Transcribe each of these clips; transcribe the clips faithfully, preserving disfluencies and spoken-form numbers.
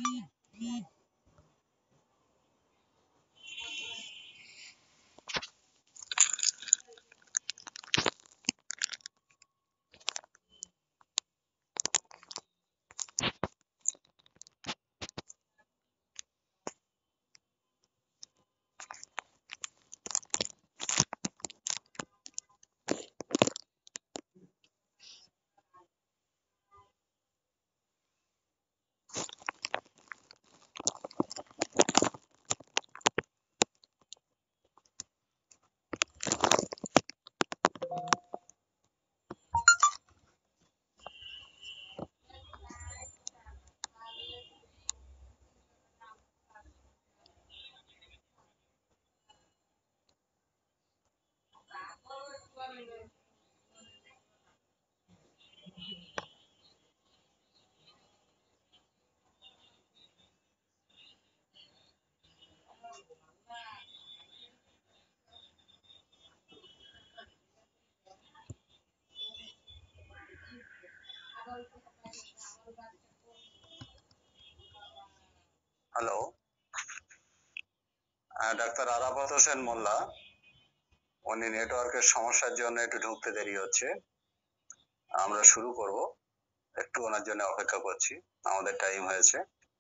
Hello, doctor Arafat Hossain Mollah. উনি নেটওয়ার্কের সমস্যার জন্য একটু ঢুকতে দেরি হচ্ছে। আমরা শুরু করব, একটু ওনার জন্য অপেক্ষা করছি, আমাদের টাইম হয়েছে।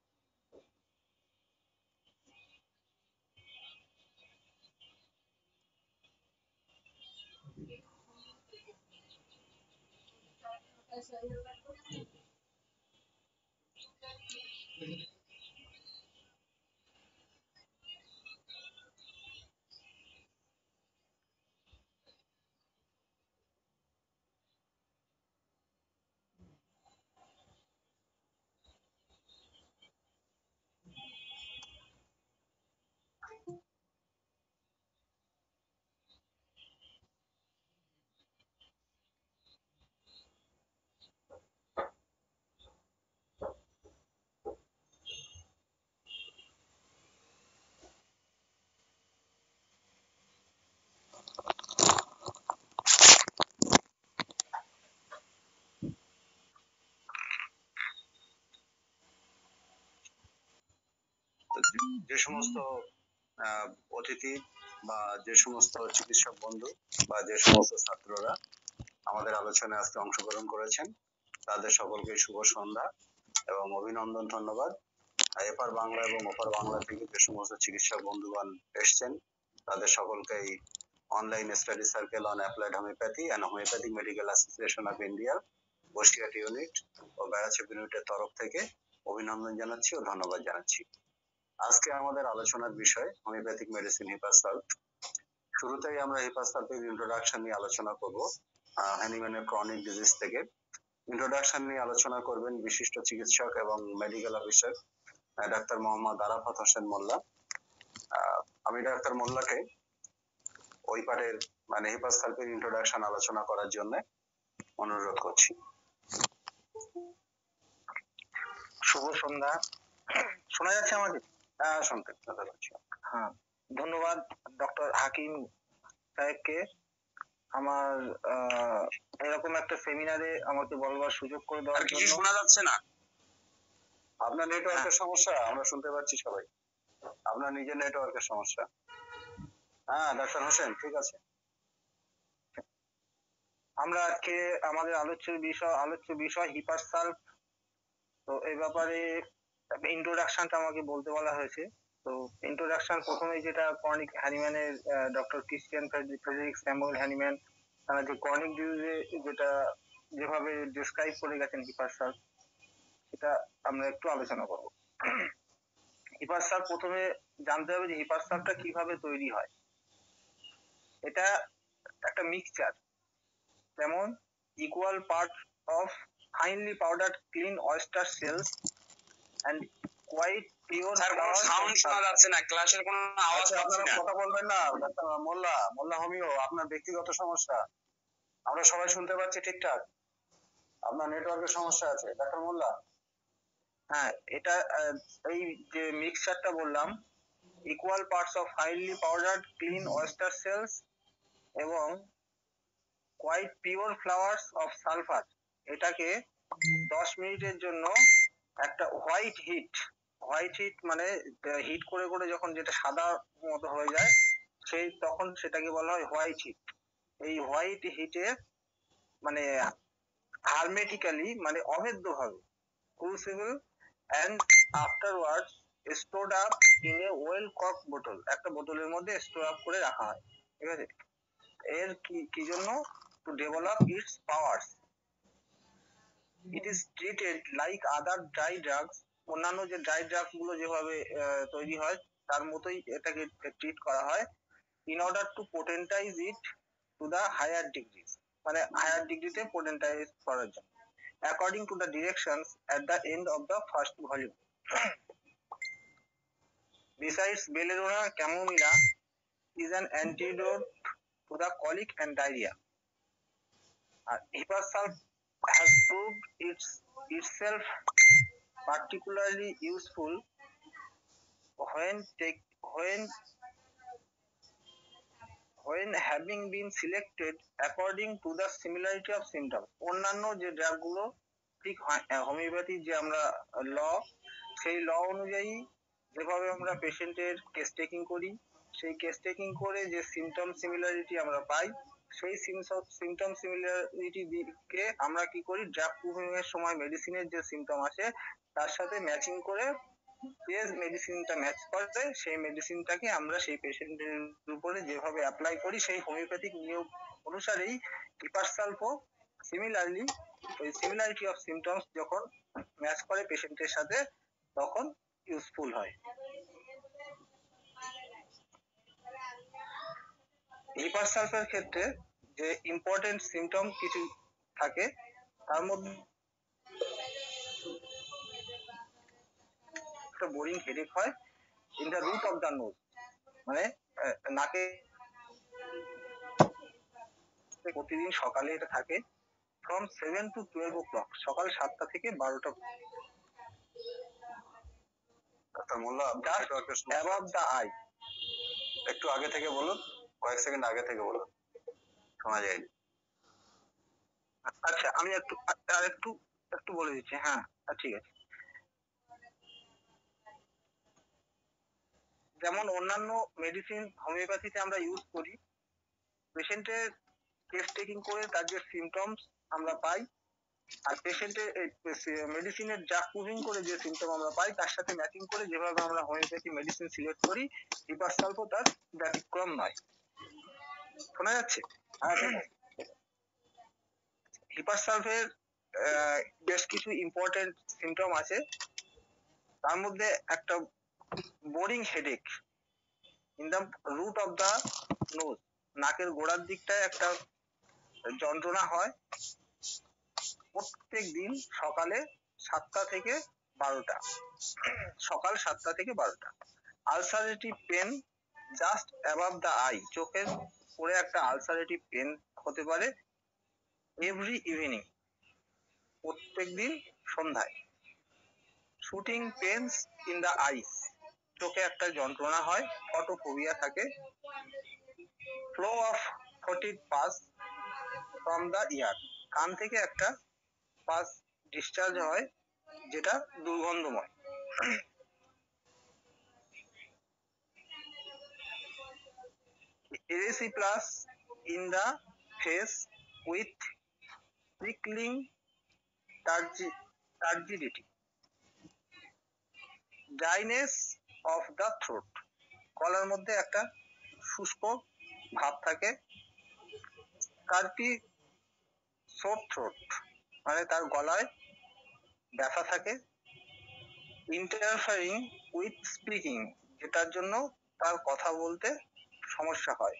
যে সমস্ত অতিথি বা যে সমস্ত চিকিৎসক বন্ধু বা যে সমস্ত ছাত্ররা আমাদের আলোচনায় আজকে অংশগ্রহণ করেছেন, তাদের সকলকে শুভ সন্ধ্যা এবং অভিনন্দন, ধন্যবাদ। এপার বাংলা এবং ওপার বাংলা থেকে যে সমস্ত চিকিৎসক বন্ধুগণ এসছেন, তাদের সকলকেই online study circle on applied homeopathy and homeopathic medical association of India Basirhat unit ও বেড়াচিপ ইউনিটের তরফ থেকে অভিনন্দন জানাচ্ছি ও ধন্যবাদ জানাচ্ছি। আজকে আমাদের আলোচনার বিষয় হোমিওপ্যাথিক মেডিসিন হিপাসাল্ট। শুরুতেই আমরা হিপাসাল্টের ইন্ট্রোডাকশন নিয়ে আলোচনা করব। হ্যানিম্যানের ক্রনিক ডিজিজ থেকে ইন্ট্রোডাকশন নিয়ে আলোচনা করবেন বিশিষ্ট চিকিৎসক এবং medical officer doctor Mohammad Arafat Hossain Mollah. আমি ডাক্তার মোল্লাকে ওই পারের মানে হিপাসাল্টের ইন্ট্রোডাকশন আলোচনা করার জন্য অনুরোধ করছি। শুভ সন্ধ্যা। শোনা যাচ্ছে আমাকে? হ্যাঁ, শুনতে পাচ্ছি। হ্যাঁ, ধন্যবাদ ডক্টর হাকিম সাহেবকে আমার এরকম একটা সেমিনারে আমাকে বলবার সুযোগ করে দেওয়ার জন্য। শোনা যাচ্ছে না? আপনার নেটওয়ার্কের সমস্যা, আমরা শুনতে পাচ্ছি সবাই। আপনার নিজের নেটওয়ার্কের সমস্যা। হ্যাঁ ডাক্তার হোসেন, ঠিক আছে। আমরা আজকে আমাদের আলোচ্য বিষয় আলোচ্য বিষয় হিপাসাল্ট। তো এই ব্যাপারে ইন্ট্রোডাকশনটা আমাকে বলতে বলা হয়েছে। তো ইন্ট্রোডাকশন প্রথমে যেটা কর্নিক হ্যানিম্যানের doctor Christian Friedrich Samuel Hahnemann তারা যে কর্নিক ডিজিজে যেটা যেভাবে ডেসক্রাইব করে গেছেন হিপাসাল্ট, সেটা আমরা একটু আলোচনা করব। হিপাসাল্ট প্রথমে জানতে হবে যে হিপাসাল্টটা কিভাবে তৈরি হয়। এটা একটা মিক্সচার, যেমন equal part of finely powdered clean oyster shells and quite pure. Sir কোনো সাউন্ড শোনা যাচ্ছে না, ক্লাসের কোনো আওয়াজ পাচ্ছি না। কথা বলবেন না ডাক্তার মোল্লা, মোল্লা হোমিও, আপনার ব্যক্তিগত সমস্যা। আমরা সবাই শুনতে পাচ্ছি ঠিকঠাক, আপনার নেটওয়ার্কের সমস্যা আছে ডাক্তার মোল্লা। হ্যাঁ, এটা এই যে মিক্সচারটা বললাম, equal parts of finely powdered clean oyster shells এবং quite pure flowers of sulphur, এটাকে দশ মিনিটের জন্য একটা হোয়াইট হিট হোয়াইট হিট মানে হিট করে করে যখন যেটা সাদা মতো হয়ে যায় সেই তখন সেটাকে বলা হয় হোয়াইট হিট। এই হোয়াইট হিটে মানে হারমেটিক্যালি মানে অভেদ্যভাবে crucible and afterwards stored up in a well corked bottle, একটা বোতলের মধ্যে স্টোর আপ করে রাখা হয়, ঠিক আছে? এর কি কি জন্য? To develop its powers. It is treated like other dry drugs, অন্যান্য যে ড্রাই ড্রাগস গুলো যেভাবে আহ, তৈরি হয় তার মতোই এটাকে ট্রিট করা হয় in order to potentize it to the higher degree, মানে হায়ার ডিগ্রিতে পোটেন্টাইজ করার জন্য, according to the directions at the end of the first volume. Besides, Belladonna chamomilla is an antidote to the colic and diarrhea. Uh, Hippocalp has proved its, itself particularly useful when take, when when having been selected according to the similarity of symptoms. অন্যান্য যে ড্রাগগুলো ঠিক homeopathy যে আমরা ল সেই ল অনুযায়ী যেভাবে আমরা পেশেন্টের কেস টেকিং করি, সেই কেস টেকিং করে যে সিমটম সিমিলারিটি আমরা পাই, সেই সিমটম সিমিলারিটি দিকে আমরা কি করি, ড্রাগ প্রুভিং এর সময় মেডিসিনের যে সিমটম আছে তার সাথে ম্যাচিং করে যে মেডিসিনটা ম্যাচ করে সেই মেডিসিনটাকে আমরা সেই পেশেন্টের উপরে যেভাবে অ্যাপ্লাই করি সেই হোমিওপ্যাথিক নিয়ম অনুসারেই হিপারসালফো সিমিলারলি ওই সিমিলারিটি অফ সিমটমস যখন ম্যাচ করে পেশেন্টের সাথে তখন ইউজফুল হয়। হিপারসালফের ক্ষেত্রে যে ইম্পর্টেন্ট সিমটম কিছু থাকে তার মধ্যে একটা বোরিং হেডেক হয় in the root of the nose, মানে নাকে প্রতিদিন সকালে এটা থাকে from seven to twelve o'clock, সকাল সাতটা থেকে বারোটা অ্যাবাভ দ্য আই। একটু আগে থেকে বলুন, কয়েক সেকেন্ড আগে থেকে বলুন, শোনা যায়নি। আচ্ছা আমি একটু আর একটু একটু বলে দিচ্ছি, হ্যাঁ ঠিক আছে। যেমন অন্যান্য মেডিসিন হোমিওপ্যাথিতে আমরা ইউজ করি, পেশেন্টের কেস টেকিং করে তার যে সিমটমস আমরা পাই আর পেশেন্টের মেডিসিনের ড্রাগ প্রুভিং করে যে সিমটম আমরা পাই তার সাথে ম্যাচিং করে যেভাবে আমরা হোমিওপ্যাথি মেডিসিন সিলেক্ট করি, হিপারসালফো তার ব্যতিক্রম নয়। শোনা যাচ্ছে? হিপারসালফের বেশ কিছু ইম্পর্টেন্ট সিমটম আছে, তার মধ্যে একটা boring headache in the root of the nose, নাকের গোড়ার দিকটায় একটা যন্ত্রণা হয় প্রত্যেক দিন সকালে সাতটা থেকে বারোটা, সকাল সাতটা থেকে বারোটা। Ulcerative pain just above the eye, চোখের পরে একটা আলসারেটিভ পেন হতে পারে এভরি ইভিনিং, প্রত্যেক দিন সন্ধ্যায়। Shooting pains in the eyes, চোখে একটা যন্ত্রণা হয়, ফটোফোবিয়া থাকে। Flow of fetid pus from the ear, কান থেকে একটা পাস ডিসচার্জ হয় যেটা দুর্গন্ধময়। Erysipelas in the face with prickling turgidity, dryness of the throat, গলার মধ্যে একটা শুষ্ক ভাব থাকে। কার্টি সোর থ্রোট, মানে তার গলায় ব্যথা থাকে। ইন্টারফারিং উইথ স্পিকিং, যেটার জন্য তার কথা বলতে সমস্যা হয়।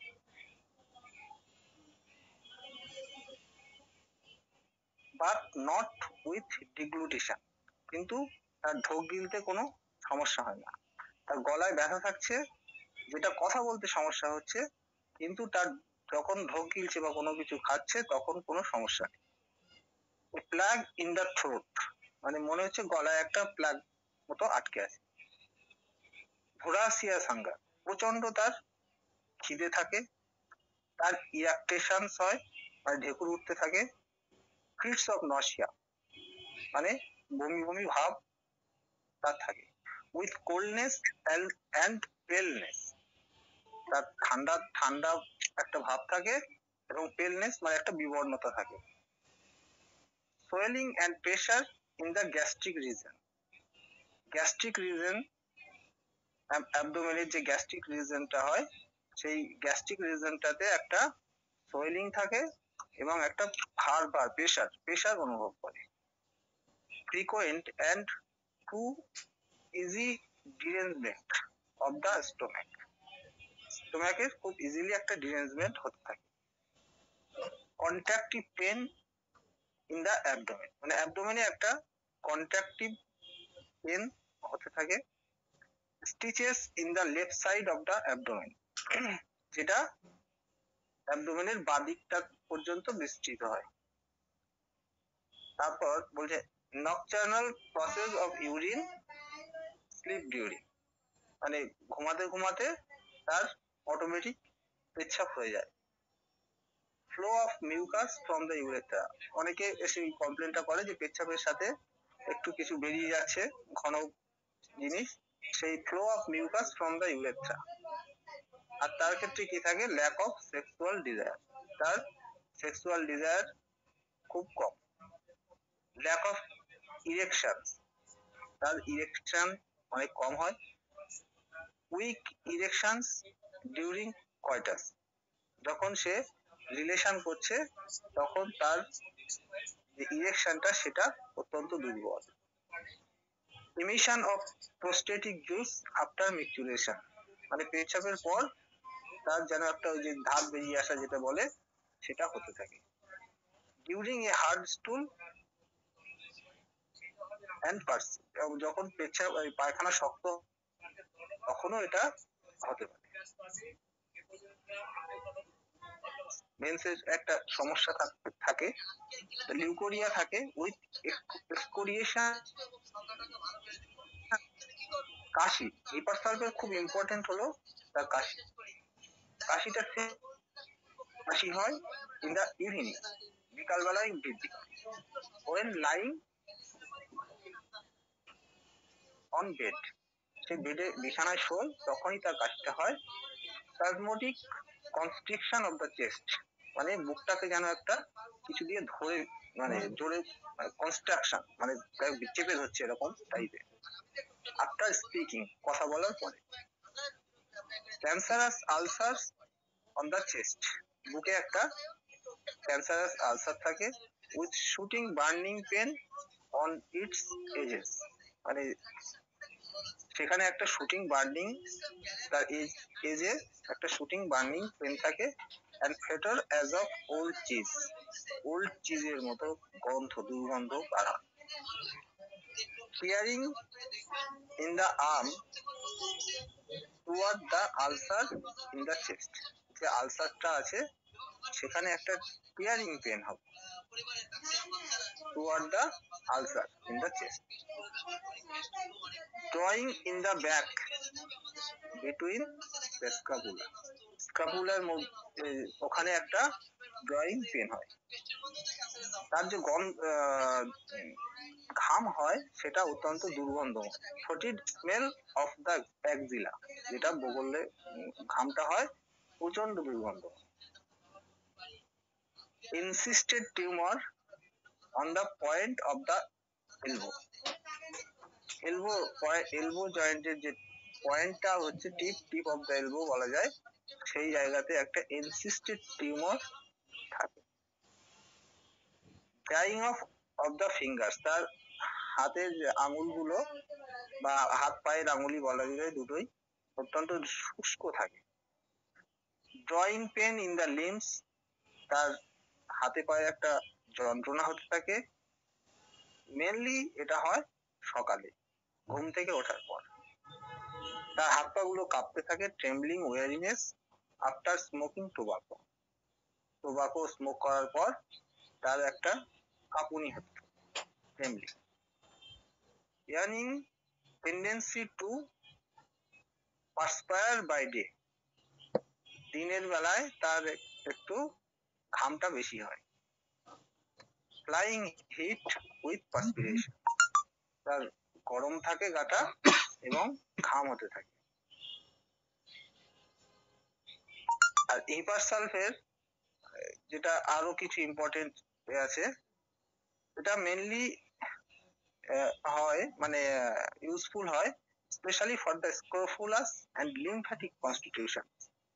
বাট নট উইথ ডিগ্লুটেশন, কিন্তু তার ঢোক গিলতে কোনো সমস্যা হয় না। তার গলায় ব্যথা থাকছে, যেটা কথা বলতে সমস্যা হচ্ছে, কিন্তু তার যখন ঢোক গিলছে বা কোনো কিছু খাচ্ছে তখন কোনো সমস্যা নেই। প্লাগ ইন দ্য থ্রোট, মানে মনে হচ্ছে গলায় একটা প্লাগ মতো আটকে আছে। ভোরাসিয়াস হাঙ্গার, প্রচন্ড তার খিদে থাকে, তার ইরাকটেশনস হয় মানে ঢেকুর উঠতে থাকে। ফিটস অফ নসিয়া, মানে বমি বমি ভাব তার থাকে। উইথ কোল্ডনেস অ্যান্ড পেলনেস, তার ঠান্ডা ঠান্ডা একটা ভাব থাকে এবং পেলনেস মানে একটা বিবর্ণতা থাকে। Swelling and pressure in the gastric region, gastric region অ্যাবডোমেনের যে গ্যাস্ট্রিক রিজনটা হয় সেই গ্যাস্ট্রিক রিজনটাতে একটা সোয়েলিং থাকে এবং একটা ভার বা প্রেশার প্রেশার অনুভব করে। Frequent and too easy derangement of the stomach, স্টোমাকের খুব ইজিলি একটা ডিরেঞ্জমেন্ট হতে থাকে। Contractive pain in the abdomen, মানে অ্যাবডোমেনে একটা কন্ট্রাক্টিভ পেন হতে থাকে। Stitches in the left side of the abdomen, যেটা অ্যাবডোমেনের বাদিকটা পর্যন্ত বিস্তৃত হয়। তারপর বলছে nocturnal process of urine sleep during, মানে ঘুমাতে ঘুমাতে তার অটোমেটিক পেচ্ছাপ হয়ে যায়। Flow of mucus from the urethra, অনেকে এসে এই কমপ্লেনটা করে যে পেচ্ছাপের সাথে একটু কিছু বেরিয়ে যাচ্ছে ঘন জিনিস, সেই flow of mucus from the urethra. আর তার ক্ষেত্রে কি থাকে, ল্যাক অফ সেক্সুয়াল ডিজায়ার, তার সেক্সুয়াল ডিজায়ার খুব কম। ল্যাক অফ ইরেকশন, তার ইরেকশন অনেক কম হয়। উইক ইরেকশনস ডিউরিং কয়টাস, যখন সে রিলেশন করছে তখন তার যে ইরেকশনটা সেটা অত্যন্ত দুর্বল। Emission of prostatic juice after micturition, মানে পেচ্ছাপের পর তার যেন একটা ওই যে ধাপ বেরিয়ে আসা যেটা বলে সেটা হতে থাকে। During a hard stool and pass, যখন পেচ্ছাপ পায়খানা শক্ত তখনও এটা হতে পারে। মেন্সের একটা সমস্যা থাকে, লিউকোরিয়া থাকে উইথ এক্সকোরিয়েশন। কাশি, হিপারসালফের খুব ইম্পর্টেন্ট হলো তার কাশি, কাশিটা কাশি হয় ইন দ্য ইভিনিং, বিকালবেলায় বৃদ্ধি করে। ওয়েন লাইং অন বেড, সে বেডে বিছানায় শোয় তখনই তার কাশিটা হয়। Spasmodic constriction of the chest, মানে বুকটাকে যেন একটা কিছু দিয়ে ধরে মানে জোরে কনস্ট্রাকশন মানে চেপে ধরছে এরকম টাইপের। আফটার স্পিকিং, কথা বলার পরে। Cancerous ulcer on the chest, বুকে একটা ক্যান্সারাস আলসার থাকে। With shooting burning pain on its edges, মানে সেখানে একটা শুটিং বার্নিং তার এজ এজে একটা শুটিং বার্নিং পেন থাকে। And fetor as of old cheese, old চিজের মতো গন্ধ দুর্গন্ধ বার হয়। Tearing in the arm toward the ulcer in the chest, যে আলসারটা আছে সেখানে একটা টিয়ারিং পেন হবে toward the ulcer in the chest. Drawing in the back between the scapula, স্ক্যাপুলার মধ্যে ওখানে একটা ড্রয়িং পেন হয়। তার যে গন্ধ ঘাম হয় সেটা অত্যন্ত দুর্গন্ধ। Fetid smell of the axilla, যেটা বগলে ঘামটা হয় প্রচন্ড দুর্গন্ধ। Encysted tumour on the point of the elbow, elbow elbow জয়েন্টের যে পয়েন্টটা হচ্ছে tip tip of the elbow বলা যায়, সেই জায়গাতে একটা ইনসিস্টেড টিউমার থাকে। Drying of of the fingers, তার হাতের আঙুলগুলো বা হাত পায়ের আঙুলি বলা যায় দুটোই অত্যন্ত শুষ্ক থাকে। Drawing pain in the limbs, তার হাতে পায়ে একটা যন্ত্রণা হতে থাকে। মেনলি এটা হয় সকালে ঘুম থেকে ওঠার পর। তার হাত পা গুলো কাঁপতে থাকে। Trembling weariness after smoking tobacco, tobacco smoke করার পর তার একটা কাঁপুনি হতে থাকে, trembling. Yearning tendency to perspire by day, দিনের বেলায় তার একটু ঘামটা বেশি হয়। ফ্লাইং হিট উইথ পার্সপিরেশন, তার গরম থাকে গাটা এবং ঘাম হতে থাকে। আর হিপার সালফের যেটা আরো কিছু ইম্পর্টেন্ট আছে, এটা মেনলি হয় মানে ইউজফুল হয় specially for the scrofulous and lymphatic constitution,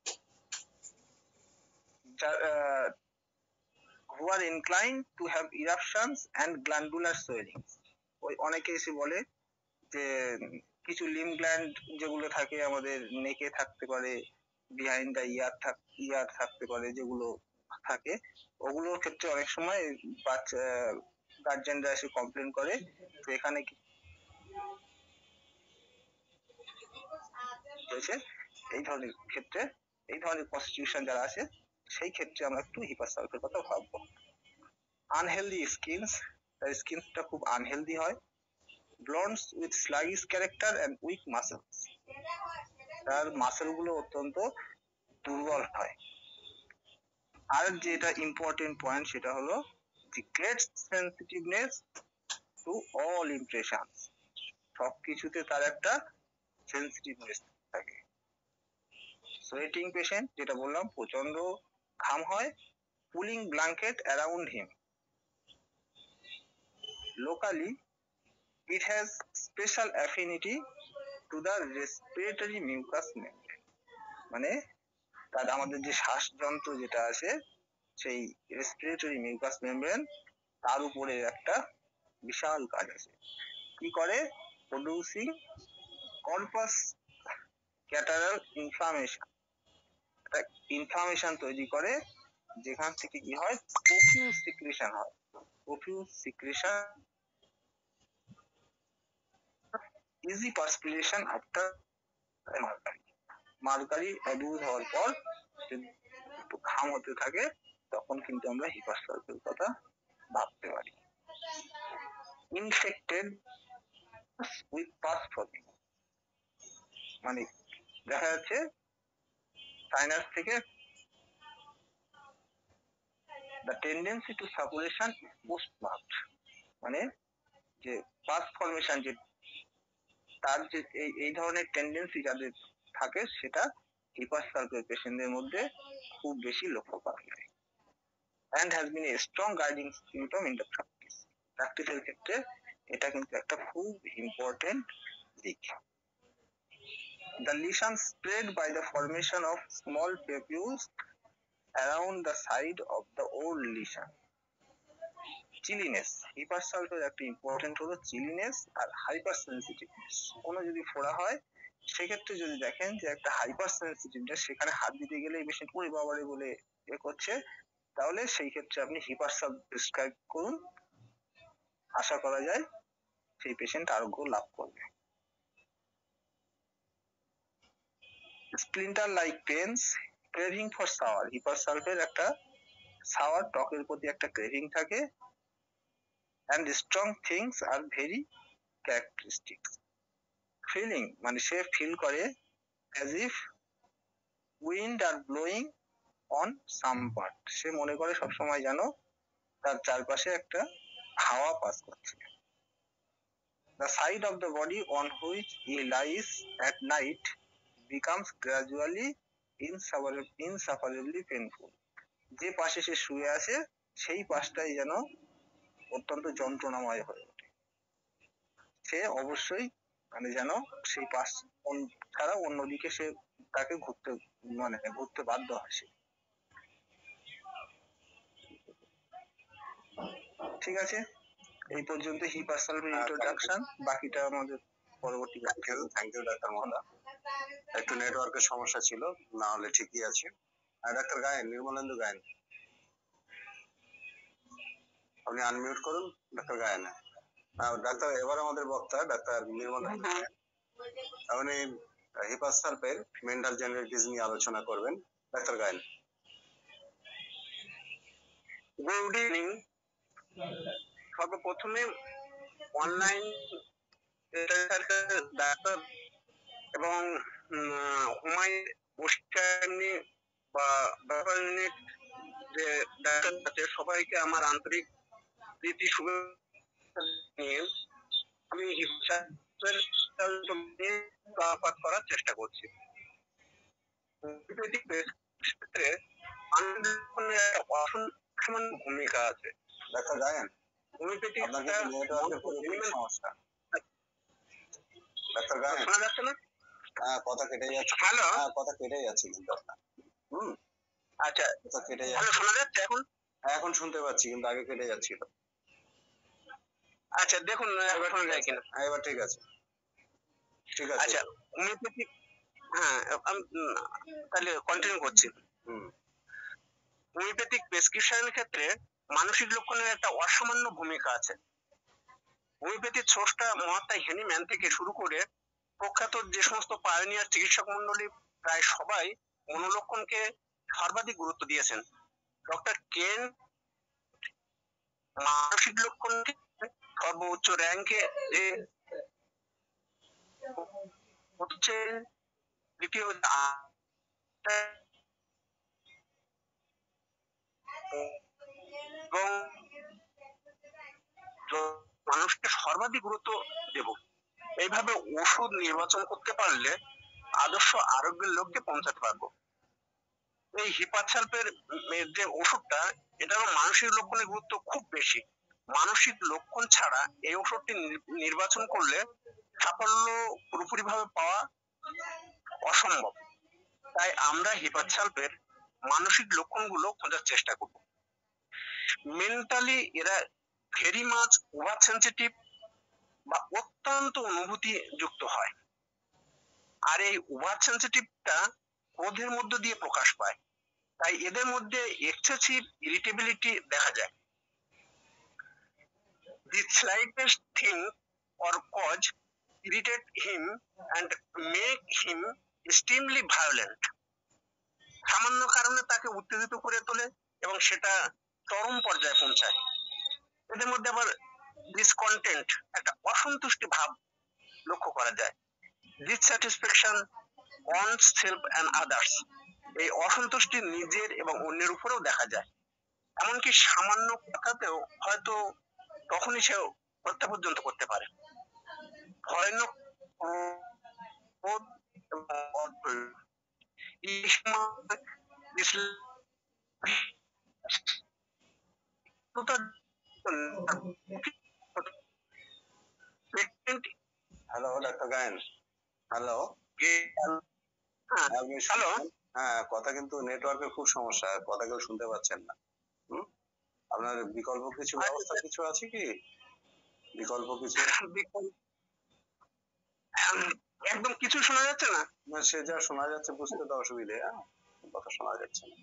who are inclined to have eruptions and glandular swelling। ওই অনেকে এসে বলে যে কিছু লিম গ্ল্যান্ড যেগুলো থাকে আমাদের নেকে থাকতে পারে, বিহাইন্ড দ্য ইয়ার থাক ইয়ার থাকতে পারে, যেগুলো থাকে ওগুলোর ক্ষেত্রে অনেক সময় বাচ্চা গার্জেনরা এসে কমপ্লেন করে তো এখানে কি হয়েছে, এই ধরনের ক্ষেত্রে এই ধরনের কনস্টিটিউশন যারা আছে সেই ক্ষেত্রে আমরা একটু হিপার সালফের কথা ভাববো। আনহেলদি স্কিনস, তার স্কিনটা খুব আনহেলদি হয়। Blonds with sluggish character and weak muscles, তার মাসেল গুলো অত্যন্ত দুর্বল হয়। আর যেটা ইম্পর্টেন্ট পয়েন্ট সেটা হলো the great sensitiveness to all impressions, সবকিছুতে তার একটা সেন্সিটিভনেস থাকে। সোয়েটিং পেশেন্ট, যেটা বললাম প্রচন্ড ঘাম হয়। Pulling blanket around him, locally it has special affinity to the respiratory mucous membrane, মানে তার আমাদের যে শ্বাসযন্ত্র যেটা আছে সেই রেসপিরেটরি মিউকাস মেমব্রেন, তার উপরে একটা বিশাল কাজ আছে। কি করে? প্রডিউসিং কর্পাস ক্যাটারাল ইনফ্লামেশন, একটা ইনফ্লামেশন তৈরি করে যেখান থেকে কি হয়, প্রফিউজ সিক্রেশন হয়। Profuse secretion easy perspiration after mercury, mercury abuse হওয়ার পর একটু ঘাম হতে থাকে, তখন কিন্তু আমরা হিপার সালফের কথা ভাবতে পারি। ইনফেক্টেড উইথ পাস ফ্লোটিং, মানে দেখা যাচ্ছে সাইনাস থেকে the tendency to suppuration is most marked, মানে যে পাস ফর্মেশন যে তার যে এই এই ধরনের টেন্ডেন্সি যাদের থাকে সেটা হিপার সালফের পেশেন্টদের মধ্যে খুব বেশি লক্ষ্য করা যায়। and has been a strong guiding symptom in the practice, প্র্যাকটিসের ক্ষেত্রে এটা কিন্তু একটা খুব ইম্পর্টেন্ট দিক। The lesion spread by the formation of small papules around the side of the old lesion. Chilliness, হিপার সালফের একটা ইম্পর্টেন্ট হলো চিলিনেস আর হাইপার সেন্সিটিভনেস। কোনো যদি ফোড়া হয় সেক্ষেত্রে যদি দেখেন যে একটা হাইপার সেন্সিটিভনেস, সেখানে হাত দিতে গেলে পেশেন্ট ওরে বাবারে বলে এ করছে, তাহলে সেই ক্ষেত্রে আপনি হিপার সালফ প্রেসক্রাইব করুন, আশা করা যায় সেই পেশেন্ট আরোগ্য লাভ করবে। Splinter like pains, craving for sour, হিপার সালফের একটা সাওয়ার টকের প্রতি একটা ক্রেভিং থাকে। and strong things are very characteristic, feeling মানে সে ফিল করে as if wind are blowing on some part, সে মনে করে সবসময় যেন তার চারপাশে একটা হাওয়া পাস করছে। the side of the body on which he lies at night becomes gradually insufferably painful, যে পাশে সে শুয়ে আছে সেই পাশটাই যেন অত্যন্ত যন্ত্রণাময় হয়ে ওঠে। সে অবশ্যই মানে যেন সেই পাশ ছাড়া অন্যদিকে সে তাকে ঘুরতে মানে ঘুরতে বাধ্য হয় সে। ঠিক আছে, এই পর্যন্ত হিপার সালফের ইন্ট্রোডাকশন, বাকিটা আমাদের পরবর্তী। থ্যাংক ইউ থ্যাংক ইউ ডাক্তার মহোদয়, একটু নেটওয়ার্কের সমস্যা ছিল, না হলে ঠিকই আছে। আর ডাক্তার গায়েন, নির্মলেন্দু গায়েন, আপনি আনমিউট করুন ডাক্তার গায়েন। ডাক্তার এবার আমাদের বক্তা ডাক্তার নির্মলেন্দু গায়েন, উনি হিপার সালফের মেন্টাল জেনারেটিস নিয়ে আলোচনা করবেন। ডাক্তার গায়েন। Good evening. সর্বপ্রথমে অনলাইন ডাক্তার এবং হুমায়ুন বসির বা ব্যাপার ইউনিট যে ডাক্তার আছে সবাইকে আমার আন্তরিক প্রীতি শুভেচ্ছা নিয়ে আমি হিপার আলোকপাত করার চেষ্টা করছি। হোমিওপ্যাথিক ক্ষেত্রে অসংখ্য ভূমিকা আছে। ডাক্তার গায়েন, হোমিওপ্যাথিক আপনার কিন্তু নেটওয়ার্কের পুরোপুরি সমস্যা। ডাক্তার গায়েন, শোনা যাচ্ছে না? হ্যাঁ কথা কেটে যাচ্ছে। হ্যালো, হ্যাঁ কথা কেটে যাচ্ছে কিন্তু আপনার। হুম, আচ্ছা কথা কেটে হ্যালো, যাচ্ছে। শোনা যাচ্ছে এখন? হ্যাঁ এখন শুনতে পাচ্ছি, কিন্তু আগে কেটে যাচ্ছিল। আচ্ছা দেখুন এবার শোনা যায় কিনা। হ্যাঁ এবার ঠিক আছে, ঠিক আছে। আচ্ছা হোমিওপ্যাথিক, হ্যাঁ আমি উম, তাহলে কন্টিনিউ করছি। হুম, হোমিওপ্যাথিক প্রেসক্রিপশনের ক্ষেত্রে মানসিক লক্ষণের একটা অসামান্য ভূমিকা আছে। হোমিওপ্যাথির স্রষ্টা মহাত্মা হেনিম্যান থেকে শুরু করে প্রখ্যাত যে সমস্ত পায়োনিয়ার চিকিৎসক মন্ডলী প্রায় সবাই মনোলক্ষণকে সর্বাধিক গুরুত্ব দিয়েছেন। ডক্টর কেন মানসিক লক্ষণকে সর্বোচ্চ র্যাঙ্কে যে হচ্ছে দ্বিতীয় এবং মানুষকে সর্বাধিক গুরুত্ব দেব। এইভাবে ওষুধ নির্বাচন করতে পারলে আদর্শ আরোগ্যের লক্ষ্যে পৌঁছাতে পারবো। এই হিপাসালফের যে ওষুধটা, এটার মানসিক লক্ষণের গুরুত্ব খুব বেশি। মানসিক লক্ষণ ছাড়া এই ওষুধটি নির্বাচন করলে সাফল্য পুরোপুরি ভাবে পাওয়া অসম্ভব। তাই আমরা হিপাসালফের মানসিক লক্ষণগুলো খোঁজার চেষ্টা করব। মেন্টালি এরা ভেরি মাচ ওভার সেন্সিটিভ বা অত্যন্ত অনুভূতি যুক্ত হয়, আর এই ওভার সেন্সিটিভটা ক্রোধের মধ্য দিয়ে প্রকাশ পায়। তাই এদের মধ্যে এক্সেসিভ ইরিটেবিলিটি দেখা যায়। The slightest thing or cause irritate him and make him extremely violent. সামান্য কারণে তাকে উত্তেজিত করে তোলে এবং সেটা চরম পর্যায়ে পৌঁছায়। এদের মধ্যে আবার ডিসকন্টেন্ট, একটা অসন্তুষ্টি ভাব লক্ষ্য করা যায়। Dissatisfaction on self and others, এই অসন্তুষ্টি নিজের এবং অন্যের উপরেও দেখা যায়। এমনকি সামান্য কথাতেও হয়তো তখনই সে হত্যা পর্যন্ত করতে পারে। ভয়ানক ক্রোধ এবং অধৈর্য, এই সময় হ্যালো ডাক্তার গায়েন, হ্যালো। হ্যালো, হ্যাঁ কথা কিন্তু নেটওয়ার্কের খুব সমস্যা, কথা কেউ শুনতে পাচ্ছেন না। হুম, আপনার বিকল্প কিছু ব্যবস্থা কিছু আছে কি? বিকল্প কিছু? একদম কিছু শোনা যাচ্ছে না? না সে যা শোনা যাচ্ছে বুঝতে তো অসুবিধে, হ্যাঁ কথা শোনা যাচ্ছে না।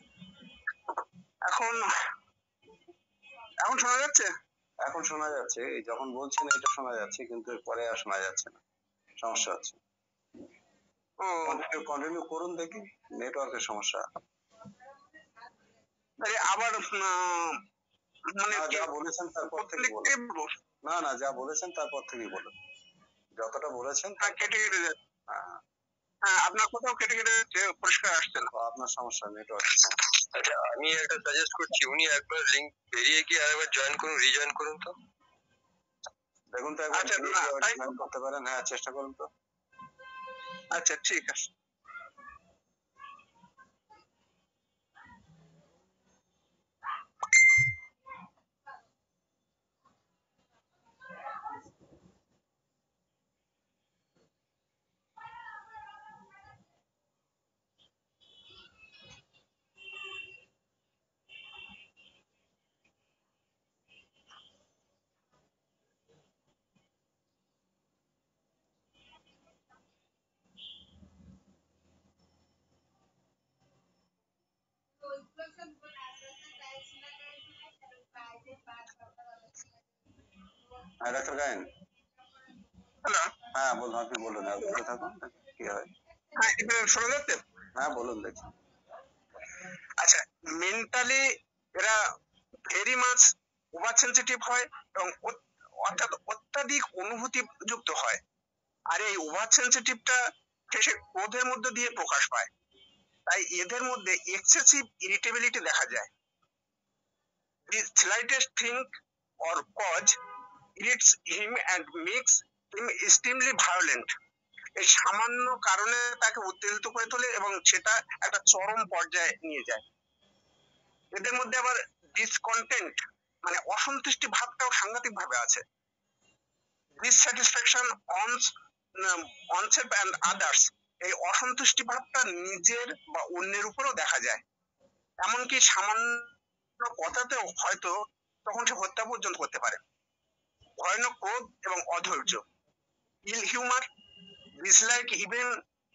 এখন এখন শোনা যাচ্ছে? এখন শোনা যাচ্ছে, এই যখন বলছেন এটা শোনা যাচ্ছে, কিন্তু পরে আর শোনা যাচ্ছে না, সমস্যা হচ্ছে। ও কন্টিনিউ করুন দেখি, নেটওয়ার্কের সমস্যা। আবার মানে যা বলেছেন তারপর থেকে বলুন। না না যা বলেছেন তারপর থেকে বলুন, যতটা বলেছেন। হ্যাঁ কেটে কেটে যাচ্ছে। হ্যাঁ আপনার কোথাও কেটে কেটে যাচ্ছে, পরিষ্কার আসছে না। আপনার সমস্যা নেটওয়ার্ক। আচ্ছা আমি একটা সাজেস্ট করছি, উনি একবার লিংক বেরিয়ে গিয়ে আরেকবার জয়েন করুন, রিজয়েন করুন তো। দেখুন তো একবার জয়েন করতে পারেন, হ্যাঁ চেষ্টা করুন তো। আচ্ছা ঠিক আছে। হ্যাঁ ডাক্তার গায়েন, হ্যালো, হ্যাঁ বলুন, আপনি বলুন, বলতে থাকুন কি হয়। হ্যাঁ এবার শোনা যাচ্ছে? হ্যাঁ বলুন দেখি। আচ্ছা মেন্টালি এরা ভেরি মাচ ওভার সেন্সিটিভ হয় এবং অর্থাৎ অত্যাধিক অনুভূতি যুক্ত হয়, আর এই ওভার সেন্সিটিভটা শেষে ক্রোধের মধ্য দিয়ে প্রকাশ পায়। তাই এদের মধ্যে এক্সেসিভ ইরিটেবিলিটি দেখা যায়। The slightest thing or cause irritates him and makes extremely violent, এই সামান্য কারণে তাকে উত্তেজিত করে তোলে এবং সেটা একটা চরম পর্যায়ে নিয়ে যায়। এদের মধ্যে আবার ডিসকন্টেন্ট মানে অসন্তুষ্টি ভাবটাও সাংঘাতিক ভাবে আছে। Dissatisfaction on on self and others, এই অসন্তুষ্টি ভাবটা নিজের বা অন্যের উপরেও দেখা যায়। এমনকি সামান্য কথাতেও হয়তো তখন সে হত্যা পর্যন্ত করতে পারে। ভয়ানক ক্রোধ এবং অধৈর্য, ইল হিউমার, ডিসলাইক ইভেন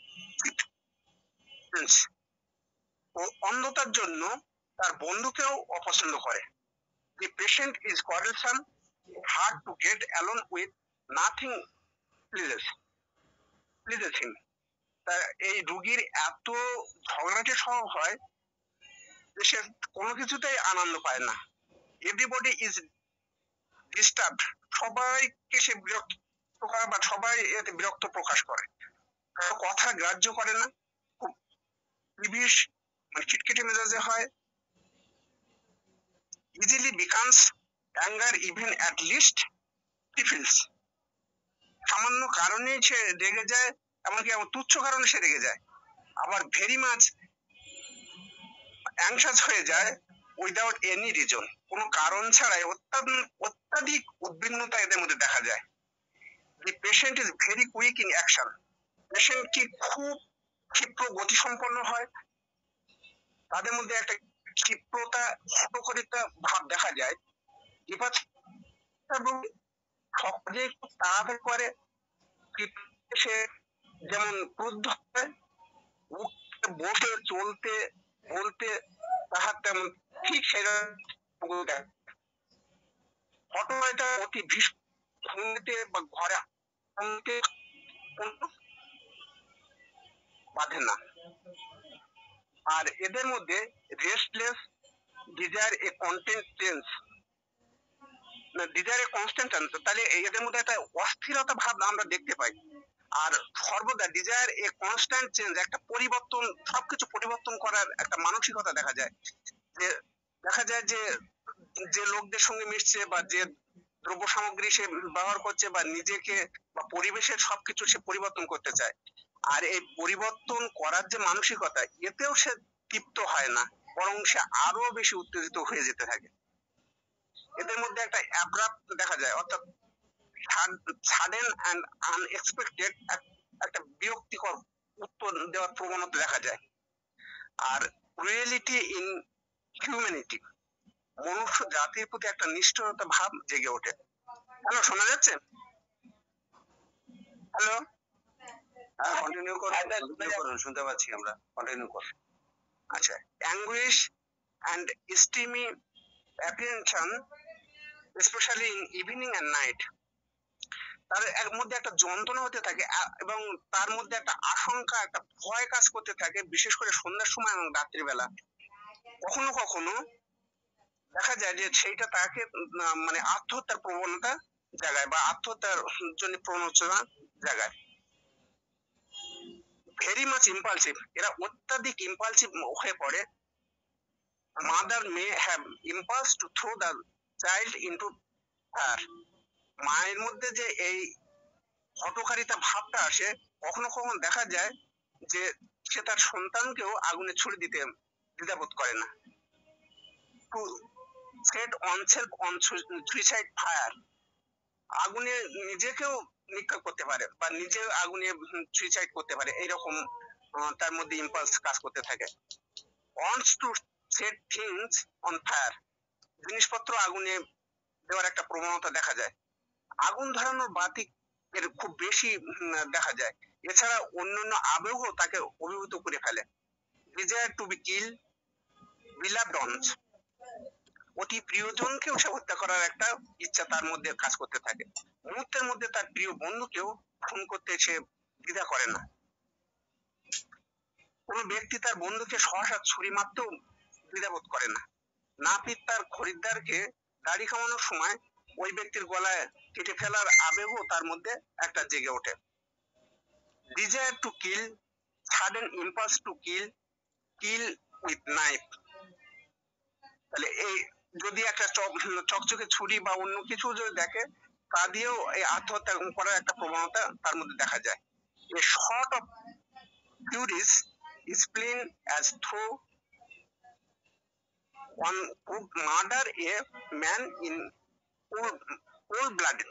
ও অন্ধতার জন্য তার বন্ধুকেও অপছন্দ করে। The patient is quarrelsome, hard to get along with, nothing pleases pleases him. তা এই রুগীর এত ঝগড়াটে স্বভাব হয় যে সে কোনো কিছুতেই আনন্দ পায় না। এভরিবডি ইজ ডিস্টার্বড, সবাইকে সে বিরক্ত করে বা সবাই এতে বিরক্ত প্রকাশ করে, কারো কথা গ্রাহ্য করে না, খুব নিবিশ মানে খিটখিটে মেজাজে হয়। Easily becomes anger even at least he feels, সামান্য কারণেই সে রেগে যায়, এমনকি এমন তুচ্ছ কারণে সে রেগে যায়। আবার ভেরি মাছ অ্যাংশাস হয়ে যায় উইদাউট এনি রিজন, কোনো কারণ ছাড়াই অত্যাধিক অত্যাধিক উদ্বিগ্নতা এদের মধ্যে দেখা যায়। The patient is very quick in action, patient কি খুব ক্ষিপ্র গতিসম্পন্ন হয়, তাদের মধ্যে একটা ক্ষিপ্রতা হটকারিতা ভাব দেখা যায়। সহজে খুব তাড়াতাড়ি করে, সে যেমন ক্রুদ্ধ হয়, উঠতে বসে চলতে বলতে তাহার তেমন ঠিক সেরকম হটকারিতা অতি ভীষণ বা ঘরে বাঁধে না। আর এদের মধ্যে restless desire a content change, desire a constant answer, তাহলে এদের মধ্যে একটা অস্থিরতা ভাব আমরা দেখতে পাই। আর সর্বদা ডিজায়ার এ কনস্ট্যান্ট চেঞ্জ, একটা পরিবর্তন, সবকিছু পরিবর্তন করার একটা মানসিকতা দেখা যায়। যে দেখা যায় যে যে লোকদের সঙ্গে মিশছে বা যে দ্রব্য সামগ্রী সে ব্যবহার করছে বা নিজেকে বা পরিবেশের সবকিছু সে পরিবর্তন করতে চায়। আর এই পরিবর্তন করার যে মানসিকতা, এতেও সে তৃপ্ত হয় না, বরং সে আরো বেশি উত্তেজিত হয়ে যেতে থাকে। এদের মধ্যে একটা অ্যাব্রাপ্ট দেখা যায়, অর্থাৎ সাডেন অ্যান্ড আনএক্সপেক্টেড একটা বিরক্তিকর উত্তর দেওয়ার প্রবণতা দেখা যায়। আর রিয়েলিটি ইন হিউম্যানিটি, মনুষ্য জাতির প্রতি একটা নিষ্ঠুরতা ভাব জেগে ওঠে। হ্যালো, শোনা যাচ্ছে? হ্যালো, হ্যাঁ কন্টিনিউ করুন, কন্টিনিউ করুন, শুনতে পাচ্ছি আমরা, কন্টিনিউ করুন। আচ্ছা, anguish and steamy apprehension specially in evening and night, তার এর মধ্যে একটা যন্ত্রণা হতে থাকে এবং তার মধ্যে একটা আশঙ্কা, একটা ভয় কাজ করতে থাকে, বিশেষ করে সন্ধ্যার সময় এবং রাত্রিবেলা। কখনো কখনো দেখা যায় যে সেইটা তাকে মানে আত্মহত্যার প্রবণতা জাগায় বা আত্মহত্যার জন্য প্রণোচনা জাগায়। ভেরি মাচ ইম্পালসিভ, এরা অত্যাধিক ইম্পালসিভ হয়ে পড়ে। Mother may have impulse to throw the child into fire, মায়ের মধ্যে যে এই হটকারিতা ভাবটা আসে, কখনো কখনো দেখা যায় যে সে তার সন্তানকেও আগুনে ছুড়ে দিতে দ্বিধাবোধ করে না। To set on self on suicide fire, আগুনে নিজেকেও নিক্ষেপ করতে পারে বা নিজে আগুনে সুইসাইড করতে পারে, এইরকম তার মধ্যে ইম্পালস কাজ করতে থাকে। Wants to set things on fire, জিনিসপত্র আগুনে দেওয়ার একটা প্রবণতা দেখা যায়। আগুন ধরানোর বাতিক এর খুব বেশি দেখা যায়। এছাড়া অন্যান্য আবেগও তাকে অভিভূত করে ফেলে। Desire to be kill beloved ones, অতি প্রিয়জনকেও সে হত্যা করার একটা ইচ্ছা তার মধ্যে কাজ করতে থাকে। মুহূর্তের মধ্যে তার প্রিয় বন্ধুকেও খুন করতে সে দ্বিধা করে না। কোন ব্যক্তি তার বন্ধুকে সহসা ছুরি মারতেও দ্বিধাবোধ করে না। নাপিত তার খরিদ্দারকে দাড়ি কামানোর সময় ওই ব্যক্তির গলায় কেটে ফেলার আবেগও তার মধ্যে একটা জেগে ওঠে। Desire to kill, sudden impulse to kill, kill with knife, তাহলে এই যদি একটা চকচকে ছুরি বা অন্য কিছু যদি দেখে তা দিয়েও এই আত্মহত্যা করার একটা প্রবণতা তার মধ্যে দেখা যায়। A short of furies spleen as through one could murder a man in cold, cold blooded.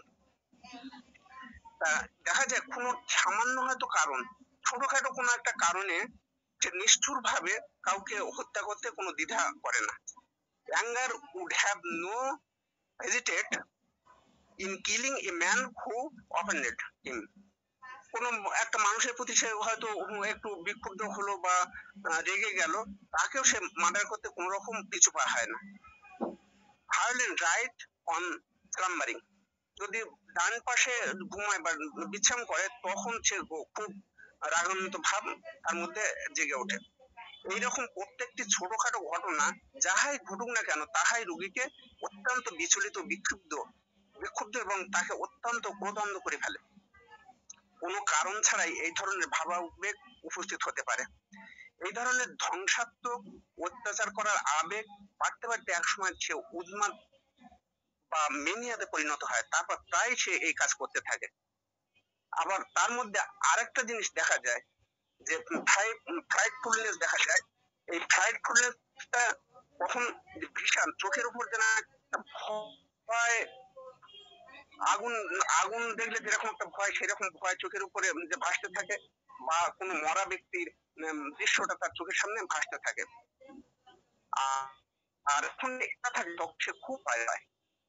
তা দেখা যায় কোনো সামান্য হয়তো কারণ, ছোটখাটো কোনো একটা কারণে সে নিষ্ঠুর ভাবে কাউকে হত্যা করতে কোনো দ্বিধা করে না। Anger would have no hesitate in killing a man who offended him. কোনো একটা মানুষের প্রতি সে হয়তো একটু বিক্ষুব্ধ হলো বা আহ, রেগে গেল, তাকেও সে মার্ডার করতে কোনো রকম পিছু পা হয় না। Violent right on slumbering. যদি ডান পাশে ঘুমায় বা বিশ্রাম করে তখন সে খুব রাগান্বিত ভাব তার মধ্যে জেগে ওঠে। এইরকম প্রত্যেকটি ছোটখাটো ঘটনা যাহাই ঘটুক না কেন তাহাই রোগীকে অত্যন্ত বিচলিত, বিক্ষুব্ধ বিক্ষুব্ধ এবং তাকে অত্যন্ত ক্রোধান্ଧ করে ফেলে। কোনো কারণ ছাড়াই এই ধরনের ভাবাবেগ উপস্থিত হতে পারে। এই ধরনের ধ্বংসাত্মক অত্যাচার করার আবেগ বাড়তে বাড়তে একসময় সে উন্মাদ বা মেনিয়াতে পরিণত হয়, তারপর প্রায় সে এই কাজ করতে থাকে। আবার তার মধ্যে আরেকটা জিনিস দেখা যায় যে ফ্রাইটফুলনেস দেখা যায়। এই ফ্রাইটফুলনেসটা কখন ভীষণ চোখের উপর যেন একটা ভয়, আগুন আগুন দেখলে যেরকম একটা ভয়, সেরকম ভয় চোখের উপরে যে ভাসতে থাকে, বা কোনো মরা ব্যক্তির উম, দৃশ্যটা তার চোখের সামনে ভাসতে থাকে। আ- আর যখন এটা থাকে তখন সে খুব ভয় পায়।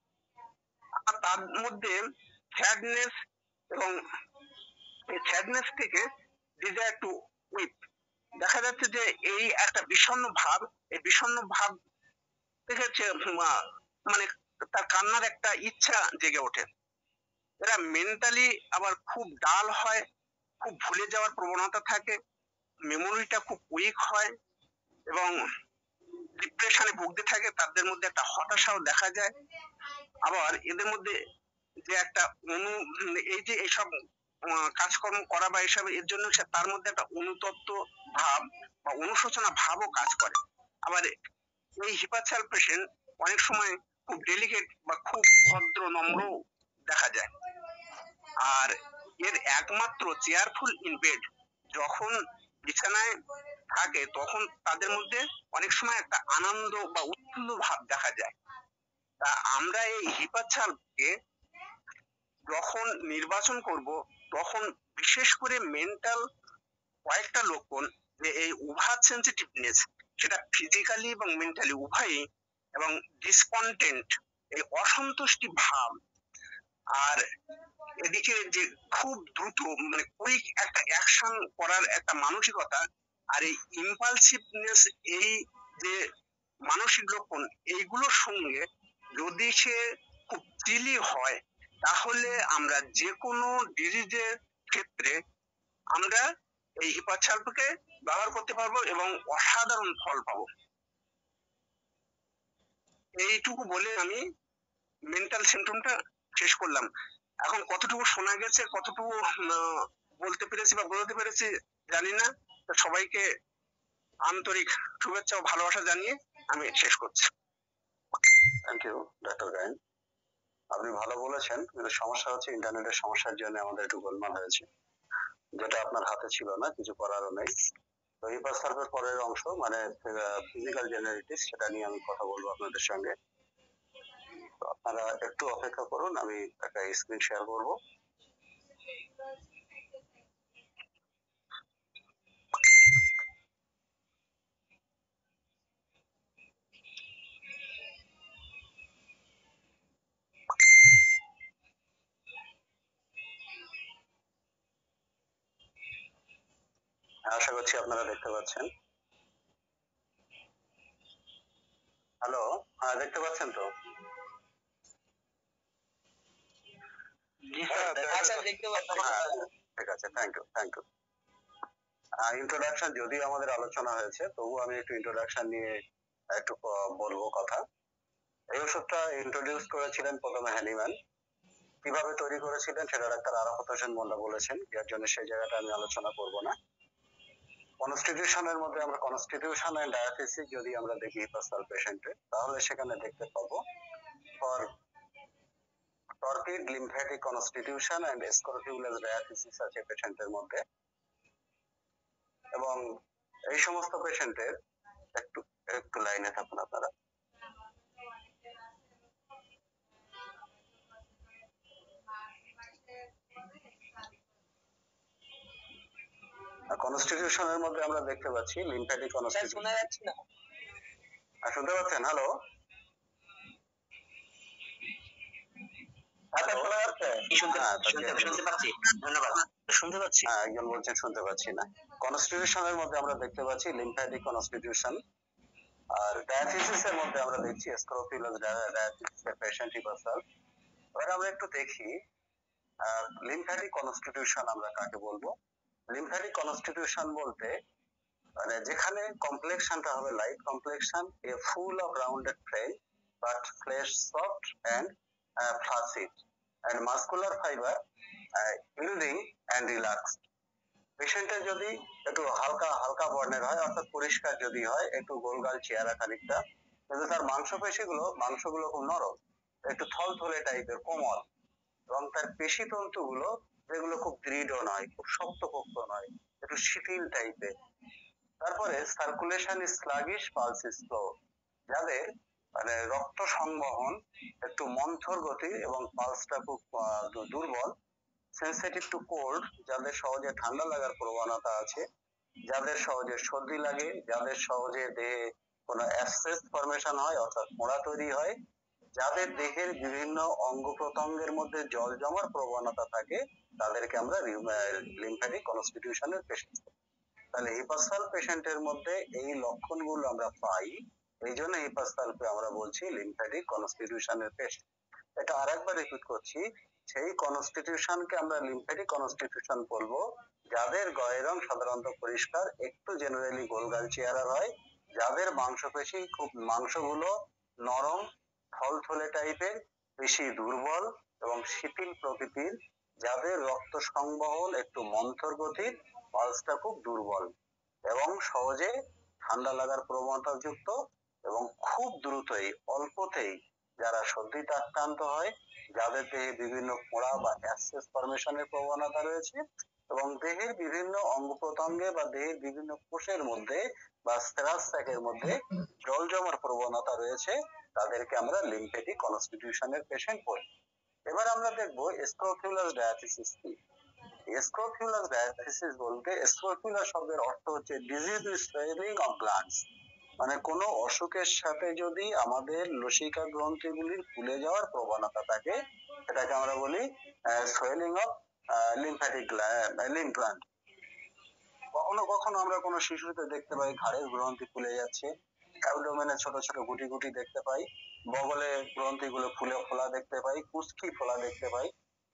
আর তার মধ্যে স্যাডনেস এবং এই স্যাডনেস থেকে ডিজায়ার টু উইপ, দেখা যাচ্ছে যে এই একটা বিষণ্ণ ভাব, এই বিষণ্ণ ভাব থেকে হচ্ছে আহ, মানে তার কান্নার একটা ইচ্ছা জেগে ওঠে। এরা মেন্টালি আবার খুব ডাল হয়, খুব ভুলে যাওয়ার প্রবণতা থাকে, মেমোরিটা খুব উইক হয় এবং ডিপ্রেশনে ভুগতে থাকে। তাদের মধ্যে একটা হতাশাও দেখা যায়। আবার এদের মধ্যে যে একটা অনু এই যে এইসব আহ, কাজকর্ম করা বা এসব এর জন্য সে তার মধ্যে একটা অনুতপ্ত ভাব বা অনুশোচনা ভাবও কাজ করে। আবার এই হিপাচাল পেশেন্ট অনেক সময় খুব ডেলিকেট বা খুব ভদ্র নম্র দেখা যায়। আর এর একমাত্র চেয়ারফুল ইন বেড, যখন বিছানায় থাকে তখন তাদের মধ্যে অনেক সময় একটা আনন্দ বা উৎফুল্ল ভাব দেখা যায়। তা আমরা এই হিপাচালকে যখন নির্বাচন করব তখন বিশেষ করে মেন্টাল কয়েকটা লক্ষণ, যে এই ওভার সেন্সিটিভনেস, সেটা ফিজিক্যালি এবং মেন্টালি উভয়ই, এবং ডিসকন্টেন্ট, এই অসন্তুষ্টি ভাব, আর এদিকে যে খুব দ্রুত মানে কুইক একটা অ্যাকশন করার একটা মানসিকতা, আর এই ইম্পালসিভনেস, এই যে মানসিক লক্ষণ, এইগুলোর সঙ্গে যদি সে খুব চিলি হয় তাহলে আমরা যে কোনো ডিজিজের ক্ষেত্রে আমরা এই হিপাচালকে ব্যবহার করতে পারবো এবং অসাধারণ ফল পাবো। এইটুকু বলে আমি মেন্টাল সিমটমটা শেষ করলাম। এখন কতটুকু শোনা গেছে, কতটুকু আহ, বলতে পেরেছি বা বোঝাতে পেরেছি জানি না। তো সবাইকে আন্তরিক শুভেচ্ছা ও ভালোবাসা জানিয়ে আমি শেষ করছি। থ্যাংক ইউ ডক্টর গায়েন, আপনি ভালো বলেছেন, কিন্তু সমস্যা হচ্ছে ইন্টারনেটের সমস্যার জন্য আমাদের একটু গোলমাল হয়েছে, যেটা আপনার হাতে ছিল না, কিছু করারও নেই। তো হিপাসার্ভের পরের অংশ মানে ফিজিক্যাল জেনারেটিস, সেটা নিয়ে আমি কথা বলবো আপনাদের সঙ্গে। তো আপনারা একটু অপেক্ষা করুন, আমি একটা স্ক্রিন শেয়ার করব। আশা করছি আপনারা দেখতে পাচ্ছেন। হ্যালো, হ্যাঁ দেখতে পাচ্ছেন তো? আচ্ছা, দেখতে পাচ্ছি। হ্যাঁ, ঠিক আছে, thank you thank you. Introduction যদিও আমাদের আলোচনা হয়েছে, তবু আমি একটু ইন্ট্রোডাকশন নিয়ে একটু ক- বলবো কথা। এই ওষুধটা ইন্ট্রোডিউস করেছিলেন প্রথমে হ্যানিম্যান, কিভাবে তৈরি করেছিলেন সেটা ডাক্তার আরাফাত হোসেন মোল্লা বলেছেন, যার জন্য সেই জায়গাটা আমি আলোচনা করব না। কনস্টিটিউশনের মধ্যে আমরা কনস্টিটিউশন এন্ড ডায়াথেসিস যদি আমরা দেখি হিপাসাল পেশেন্টে, তাহলে সেখানে দেখতে পাবো for torpid lymphatic constitution and scrofulous diathesis আছে পেশেন্টের মধ্যে, এবং এই সমস্ত পেশেন্টের একটু একটু লাইনে থাকুন আপনারা। কনস্টিটিউশনের মধ্যে আমরা দেখতে পাচ্ছি লিম্ফ্যাটিক কনস্টিটিউশন। শোনা যাচ্ছে না? শুনতে পাচ্ছেন? হ্যালো, আচ্ছা, শোনা যাচ্ছে? শুনতে শুনতে পাচ্ছি, ধন্যবাদ। শুনতে পাচ্ছি। হ্যাঁ, একজন বলছেন শুনতে পাচ্ছি না। কনস্টিটিউশনের মধ্যে আমরা দেখতে পাচ্ছি লিম্ফ্যাটিক কনস্টিটিউশন, আর ডায়াথিসিসের মধ্যে আমরা দেখছি স্ক্রোফিউলাস ডায়াথিসিসের পেশেন্ট হিপাসাল। এবার আমরা একটু দেখি লিম্ফ্যাটিক কনস্টিটিউশন আমরা কাকে বলবো। লিম্ফ্যাটিক কনস্টিটিউশন বলতে মানে যেখানে কমপ্লেক্সনটা হবে light complexion, a full of rounded flesh but flesh soft and flaccid and muscular fibre yielding and relaxed. পেশেন্টের যদি একটু হালকা হালকা বর্ণের হয়, অর্থাৎ পরিষ্কার যদি হয়, একটু গোলগাল চেহারা খানিকটা, কিন্তু তার মাংসপেশিগুলো মাংসগুলো খুব নরম, একটু থলথলে টাইপের কোমল, এবং তার পেশি তন্তুগুলো যেগুলো খুব দৃঢ় নয়, খুব শক্তপোক্ত নয়, একটু শিথিল টাইপের। তারপরে circulation is sluggish, pulse is slow, যাদের মানে রক্ত সংবহন একটু মন্থর গতি এবং পালসটা খুব দুর্বল, সেন্সিটিভ টু কোল্ড, যাদের সহজে ঠান্ডা লাগার প্রবণতা আছে, যাদের সহজে সর্দি লাগে, যাদের সহজে দেহে কোনো অ্যাবসেস ফরমেশন হয় অর্থাৎ মোড়া তৈরি হয়, যাদের দেহের বিভিন্ন অঙ্গ প্রত্যঙ্গের মধ্যে জল জমার প্রবণতা থাকে, তাদেরকে আমরা লিম্ফ্যাটিক কনস্টিটিউশনের পেশেন্ট। তাহলে হিপাসাল পেশেন্টের মধ্যে এই লক্ষণগুলো আমরা পাই, এই জন্য হিপাসালকে আমরা বলছি লিম্ফ্যাটিক কনস্টিটিউশনের পেশেন্ট। এটা আরেকবার রিপিট করছি, সেই কনস্টিটিউশনকে আমরা লিম্ফ্যাটিক কনস্টিটিউশন বলবো যাদের গায়ের রং সাধারণত পরিষ্কার, একটু জেনারেলি গোলগাল চেহারা হয়, যাদের মাংসপেশি খুব মাংসগুলো নরম থলথলে টাইপের, পেশি দুর্বল এবং শিথিল প্রকৃতির, যাদের রক্ত সংবহন একটু মন্থর গতির, পালসটা খুব দুর্বল এবং সহজে ঠান্ডা লাগার প্রবণতা যুক্ত, এবং খুব দ্রুতই অল্পতেই যারা সর্দিতে আক্রান্ত হয়, যাদের দেহে বিভিন্ন ফোড়া বা অ্যাবসেস ফরমেশনের প্রবণতা রয়েছে, এবং দেহের বিভিন্ন অঙ্গ প্রত্যঙ্গে বা দেহের বিভিন্ন কোষের মধ্যে বা স্টেরাস স্যাকের মধ্যে জল জমার প্রবণতা রয়েছে, তাদেরকে আমরা লিম্ফ্যাটিক কনস্টিটিউশনের পেশেন্ট বলি। এবার আমরা দেখবো স্ক্রোফিউলাস ডায়াথিসিস কি। স্ক্রোফিউলাস ডায়াথিসিস বলতে স্ক্রোফিউলাস শব্দের অর্থ হচ্ছে ডিজিজ সোয়েলিং অফ গ্ল্যান্ডস, মানে কোনো অসুখের সাথে যদি আমাদের লসিকা গ্রন্থিগুলির ফুলে যাওয়ার প্রবণতা থাকে, সেটাকে আমরা বলি swelling of lymphatic lymph gland. কখনো কখনো আমরা কোনো শিশুতে দেখতে পাই ঘাড়ের গ্রন্থি ফুলে যাচ্ছে, অ্যাবডোমেনে ছোট ছোট গুটি গুটি দেখতে পাই, বগলে গ্রন্থিগুলো ফুলে ফোলা দেখতে পাই, কুস্কি ফোলা দেখতে পাই।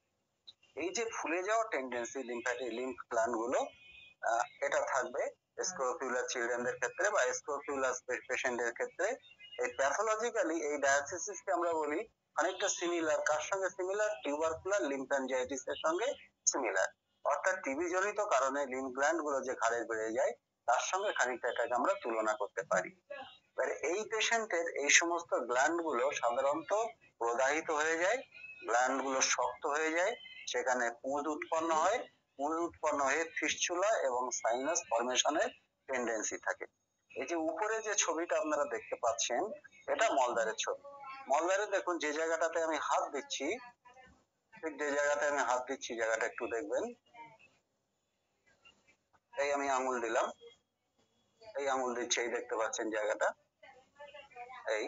এই যে ফুলে যাওয়ার টেন্ডেন্সি লিম্ফ্যাটিক লিম্ফ গ্ল্যান্ড গুলো, এটা থাকবে স্ক্রোফিউলার চিলড্রেনদের ক্ষেত্রে বা স্ক্রোফিউলাস পেশেন্টের ক্ষেত্রে। এই প্যাথোলজিক্যালি এই ডায়াথিসিসকে আমরা বলি অনেকটা সিমিলার, কার সঙ্গে সিমিলার? টিউবারকুলার লিম্ফ্যানজাইটিস এর সঙ্গে সিমিলার, অর্থাৎ টিবি জনিত কারণে লিম্ফ গ্ল্যান্ড গুলো যে ঘাড়ে বেড়ে যায়, তার সঙ্গে খানিকটা এটাকে আমরা তুলনা করতে পারি। এবার এই পেশেন্টের এই সমস্ত গ্ল্যান্ড গুলো সাধারণত প্রদাহিত হয়ে যায়, গ্ল্যান্ড গুলো শক্ত হয়ে যায়, সেখানে পুঁজ উৎপন্ন হয়, পুঁজ উৎপন্ন হয়ে ফিস্চুলা এবং সাইনাস ফরমেশনের টেন্ডেন্সি থাকে। এই যে উপরে যে ছবিটা আপনারা দেখতে পাচ্ছেন, এটা মলদ্বারের ছবি। মলদ্বারে দেখুন যে জায়গাটাতে আমি হাত দিচ্ছি, ঠিক যে জায়গাতে আমি হাত দিচ্ছি জায়গাটা একটু দেখবেন, এই আমি আঙুল দিলাম, এই আঙুল দিচ্ছি, এই দেখতে পাচ্ছেন জায়গাটা, এই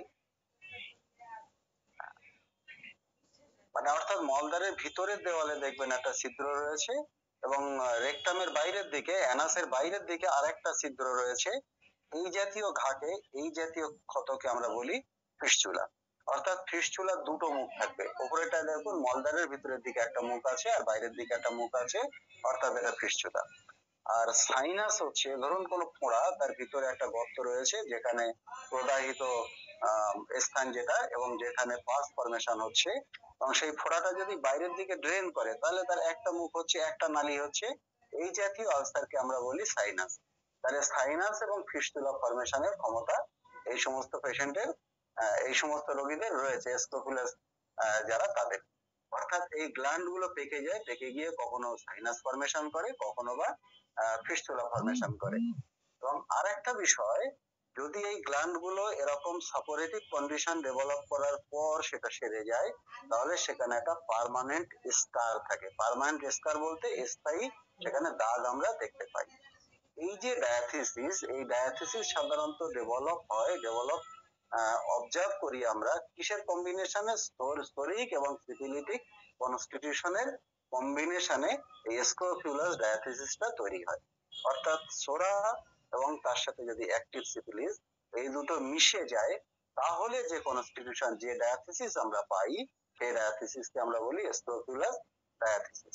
মানে অর্থাৎ মলদ্বারের ভিতরের দেওয়ালে দেখবেন একটা ছিদ্র রয়েছে, এবং রেকটামের বাইরের দিকে অ্যানাসের বাইরের দিকে আরেকটা ছিদ্র রয়েছে। এই জাতীয় ঘাটে এই জাতীয় ক্ষতকে আমরা বলি ফিস্চুলা। অর্থাৎ ফিস্চুলার দুটো মুখ থাকবে, উপরেটা দেখুন মলদ্বারের ভিতরের দিকে একটা মুখ আছে আর বাইরের দিকে একটা মুখ আছে, অর্থাৎ এটা ফিস্চুলা। আর সাইনাস হচ্ছে ধরুন কোনো ফোঁড়া, তার ভিতরে একটা গর্ত রয়েছে যেখানে প্রদাহিত আহ স্থান যেটা, এবং যেখানে পাস ফরমেশন হচ্ছে, এবং সেই ফোঁড়াটা যদি বাইরের দিকে ড্রেন করে, তাহলে তার একটা মুখ হচ্ছে, একটা নালী হচ্ছে, এই জাতীয় আলসারকে আমরা বলি সাইনাস। তাহলে সাইনাস এবং ফিস্টুলা ফরমেশনের ক্ষমতা এই সমস্ত পেশেন্টের, এই সমস্ত রোগীদের রয়েছে, স্ক্রোফুলাস যারা তাদের। অর্থাৎ এই গ্ল্যান্ড গুলো পেকে যায়, পেকে গিয়ে কখনো সাইনাস ফরমেশন করে, কখনো বা ফিস্টুলা ফরমেশন করে। এবং আরেকটা বিষয়, যদি এই গ্ল্যান্ড গুলো এরকম সাপোরেটিভ কন্ডিশন ডেভেলপ করার পর সেটা সেরে যায়, তাহলে সেখানে একটা পার্মানেন্ট স্কার থাকে। পার্মানেন্ট স্কার বলতে স্থায়ী সেখানে দাগ আমরা দেখতে পাই। এই যে ডায়াথিসিস, এই ডায়াথিসিস সাধারণত ডেভেলপ হয়, ডেভেলপ অবজার্ভ করি আমরা কিসের কম্বিনেশনে? স্তরিক এবং সিপিলিটিক কনস্টিটিউশনের কম্বিনেশনে এই স্ক্রোফিউলাস ডায়াথিসিসটা তৈরি হয়। অর্থাৎ সোরা এবং তার সাথে যদি অ্যাক্টিভ সিপিলিস এই দুটো মিশে যায়, তাহলে যে কনস্টিটিউশন, যে ডায়াথিসিস আমরা পাই, সেই ডায়াথিসিসকে আমরা বলি স্ক্রোফিউলাস ডায়াথিসিস।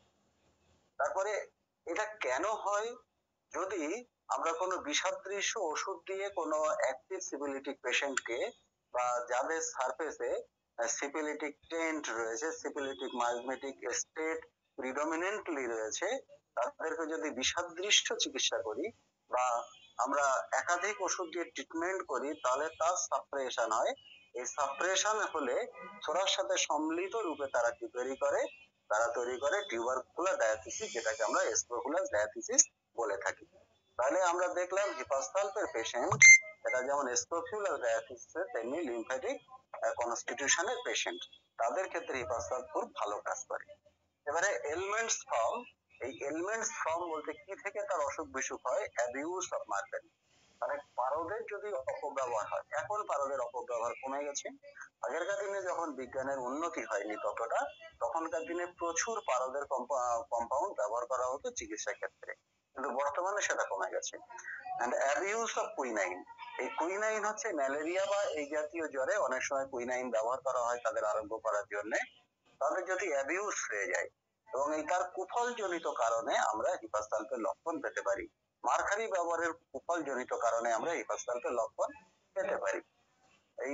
তারপরে এটা কেন হয়? যদি আমরা কোনো বিষাদৃশ্য ওষুধ দিয়ে কোনো অ্যাক্টিভ সিপিলিটিক পেশেন্টকে, বা যাদের সারফেসে সিপিলিটিক টেন্ট রয়েছে, সিপিলিটিক মাইজমেটিক স্টেট প্রিডমিনেন্টলি রয়েছে, তাদেরকে যদি বিষাদৃশ্য চিকিৎসা করি বা আমরা একাধিক ওষুধ দিয়ে ট্রিটমেন্ট করি, তাহলে তার সাপ্রেশন হয়। এই সাপ্রেশন হলে ছোড়ার সাথে সম্মিলিত রূপে তারা কি তৈরি করে? তারা তৈরি করে টিউবারকুলার ডায়াথিসিস, যেটাকে আমরা স্ক্রোফুলাস ডায়াথিসিস বলে থাকি। তাহলে আমরা দেখলাম হিপাসালফের পেশেন্ট, এটা যেমন স্ক্রোফুলার ডায়াথিসিস, তেমনি লিম্ফ্যাটিক কনস্টিটিউশনের পেশেন্ট, তাদের ক্ষেত্রে হিপাসালফ খুব ভালো কাজ করে। এবারে এলিমেন্টস ফর্ম, এই এলিমেন্টস ফর্ম বলতে কি থেকে তার অসুখ বিসুখ হয়? অ্যাবিউজ অফ মার্কারি, মানে পারদের যদি অপব্যবহার হয়। এখন পারদের অপব্যবহার কমে গেছে। আগেরকার দিনে যখন বিজ্ঞানের উন্নতি হয়নি ততটা, তখনকার দিনে প্রচুর পারদের কম্পাউন্ড ব্যবহার করা হতো চিকিৎসা ক্ষেত্রে, কিন্তু বর্তমানে সেটা কমে গেছে। এন্ড অ্যাবিউজ অফ কুইনাইন, এই কুইনাইন হচ্ছে ম্যালেরিয়া বা এই জাতীয় জ্বরে অনেক সময় কুইনাইন ব্যবহার করা হয় তাদের আরোগ্য করার জন্য। তাদের যদি অ্যাবিউজ হয়ে যায় এবং এই তার কুফল জনিত কারণে আমরা হিপাসালফের লক্ষণ পেতে পারি। মার্কারি ব্যবহারের কুফল জনিত কারণে আমরা হিপাসালফের লক্ষণ পেতে পারি। এই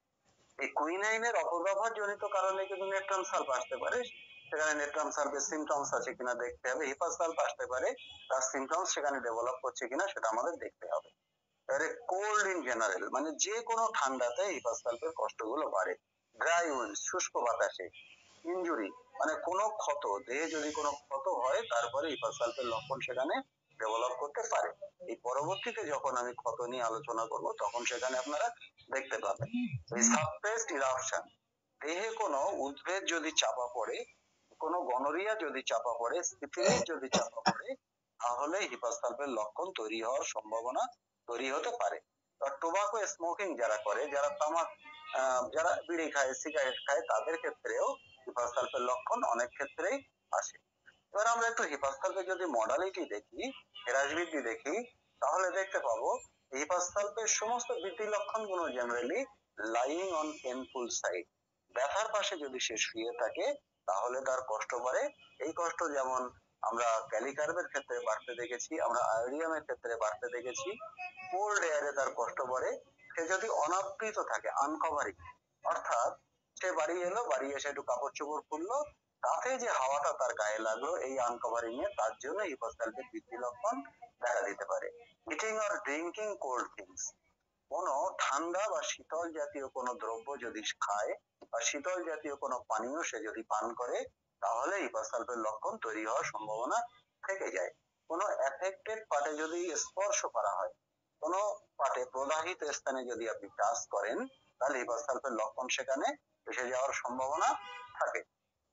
এই কুইনাইনের অপব্যবহার জনিত কারণে কিন্তু নেট্রাম সালফ আসতে পারে, সেখানে নেট্রাম সালফের সিমটমস আছে কিনা দেখতে হবে। হিপাসালফ আসতে পারে, তার সিমটমস সেখানে ডেভেলপ করছে কিনা সেটা আমাদের দেখতে হবে। এবারে কোল্ড ইন জেনারেল, মানে যে কোনো ঠান্ডাতে হিপাসালফের কষ্টগুলো বাড়ে। ড্রাই উইন্ড, শুষ্ক বাতাসে। ইনজুরি, মানে কোনো ক্ষত, দেহে যদি কোনো ক্ষত হয়, তারপরে হিপাসালফের লক্ষণ সেখানে ডেভেলপ করতে পারে। এই পরবর্তীতে যখন আমি ক্ষত নিয়ে আলোচনা করব, তখন সেখানে আপনারা দেখতে পাবেন। এই সাবপ্রেসড ইরাপশন, দেহে কোনো উদ্ভিদ যদি চাপা পড়ে, কোনো গনোরিয়া যদি চাপা পড়ে, সিফিলিস যদি চাপা পড়ে, তাহলে হিপাসালফের লক্ষণ তৈরি হওয়ার সম্ভাবনা তৈরি হতে পারে। টোবাকো স্মোকিং যারা করে, যারা তামাক, যারা বিড়ি খায়, সিগারেট খায়, তাদের ক্ষেত্রেও হিপাসালফের লক্ষণ অনেক ক্ষেত্রেই আসে। এবার আমরা একটু হিপাসালফের যদি মডালিটি দেখি, হ্রাসবৃদ্ধি দেখি, তাহলে দেখতে পাবো হিপাসালফের সমস্ত বৃদ্ধি লক্ষণ গুলো generally lying on painful side, ব্যথার পাশে যদি সে শুয়ে থাকে তাহলে তার কষ্ট বাড়ে। এই কষ্ট যেমন আমরা ক্যালিকার্বের ক্ষেত্রে বাড়তে দেখেছি, আমরা আয়োডিয়ামের ক্ষেত্রে বাড়তে দেখেছি। কোল্ড এয়ারে তার কষ্ট বাড়ে। সে যদি অনাবৃত থাকে, আনকভারিং, অর্থাৎ সে বাড়ি এলো, বাড়ি এসে একটু কাপড় চোপড় খুললো, তাতে যে হাওয়াটা তার গায়ে লাগলো, এই আনকভারিং এ তার জন্য হিপাসালফের বৃদ্ধি লক্ষণ দেখা দিতে পারে। Eating or drinking cold things, কোনো ঠান্ডা বা শীতল জাতীয় কোনো দ্রব্য যদি খায় বা শীতল জাতীয় কোনো পানীয় সে যদি পান করে, তাহলে হিপাসালফের লক্ষণ তৈরি হওয়ার সম্ভাবনা থেকে যায়। কোনো এফেক্টেড পার্টে যদি স্পর্শ করা হয়, কোনো পার্টে প্রদাহিত স্থানে যদি আপনি টাচ করেন, তাহলে হিপাসালফের লক্ষণ সেখানে এসে যাওয়ার সম্ভাবনা থাকে।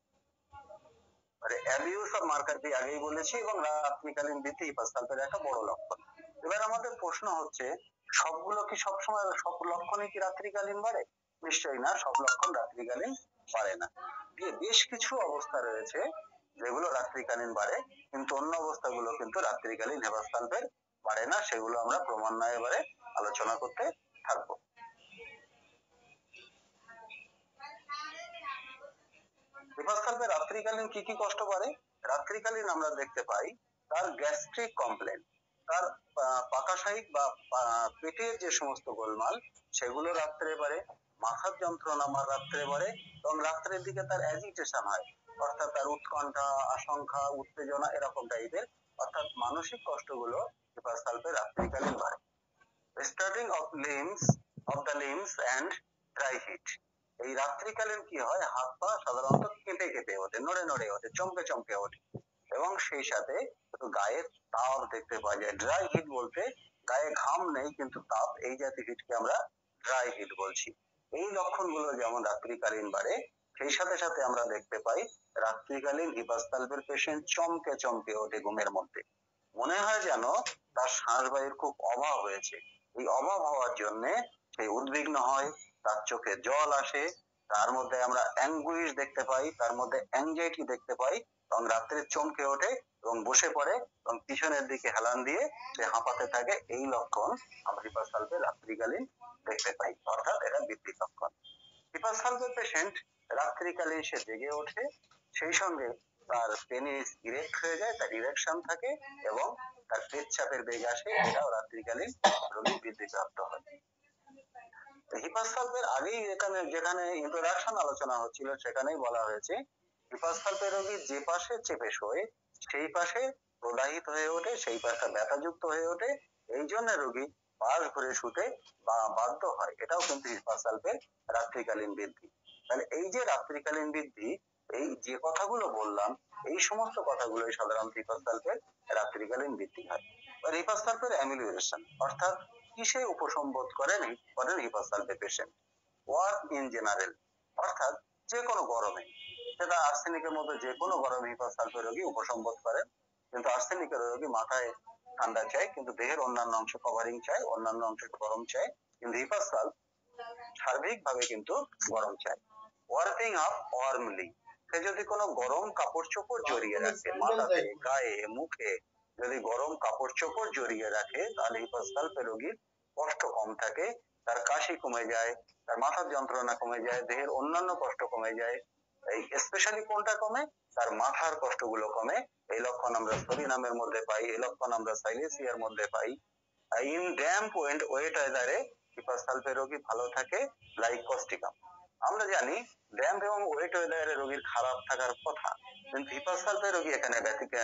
অ্যাবিউজ অফ মার্কারি আগেই বলেছি, এবং রাত্রিকালীন বৃদ্ধি হিপাসালফের একটা বড় লক্ষণ। এবার আমাদের প্রশ্ন হচ্ছে, সবগুলো কি সবসময়, সব লক্ষণই কি রাত্রিকালীন বাড়ে? নিশ্চয়ই না, সব লক্ষণ রাত্রিকালীন বাড়ে না। বেশ কিছু অবস্থা রয়েছে যেগুলো রাত্রিকালীন বাড়ে, কিন্তু অন্য অবস্থাগুলো কিন্তু রাত্রিকালীন হিপাসালফের বাড়ে না। সেগুলো আমরা ক্রমান্বয়ে এবারে আলোচনা করতে থাকবো। হিপাসালফের রাত্রিকালীন কি কি কষ্ট বাড়ে? রাত্রিকালীন আমরা দেখতে পাই তার গ্যাস্ট্রিক কমপ্লেন, তার পাকাশায়িক বা পেটের যে সমস্ত গোলমাল সেগুলো রাত্রে বাড়ে, মাথার যন্ত্রণা আমার রাত্রে বাড়ে, এবং রাত্রের দিকে তার অ্যাজিটেশন হয়, অর্থাৎ তার উৎকণ্ঠা, আশঙ্কা, উত্তেজনা এরকম টাইপের, অর্থাৎ মানসিক কষ্টগুলো হিপাসালফের রাত্রিকালীন বাড়ে। Starting of limbs of the limbs and dry heat, এই রাত্রিকালীন কি হয়, হাত পা সাধারণত কেঁপে কেঁপে ওঠে, নড়ে নড়ে ওঠে, চমকে চমকে ওঠে এবং সেই সাথে গায়ে তাপ দেখতে পাওয়া যায়। ড্রাই হিট বলতে গায়ে ঘাম নেই কিন্তু তাপ, এই জাতীয় হিটকে আমরা ড্রাই হিট বলছি। এই লক্ষণগুলো যেমন রাত্রিকালীন বাড়ে, সেই সাথে সাথে আমরা দেখতে পাই রাত্রিকালীন হিপাসথালভের পেশেন্ট চমকে চমকে ওঠে ঘুমের মধ্যে, মনে হয় যেন তার শ্বাসবায়ুর খুব অভাব হয়েছে। এই অভাব হওয়ার জন্য সে উদ্বিগ্ন হয়, তার চোখে জল আসে, তার মধ্যে আমরা অ্যাঙ্গুইশ দেখতে পাই, তার মধ্যে অ্যাংজাইটি দেখতে পাই এবং রাত্রে চমকে ওঠে এবং বসে পড়ে এবং পিছনের দিকে হেলান দিয়ে সে হাঁপাতে থাকে। এই লক্ষণ আমরা হিপাসথালভে রাত্রিকালীন দেখতে পাই, অর্থাৎ এটা বৃদ্ধির লক্ষণ। হিপাসথালভের পেশেন্ট রাত্রিকালীন সে জেগে ওঠে, সেই সঙ্গে তার পেনিস ইরেক্ট হয়ে যায়, তার ইরেকশন থাকে এবং তার পেচ্ছাপের বেগ আসে, এটাও রাত্রিকালীন রোগী বৃদ্ধিপ্রাপ্ত হয়। হিপাসথালভের আগেই এখানে যেখানে ইন্ট্রোডাকশন আলোচনা হচ্ছিল সেখানেই বলা হয়েছে হিপাসথালভের রোগী যে পাশে চেপে শোয় সেই পাশে প্রদাহিত হয়ে ওঠে, সেই পাশটা ব্যথাযুক্ত হয়ে ওঠে, এই জন্য রোগী পাশ ঘুরে শুতে বা বাধ্য হয়, এটাও কিন্তু হিপাসথালভের রাত্রিকালীন বৃদ্ধি। তাহলে এই যে রাত্রিকালীন বৃদ্ধি, এই যে কথাগুলো বললাম এই সমস্ত কথাগুলোই সাধারণত হিপাসথালভের রাত্রিকালীন বৃদ্ধি হয়। হিপাসথালভের অ্যামিলিউরেশন অর্থাৎ কিসে উপসম্বোধ করেন করেন হিপাসথালভের পেশেন্ট, ওয়ার্ক ইন জেনারেল অর্থাৎ যে কোনো গরমে, সেটা আর্সেনিকের মধ্যে যে কোনো গরমে হিপাসথালভের রোগী উপসম্বোধ করেন। কিন্তু আর্সেনিকের রোগী মাথায় ঠান্ডা চায় কিন্তু দেহের অন্যান্য অংশ কভারিং চায়, অন্যান্য অংশ গরম চায়, কিন্তু হিপাসথালভ সার্বিক ভাবে কিন্তু গরম চায়। ওয়ার্কিং আপ ওয়ার্মলি, সে যদি কোনো গরম কাপড় চোপড় জড়িয়ে রাখে মাথাতে, গায়ে, মুখে যদি গরম কাপড় চোপড় জড়িয়ে রাখে তাহলে হিপাসথালভের রোগীর কষ্ট কম থাকে, তার কাশি কমে যায়, তার মাথার যন্ত্রণা কমে যায়, দেহের অন্যান্য কষ্ট কমে যায়। এই স্পেশালি কোনটা কমে, তার মাথার কষ্টগুলো কমে। এই লক্ষণ আমরা সরিনামের মধ্যে পাই, এই লক্ষণ আমরা সাইলেসিয়ার মধ্যে পাই। ইন ড্যাম্প ওয়েন্ড ওয়েট ওয়েদারে হিপাসথালভের রোগী ভালো থাকে লাইক কস্টিকাম। আমরা জানি ড্যাম্প এবং ওয়েট ওয়েদারে রোগীর খারাপ থাকার কথা, কিন্তু হিপাসথালভের রোগী এখানে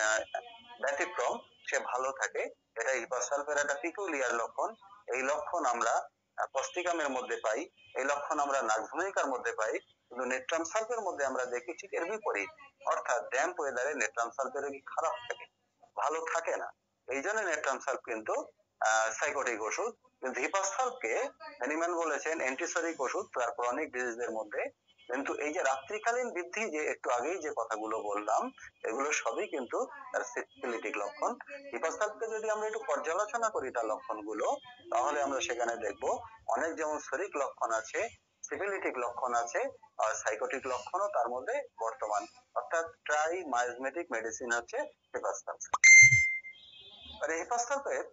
ব্যতিক্রম, সে ভালো থাকে, এটা হিপাসথালভের একটা পিকুলিয়ার লক্ষণ। এই লক্ষণ আমরা কস্টিকামের মধ্যে পাই, এই লক্ষণ আমরা নাক্সভূমিকার মধ্যে পাই, কিন্তু নেট্রাম সালফের মধ্যে আমরা দেখি ঠিক এর বিপরীত, অর্থাৎ ড্যাম্প ওয়েদারে নেট্রাম সালফের রোগী খারাপ থাকে, ভালো থাকে না। এই জন্য নেট্রাম সালফ কিন্তু সাইকোটিক ওষুধ, কিন্তু হিপাসথালভকে হ্যানিম্যান বলেছেন অ্যান্টিসরিক ওষুধ তার ক্রনিক ডিজিজের মধ্যে। কিন্তু এই যে রাত্রিকালীন বৃদ্ধি, যে একটু আগেই যে কথাগুলো বললাম এগুলো সবই কিন্তু তার সিফিলিটিক লক্ষণ। হিপাসথালভকে যদি আমরা একটু পর্যালোচনা করি তার লক্ষণগুলো, তাহলে আমরা সেখানে দেখব অনেক যেমন শরিক লক্ষণ আছে, সিফিলিটিক লক্ষণ আছে, আর সাইকোটিক লক্ষণও তার মধ্যে বর্তমান, অর্থাৎ ট্রাই মাইজমেটিক মেডিসিন হচ্ছে হিপাসথালভ। আর হিপাসথালভের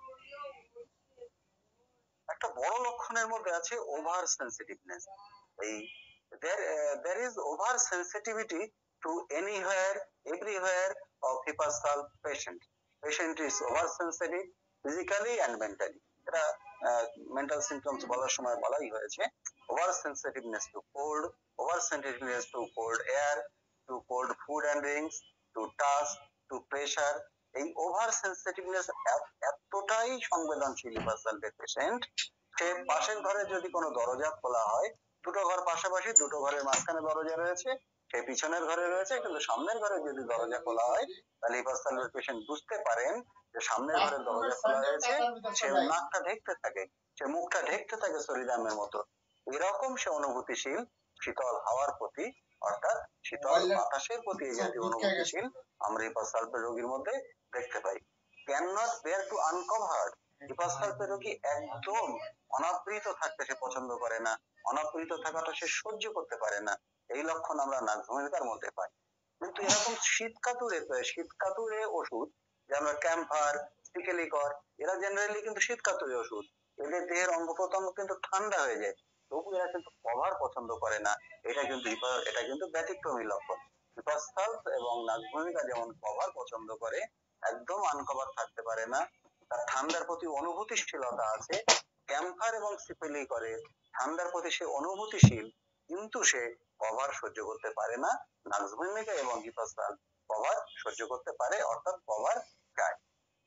একটা বড় লক্ষণের মধ্যে আছে ওভার সেন্সিটিভনেস। এই there uh, there is over sensitivity to anywhere everywhere of hipasalv patient. Patient is over sensitive physically and mentally. এটা মেন্টাল সিমটমস বলার সময় বলাই হয়েছে, over sensitiveness to cold, over sensitiveness to cold air, to cold food and drinks, to touch, to pressure. এই over sensitiveness এতটাই সংবেদনশীল হিপাসালভের patient, সে পাশের ঘরে যদি কোনো দরজা খোলা হয়, দুটো ঘর পাশাপাশি, দুটো ঘরের মাঝখানে দরজা রয়েছে, সে পিছনের ঘরে রয়েছে, কিন্তু সামনের ঘরে যদি দরজা খোলা হয় তাহলে হিপাসালভের পেশেন্ট বুঝতে পারেন যে সামনের ঘরের দরজা খোলা হয়েছে, সে নাকটা ঢেকতে থাকে, সে মুখটা ঢেকতে থাকে সরিদামের মতো। এরকম সে অনুভূতিশীল শীতল হাওয়ার প্রতি, অর্থাৎ শীতল বাতাসের প্রতি এই জাতীয় অনুভূতিশীল আমরা হিপাসালভের রোগীর মধ্যে দেখতে পাই। Can not bear to uncovered, হিপাসালভের রোগী একদম অনাবৃত থাকতে সে পছন্দ করে না, অনাবৃত থাকাটা সে সহ্য করতে পারে না, এই লক্ষণ আমরা নাক্সভূমিকার মধ্যে পাই। কিন্তু এরকম শীত কাতুরে শীত কাতুরে ওষুধ যেমন ক্যাম্পার, সিকেলিকর, এরা জেনারেলি কিন্তু শীত কাতুরে ওষুধ, এদের দেহের অঙ্গ প্রত্যঙ্গ কিন্তু ঠান্ডা হয়ে যায়, তবু এরা কিন্তু কভার পছন্দ করে না, এটা কিন্তু এটা কিন্তু ব্যতিক্রমী লক্ষণ। হিপাসালভ এবং নাক্সভূমিকা যেমন কভার পছন্দ করে, একদম আনকভার থাকতে পারে না, তার ঠান্ডার প্রতি অনুভূতিশীলতা আছে। ক্যাম্পার এবং সিকেলিকরে ঠান্ডার প্রতি সে অনুভূতিশীল, কিন্তু সে কভার সহ্য করতে পারে না। নাক্সভূমিকা এবং হিপাসালভ কভার সহ্য করতে পারে, অর্থাৎ কভার চায়।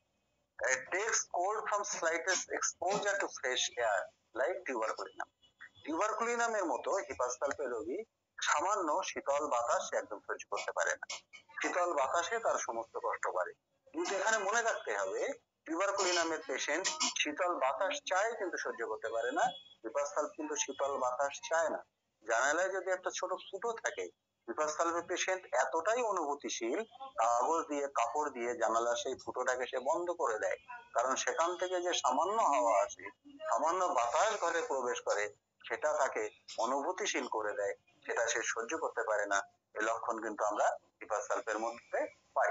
It takes cold from slightest exposure to fresh air like tuberculinum. টিউবারকুলিনামের মতো হিপাসালফের রোগী সামান্য শীতল বাতাস সে একদম সহ্য করতে পারে না, শীতল বাতাসে তার সমস্ত কষ্ট বাড়ে। কিন্তু এখানে মনে রাখতে হবে টিউবারকুলিনামের পেশেন্ট শীতল বাতাস চায় কিন্তু সহ্য করতে পারে না, হিপাসালফ কিন্তু শীতল বাতাস চায় না। জানালায় যদি একটা ছোট ফুটো থাকে, হিপাসালফের পেশেন্ট এতটাই অনুভূতিশীল, কাগজ দিয়ে কাপড় দিয়ে জানালার সেই ফুটোটাকে সে বন্ধ করে দেয়, কারণ সেখান থেকে যে সামান্য হাওয়া আসে, সামান্য বাতাস ঘরে প্রবেশ করে, সেটা তাকে অনুভূতিশীল করে দেয়, সেটা সে সহ্য করতে পারে না। এই লক্ষণ কিন্তু আমরা হিপাসালফের মধ্যে পাই।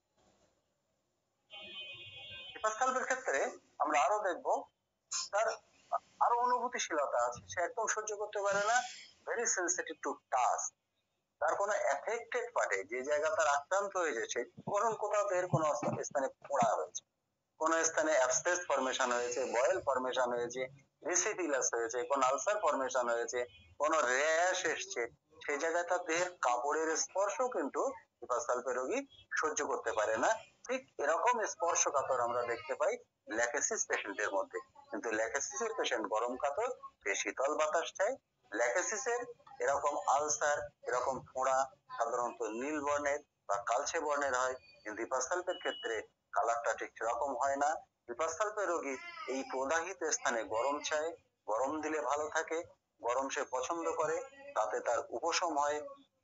হিপাসালফের ক্ষেত্রে আমরা আরো দেখবো তার আরো অনুভূতিশীলতা আছে, সে একদম সহ্য করতে পারে না, ভেরি সেন্সিটিভ টু টাচ। তার কোনো এফেক্টেড পার্টে যে জায়গা তার আক্রান্ত হয়ে গেছে, বরং কোথাও এর কোনো স্থানে পোড়া হয়েছে, কোন স্থানে অ্যাবসেস ফরমেশন হয়েছে, বয়েল ফরমেশন হয়েছে, রেসিডিলাস হয়েছে, কোন আলসার ফরমেশন হয়েছে, কোন র্যাশ এসছে, সেই জায়গায় তার দেহের কাপড়ের স্পর্শ কিন্তু হিপাসালফের রোগী সহ্য করতে পারে না। ঠিক এরকম স্পর্শকাতর আমরা দেখতে পাই ল্যাকেসিস পেশেন্টের মধ্যে, কিন্তু ল্যাকেসিসের পেশেন্ট গরম কাতর, সে শীতল বাতাস চায়। ল্যাকেসিসের এরকম আলসার, এরকম ফোঁড়া সাধারণত নীল বর্ণের বা কালচে বর্ণের হয়, কিন্তু হিপাসালফের ক্ষেত্রে কালারটা ঠিক সেরকম হয় না। হিপাসালফের রোগী এই প্রদাহিত স্থানে গরম চায়, গরম দিলে ভালো থাকে, গরম সে পছন্দ করে, তাতে তার উপশম হয়,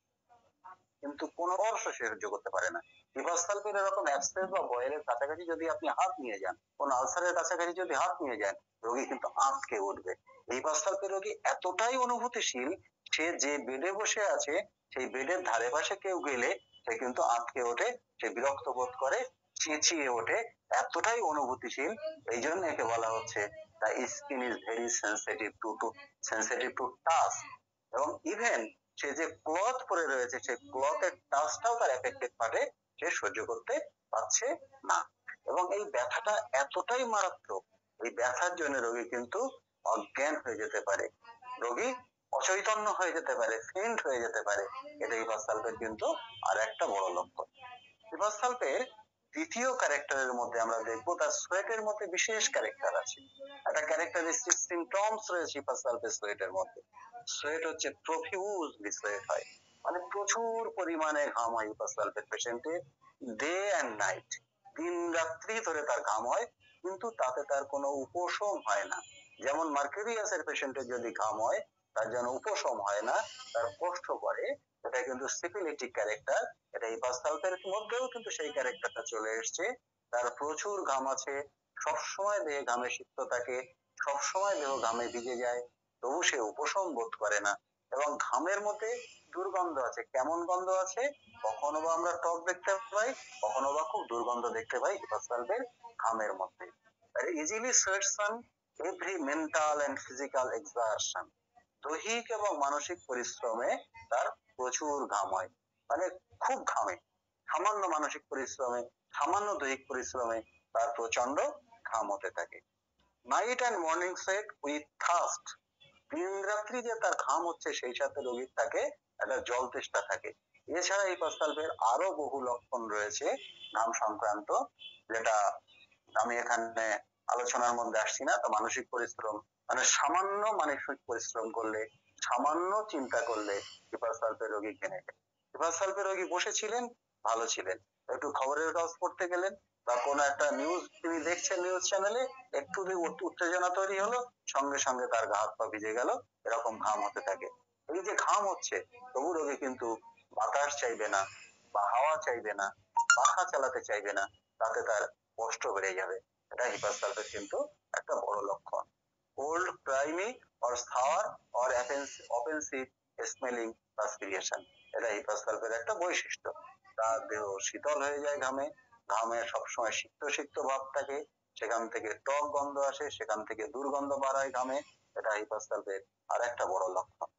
কিন্তু কোনো স্পর্শ সে সহ্য করতে পারে না। হিপাসালফের এরকম অ্যাবসেস বা বয়েলের কাছাকাছি যদি আপনি হাত নিয়ে যান, কোন আলসারের কাছাকাছি যদি হাত নিয়ে যান, রোগী কিন্তু আঁতকে উঠবে। হিপাসালফের রোগী এতটাই অনুভূতিশীল, সে যে বেডে বসে আছে সেই বেডের ধারে পাশে কেউ গেলে সে কিন্তু আঁতকে ওঠে, সে বিরক্ত বোধ করে, চেঁচিয়ে ওঠে, এতটাই অনুভূতিশীল। এই জন্য একে বলা হচ্ছে the skin is very sensitive to to sensitive to touch। এবং ইভেন সে যে ক্লথ পরে রয়েছে, সেই ক্লথের টাচটাও তার এফেক্টেড পার্টে সে সহ্য করতে পারছে না। এবং এই ব্যথাটা এতটাই মারাত্মক, এই ব্যথার জন্য রোগী কিন্তু অজ্ঞান হয়ে যেতে পারে, রোগী অচৈতন্য হয়ে যেতে পারে, ফেইন্ট হয়ে যেতে পারে। এটা হিপাসালফের কিন্তু আর একটা বড় লক্ষণ। হিপাসালফের দ্বিতীয় ক্যারেক্টারের মধ্যে আমরা দেখবো তার সোয়েটের মধ্যে বিশেষ ক্যারেক্টার আছে, একটা ক্যারেক্টারিস্টিক সিমটমস রয়েছে হিপাসালফের সোয়েটের মধ্যে। সোয়েট হচ্ছে প্রফিউজলি সোয়েট হয়, মানে প্রচুর পরিমাণে ঘাম হয় হিপাসালফের পেশেন্টের, ডে অ্যান্ড নাইট, দিন রাত্রি ধরে তার ঘাম হয়, কিন্তু তাতে তার কোনো উপশম হয় না। যেমন মার্কেরিয়াসের পেশেন্টের যদি ঘাম হয় তার যেন উপশম হয় না, তার কষ্ট করে, এটা কিন্তু সিফিলিটিক ক্যারেক্টার। এটা হিপাসালফের মধ্যেও কিন্তু সেই ক্যারেক্টারটা চলে এসছে, তার প্রচুর ঘাম আছে, সবসময় দেহে ঘামে সিক্ত থাকে, সবসময় দেহ ঘামে ভিজে যায়, তবু সে উপশম বোধ করে না। এবং ঘামের মধ্যে দুর্গন্ধ আছে, কেমন গন্ধ আছে, কখনো বা আমরা টক দেখতে পাই, কখনো বা খুব দুর্গন্ধ দেখতে পাই হিপাসালফের ঘামের মধ্যে। Easily sweats on every mental and physical exertion, দৈহিক এবং মানসিক পরিশ্রমে তার প্রচুর ঘাম হয়, মানে খুব ঘামে, সামান্য মানসিক পরিশ্রমে, সামান্য দৈহিক পরিশ্রমে তার প্রচন্ড ঘাম হতে থাকে। Night and morning sweat with thirst, দিন রাত্রি যে তার ঘাম হচ্ছে সেই সাথে রোগীর থাকে একটা জল তেষ্টা থাকে। এছাড়া হিপাসালফের আরো বহু লক্ষণ রয়েছে ঘাম সংক্রান্ত, যেটা আমি এখানে আলোচনার মধ্যে আসছি না। তা মানসিক পরিশ্রম, মানে সামান্য মানসিক পরিশ্রম করলে, সামান্য চিন্তা করলে হিপাসালফের রোগী ঘেমে যায়। হিপাসালফের রোগী বসেছিলেন, ভালো ছিলেন, একটু খবরের কাগজ পড়তে গেলেন বা কোনো একটা নিউজ তিনি দেখছেন নিউজ চ্যানেলে, একটু উত্তেজনা তৈরি হলো, সঙ্গে সঙ্গে তার গা হাত পা ভিজে গেল, এরকম ঘাম হতে থাকে। এই যে ঘাম হচ্ছে, তবু রোগী কিন্তু বাতাস চাইবে না বা হাওয়া চাইবে না, পাখা চালাতে চাইবে না, তাতে তার কষ্ট বেড়ে যাবে। এটা হিপাসালফের কিন্তু একটা বড় লক্ষণ। Cold, creamy or sour or offensive smelling perspiration, এটা হিপাসালফের একটা বৈশিষ্ট্য। তার দেহ শীতল হয়ে যায় ঘামে, ঘামে সবসময় সিক্ত সিক্ত ভাব থাকে, সেখান থেকে টক গন্ধ আসে, সেখান থেকে দুর্গন্ধ বার হয় ঘামে, এটা হিপাসালফের আর একটা বড় লক্ষণ।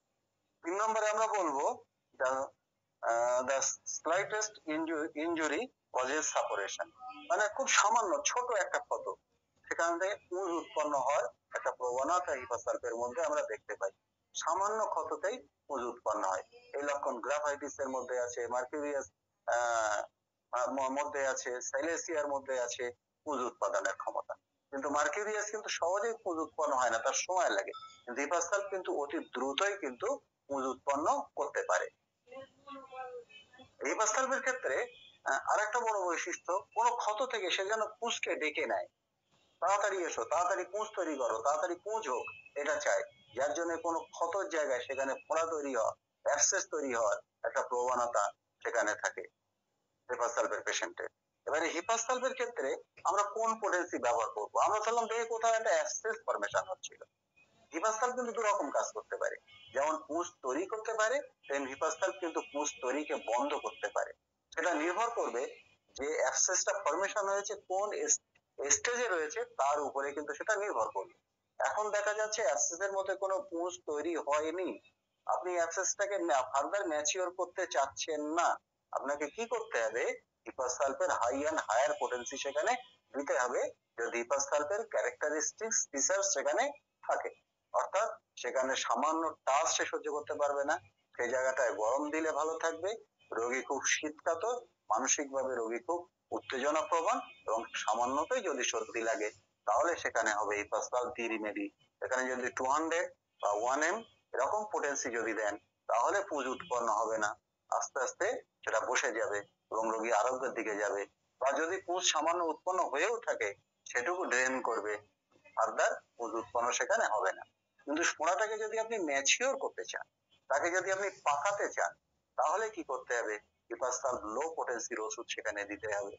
তিন নম্বরে আমরা বলবো the uh, the slightest inju- injury causes suppuration, মানে খুব সামান্য ছোট একটা ক্ষত, সেখান থেকে পুঁজ উৎপন্ন হয়, একটা প্রবণতা হিপাসালফের মধ্যে আমরা দেখতে পাই, সামান্য ক্ষততেই পুঁজ উৎপন্ন হয়। এই লক্ষণ গ্রাফাইটিস এর মধ্যে আছে, মার্কিউরিয়াস আহ মধ্যে আছে, সাইলেসিয়ার মধ্যে আছে পুঁজ উৎপাদনের ক্ষমতা। কিন্তু মার্কিউরিয়াস কিন্তু সহজেই পুঁজ উৎপন্ন হয় না, তার সময় লাগে। কিন্তু হিপাসালভ কিন্তু অতি দ্রুতই কিন্তু পুঁজ উৎপন্ন করতে পারে। হিপাসালভের ক্ষেত্রে আরেকটা বড় বৈশিষ্ট্য, কোনো ক্ষত থেকে সে যেন পুঁজকে ডেকে নেয়, তাড়াতাড়ি এসো, তাড়াতাড়ি পুঁজ তৈরি করো, তাড়াতাড়ি পুঁজ হোক, এটা চাই। যার জন্য কোনো ক্ষতর জায়গায় সেখানে ফোড়া তৈরি হওয়া, অ্যাবসেস তৈরি হওয়ার একটা প্রবণতা সেখানে থাকে হিপাসালভের পেশেন্টের। এবারে হিপাসালভের ক্ষেত্রে আমরা কোন পোটেন্সি ব্যবহার করবো? আমরা ধরলাম দেখে কোথাও একটা অ্যাবসেস ফরমেশন হচ্ছিল, হিপাসালভ কিন্তু দু রকম কাজ করতে পারে, যেমন পুঁজ তৈরি করতে পারে, তেমন হিপাসালভ কিন্তু পুঁজ তৈরিকে বন্ধ করতে পারে। সেটা নির্ভর করবে যে অ্যাবসেসটা ফরমেশন হয়েছে কোন স্টেজে রয়েছে তার উপরে কিন্তু সেটা নির্ভর করবে। এখন দেখা যাচ্ছে অ্যাবসেসের মধ্যে কোনো পুঁজ তৈরি হয়নি, আপনি অ্যাবসেসটাকে ফার্দার ম্যাচিওর করতে চাচ্ছেন না, আপনাকে কি করতে হবে? হিপাসালভের হাই এন্ড হায়ার পোটেন্সি সেখানে দিতে হবে, যদি হিপাসালভের ক্যারেক্টারিস্টিক্স ফিচার সেখানে থাকে। অর্থাৎ সেখানে সামান্য টাচ সে সহ্য করতে পারবে না, সেই জায়গাটায় গরম দিলে ভালো থাকবে, রোগী খুব শীতকাতর, মানসিক ভাবে রোগী খুব উত্তেজনা প্রবণ, এবং সামান্যতই যদি সর্দি লাগে তাহলে সেখানে হবে হিপাসালভ ডি রিমেডি। এখানে যদি টু হান্ড্রেড বা ওয়ান এম এরকম পোটেন্সি যদি দেন তাহলে পুঁজ উৎপন্ন হবে না, আস্তে আস্তে সেটা বসে যাবে এবং রোগী আরোগ্যের দিকে যাবে। বা যদি পুঁজ সামান্য উৎপন্ন হয়েও থাকে সেটুকু ড্রেন করবে, ফার্দার পুঁজ উৎপন্ন সেখানে হবে না। কিন্তু ফোড়াটাকে যদি আপনি ম্যাচিওর করতে চান, তাকে যদি আপনি পাকাতে চান, তাহলে কি করতে হবে? হিপাসালভ লো পোটেন্সির ওষুধ সেখানে দিতে হবে।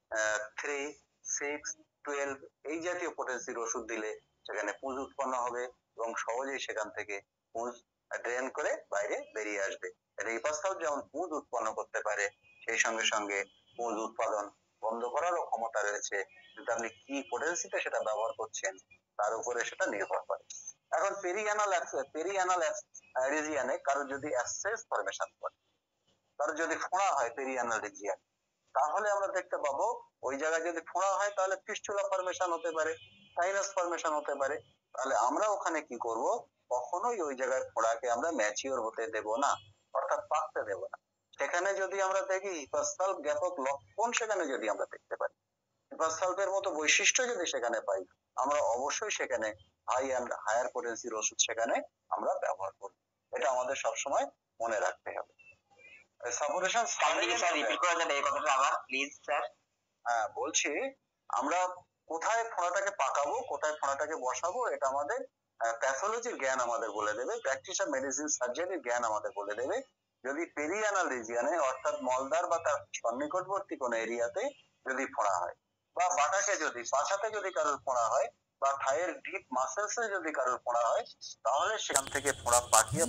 থ্রি সিক্স টুয়েলভ এই জাতীয় পোটেন্সির ওষুধ দিলে সেখানে পুঁজ উৎপন্ন হবে এবং সহজেই সেখান থেকে পুঁজ ড্রেন করে বাইরে বেরিয়ে আসবে। হিপাসালভ যেমন পুঁজ উৎপন্ন করতে পারে, সেই সঙ্গে সঙ্গে পুঁজ উৎপাদন বন্ধ করারও ক্ষমতা রয়েছে, কিন্তু আপনি কি পোটেন্সিতে সেটা ব্যবহার করছেন তার উপরে সেটা নির্ভর করে। এখন পেরিয়ানাল পেরিয়ানাল রিজিয়নে কারো যদি অ্যাবসেস ফরমেশন করে, কারো যদি ফোঁড়া হয় পেরিয়ানাল রিজিয়ন, তাহলে আমরা দেখতে পাবো ওই জায়গায় যদি ফোঁড়া হয় তাহলে ফিস্টুলা ফরমেশন হতে পারে, সাইনাস ফরমেশন হতে পারে। তাহলে আমরা ওখানে কি করব? কখনোই ওই জায়গায় ফোঁড়াকে আমরা ম্যাচিওর হতে দেব না, অর্থাৎ পাকতে দেব না। সেখানে যদি আমরা দেখি হিপাসালভ ব্যাপক লক্ষণ সেখানে যদি আমরা দেখতে পাই, হিপাসালভের মতো বৈশিষ্ট্য যদি সেখানে পাই, আমরা অবশ্যই সেখানে হাই এন্ড হায়ার পোটেন্সির ওষুধ সেখানে আমরা ব্যবহার করব। এটা আমাদের সবসময় মনে রাখতে হবে। সাপুরেশন স্যার রিপিট করে দেন এই কথাটা আবার প্লিজ স্যার। হ্যাঁ বলছি, আমরা কোথায় ফোঁড়াটাকে পাকাবো, কোথায় ফোঁড়াটাকে বসাবো, এটা আমাদের প্যাথোলজির জ্ঞান আমাদের বলে দেবে, প্র্যাকটিশনার মেডিসিন সার্জারির জ্ঞান আমাদের বলে দেবে। যদি পেরিয়ানাল রিজিয়নে অর্থাৎ মলদ্বার বা তার সন্নিকটবর্তী কোনো এরিয়াতে যদি ফোঁড়া হয়, বা বাটাকে যদি পাছাতে যদি কারোর ফোঁড়া হয়, বা থাইয়ের ডিপ মাসেলসে যদি কারোর ফোঁড়া হয়, তাহলে সেখান থেকে ফোঁড়া পাকিয়ে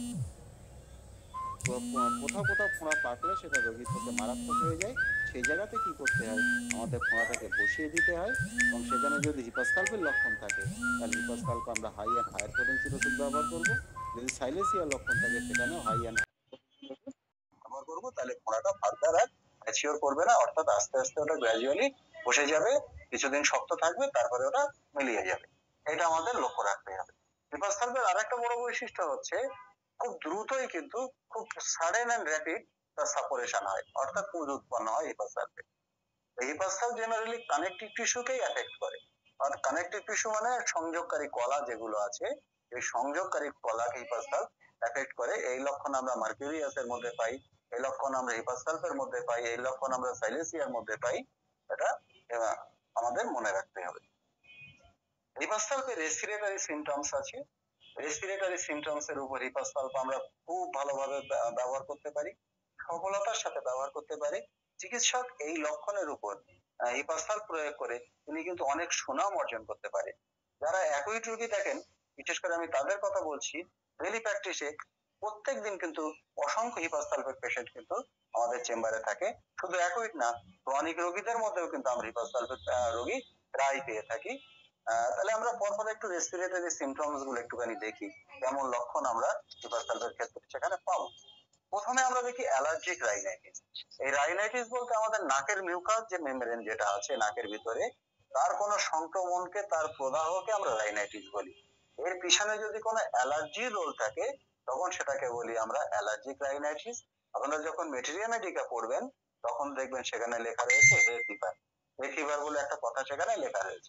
কোথাও কোথাও ফোঁড়া পাকলে সেটা রোগীর পক্ষে মারাত্মক হয়ে যায়। সেই জায়গাতে কি করতে হয়? আমাদের ফোঁড়াটাকে বসিয়ে দিতে হয়, এবং সেখানে যদি হিপাসালভের লক্ষণ থাকে তাহলে হিপাসালভ আমরা হাই অ্যান্ড হায়ার পোটেন্সির ওষুধ ব্যবহার করব। যদি সাইলেসিয়ার লক্ষণ থাকে সেখানেও হাই অ্যান্ড ব্যবহার করবো, তাহলে ফোঁড়াটা ফার্দার আর ম্যাচিওর করবে না, অর্থাৎ আস্তে আস্তে ওটা গ্র্যাজুয়ালি বসে যাবে, কিছুদিন শক্ত থাকবে, তারপরে ওটা মিলিয়ে যাবে। এটা আমাদের লক্ষ্য রাখতে হবে। হিপাসালভের আরেকটা বড় বৈশিষ্ট্য হচ্ছে খুব দ্রুতই কিন্তু খুব সাডেন এন্ড র্যাপিড তার সাপুরেশন হয়, অর্থাৎ পুঁজ উৎপন্ন হয় হিপাসালভে। হিপাসালভ জেনারেলি কানেকটিভ টিস্যুকেই এফেক্ট করে, আর কানেকটিভ টিস্যু মানে সংযোগকারী কলা যেগুলো আছে, এই সংযোগকারী কলাকে হিপাসালভ এফেক্ট করে। এই লক্ষণ আমরা মার্কিউরিয়াসের মধ্যে পাই, এই লক্ষণ আমরা হিপাসালভের মধ্যে পাই, এই লক্ষণ আমরা সাইলেসিয়ার মধ্যে পাই। এটা আমাদের মনে রাখতে হবে। হিপাসালভের রেসপিরেটরি সিমটমস আছে, রেসপিরেটরি সিমটমস এর উপর হিপাসালভ আমরা খুব ভালোভাবে ব্যবহার করতে পারি, সফলতার সাথে ব্যবহার করতে পারি। চিকিৎসক এই লক্ষণের উপর হিপাসালভ প্রয়োগ করে তিনি কিন্তু অনেক সুনাম অর্জন করতে পারে। যারা অ্যাকুইট রোগী দেখেন, বিশেষ করে আমি তাদের কথা বলছি, ডেইলি প্র্যাকটিসে প্রত্যেক দিন কিন্তু অসংখ্য হিপাসালভের পেশেন্ট কিন্তু আমাদের চেম্বারে থাকে। শুধু অ্যাকুইট না, ক্রনিক রোগীদের মধ্যেও কিন্তু আমরা হিপাসালভের রোগী প্রায় পেয়ে থাকি। তাহলে আমরা পরপর একটু রেসপিরেটরি সিমটমস গুলো একটুখানি দেখি, কেমন লক্ষণ আমরা হিপাসালভের ক্ষেত্রে সেখানে পাবো। প্রথমে আমরা দেখি অ্যালার্জিক রাইনাইটিস। এই রাইনাইটিস বলতে আমাদের নাকের মিউকাস যে মেমব্রেন যেটা আছে নাকের ভিতরে, তার কোনো সংক্রমণকে, তার প্রদাহকে আমরা রাইনাইটিস বলি। এর পিছনে যদি কোনো অ্যালার্জির রোল থাকে তখন সেটাকে বলি আমরা অ্যালার্জিক রাইনাইটিস। আপনারা যখন মেটেরিয়া মেডিকা পড়বেন তখন দেখবেন সেখানে লেখা রয়েছে হে ফিভার, হে ফিভার বলে একটা কথা সেখানে লেখা রয়েছে।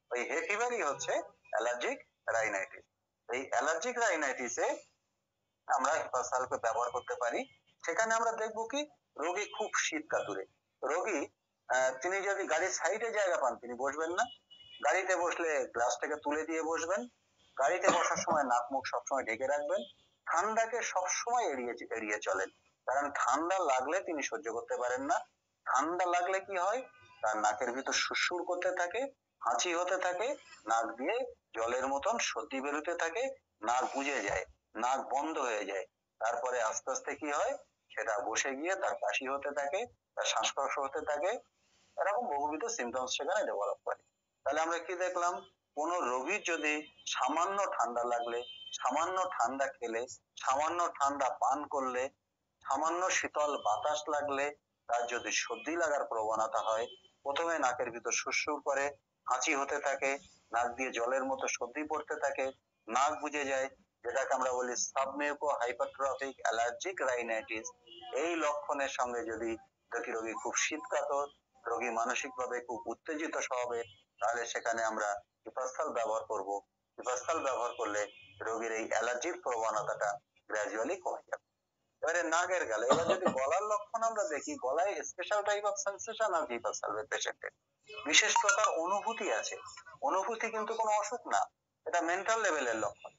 ওই হে ফিভারই হচ্ছে অ্যালার্জিক রাইনাইটিস। এই অ্যালার্জিক রাইনাইটিসে আমরা হিপাসালফে ব্যবহার করতে পারি। সেখানে আমরা দেখবো কি রোগী খুব শীত কাতুরে, রোগী আহ, তিনি যদি গাড়ির সাইডে জায়গা পান তিনি বসবেন না, গাড়িতে বসলে গ্লাসটাকে তুলে দিয়ে বসবেন, গাড়িতে বসার সময় নাক মুখ সবসময় ঢেকে রাখবেন, ঠান্ডাকে সবসময় এড়িয়ে এড়িয়ে চলেন, কারণ ঠান্ডা লাগলে তিনি সহ্য করতে পারেন না। ঠান্ডা লাগলে কি হয়, তার নাকের ভিতর সুরসুর করতে থাকে, হাঁচি হতে থাকে, নাক দিয়ে জলের মতন সর্দি বেরোতে থাকে, নাক বুজে যায়, নাক বন্ধ হয়ে যায়, তারপরে আস্তে আস্তে কি হয় সেটা বসে গিয়ে তার কাশি হতে থাকে, তার শ্বাসকষ্ট হতে থাকে, এরকম বহুবিধ সিমটমস সেখানে ডেভেলপ করে। তাহলে আমরা কি দেখলাম, কোন রোগীর যদি সামান্য ঠান্ডা লাগলে, সামান্য ঠান্ডা খেলে, সামান্য ঠান্ডা পান করলে, সামান্য শীতল বাতাস লাগলে তার যদি সর্দি লাগার প্রবণতা হয়, প্রথমে নাকের ভিতর সুরসুর করে, হাঁচি হতে থাকে, নাক দিয়ে জলের মতো সর্দি পড়তে থাকে, নাক বুজে যায়, যেটাকে আমরা বলি সাবমিউকো হাইপারট্রফিক অ্যালার্জিক রাইনাইটিস। এই লক্ষণের সঙ্গে যদি দেখি রোগী খুব শীতকাতর, রোগী মানসিক ভাবে খুব উত্তেজিত স্বভাবের, তাহলে সেখানে আমরা হিপাসাল ব্যবহার করব। হিপাসাল ব্যবহার করলে রোগীর এই অ্যালার্জির প্রবণতাটা গ্র্যাজুয়ালি কমে যাবে। এবারে নাকের গেলে, এবার যদি গলার লক্ষণ আমরা দেখি, গলায় স্পেশাল টাইপ অফ সেন্সেশন আছে হিপাসালভের পেশেন্টের, বিশেষ প্রকার অনুভূতি আছে। অনুভূতি কিন্তু কোনো অসুখ না, এটা মেন্টাল লেভেলের লক্ষণ।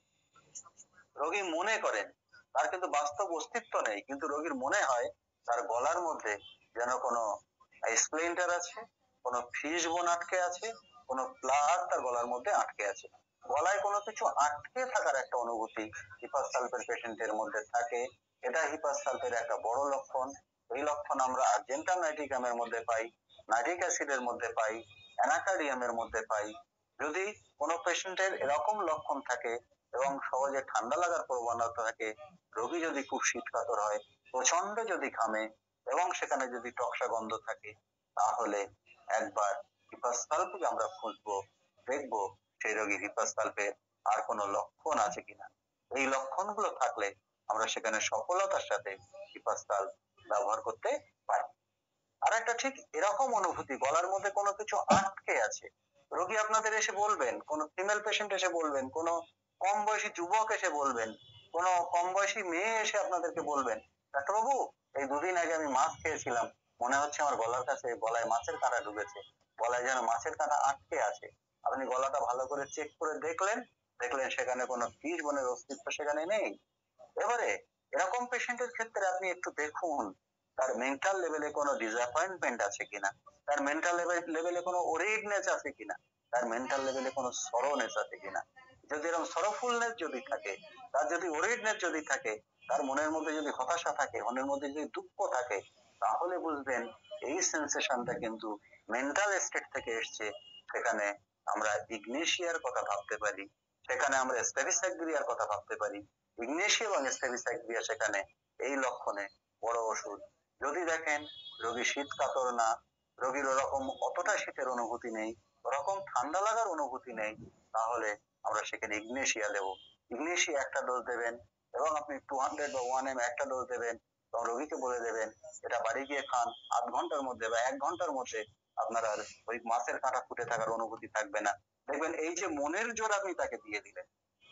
রোগী মনে করেন তার কিন্তু বাস্তব অস্তিত্ব নেই, কিন্তু রোগীর মনে হয় তার গলার মধ্যে যেন কোনো স্প্লিন্টার আছে, কোনো ফিস বোন আটকে আছে, কোনো প্লাগ তার গলার মধ্যে আটকে আছে, গলায় কোনো কিছু আটকে থাকার একটা অনুভূতি হিপাসালফের পেশেন্টের মধ্যে থাকে। এটা হিপাসালফের একটা বড় লক্ষণ। এই লক্ষণ আমরা আর্জেন্টাম নাইটিকামের মধ্যে পাই, নাইট্রিক অ্যাসিডের মধ্যে পাই, অ্যানাকার্ডিয়ামের মধ্যে পাই। যদি কোনো পেশেন্টের এরকম লক্ষণ থাকে এবং সহজে ঠান্ডা লাগার প্রবণতা থাকে, রোগী যদি খুব শীতকাতর হয়, প্রচন্ড যদি ঘামে এবং সেখানে যদি টকসা গন্ধ থাকে, তাহলে একবার হিপাসালফকে আমরা খুঁজবো, দেখবো সেই রোগীর হিপাসালফের আর কোনো লক্ষণ আছে কিনা। এই লক্ষণগুলো থাকলে আমরা সেখানে সফলতার সাথে হিপাসাল ব্যবহার করতে পারি। আর একটা ঠিক এরকম অনুভূতি, গলার মধ্যে কোনো কিছু আটকে আছে, রোগী আপনাদের এসে বলবেন, কোন ফিমেল পেশেন্ট এসে বলবেন, কোন কম বয়সী যুবক এসে বলবেন, কোন কম বয়সী মেয়ে এসে আপনাদেরকে বলবেন, ডাক্তারবাবু এই দুদিন আগে আমি মাছ খেয়েছিলাম, মনে হচ্ছে আমার গলার কাছে গলায় মাছের কাঁটা ঢুকেছে, গলায় যেন মাছের কাঁটা আটকে আছে। আপনি গলাটা ভালো করে চেক করে দেখলেন, দেখলেন সেখানে কোনো ফিস বোনের অস্তিত্ব সেখানে নেই। এবারে এরকম পেশেন্টের ক্ষেত্রে আপনি একটু দেখুন তার মেন্টাল লেভেলে কোনো ডিসঅ্যাপয়েন্টমেন্ট আছে কিনা, তার মেন্টাল লেভেলে কোনো ওরিডনেস আছে কিনা, তার মেন্টাল লেভেলে কোনো সরোনেস আছে কিনা। যদি এরকম সরোফুলনেস যদি থাকে, তার যদি ওরিডনেস যদি থাকে, তার মনের মধ্যে যদি হতাশা থাকে, মনের মধ্যে যদি দুঃখ থাকে, তাহলে বুঝবেন এই সেন্সেশনটা কিন্তু মেন্টাল স্টেট থেকে এসছে। সেখানে আমরা ইগনেশিয়ার কথা ভাবতে পারি, সেখানে আমরা স্টেবিসাইক্রিয়ার কথা ভাবতে পারি। ইগনেশিয়া এবং স্টেবিসাইক্রিয়া সেখানে এই লক্ষণে বড় ওষুধ। যদি দেখেন রোগী শীত কাতর না, রোগীর ওরকম অতটা শীতের অনুভূতি নেই, ওরকম ঠান্ডা লাগার অনুভূতি নেই, তাহলে আমরা সেখানে ইগনেশিয়া দেবো। ইগনেশিয়া একটা ডোজ দেবেন এবং আপনি টু হান্ড্রেড বা ওয়ান এম একটা ডোজ দেবেন এবং রোগীকে বলে দেবেন এটা বাড়ি গিয়ে খান, আধ ঘন্টার মধ্যে বা এক ঘন্টার মধ্যে আপনার আর ওই মাছের কাঁটা ফুটে থাকার অনুভূতি থাকবে না। দেখবেন এই যে মনের জোর আপনি তাকে দিয়ে দিলেন,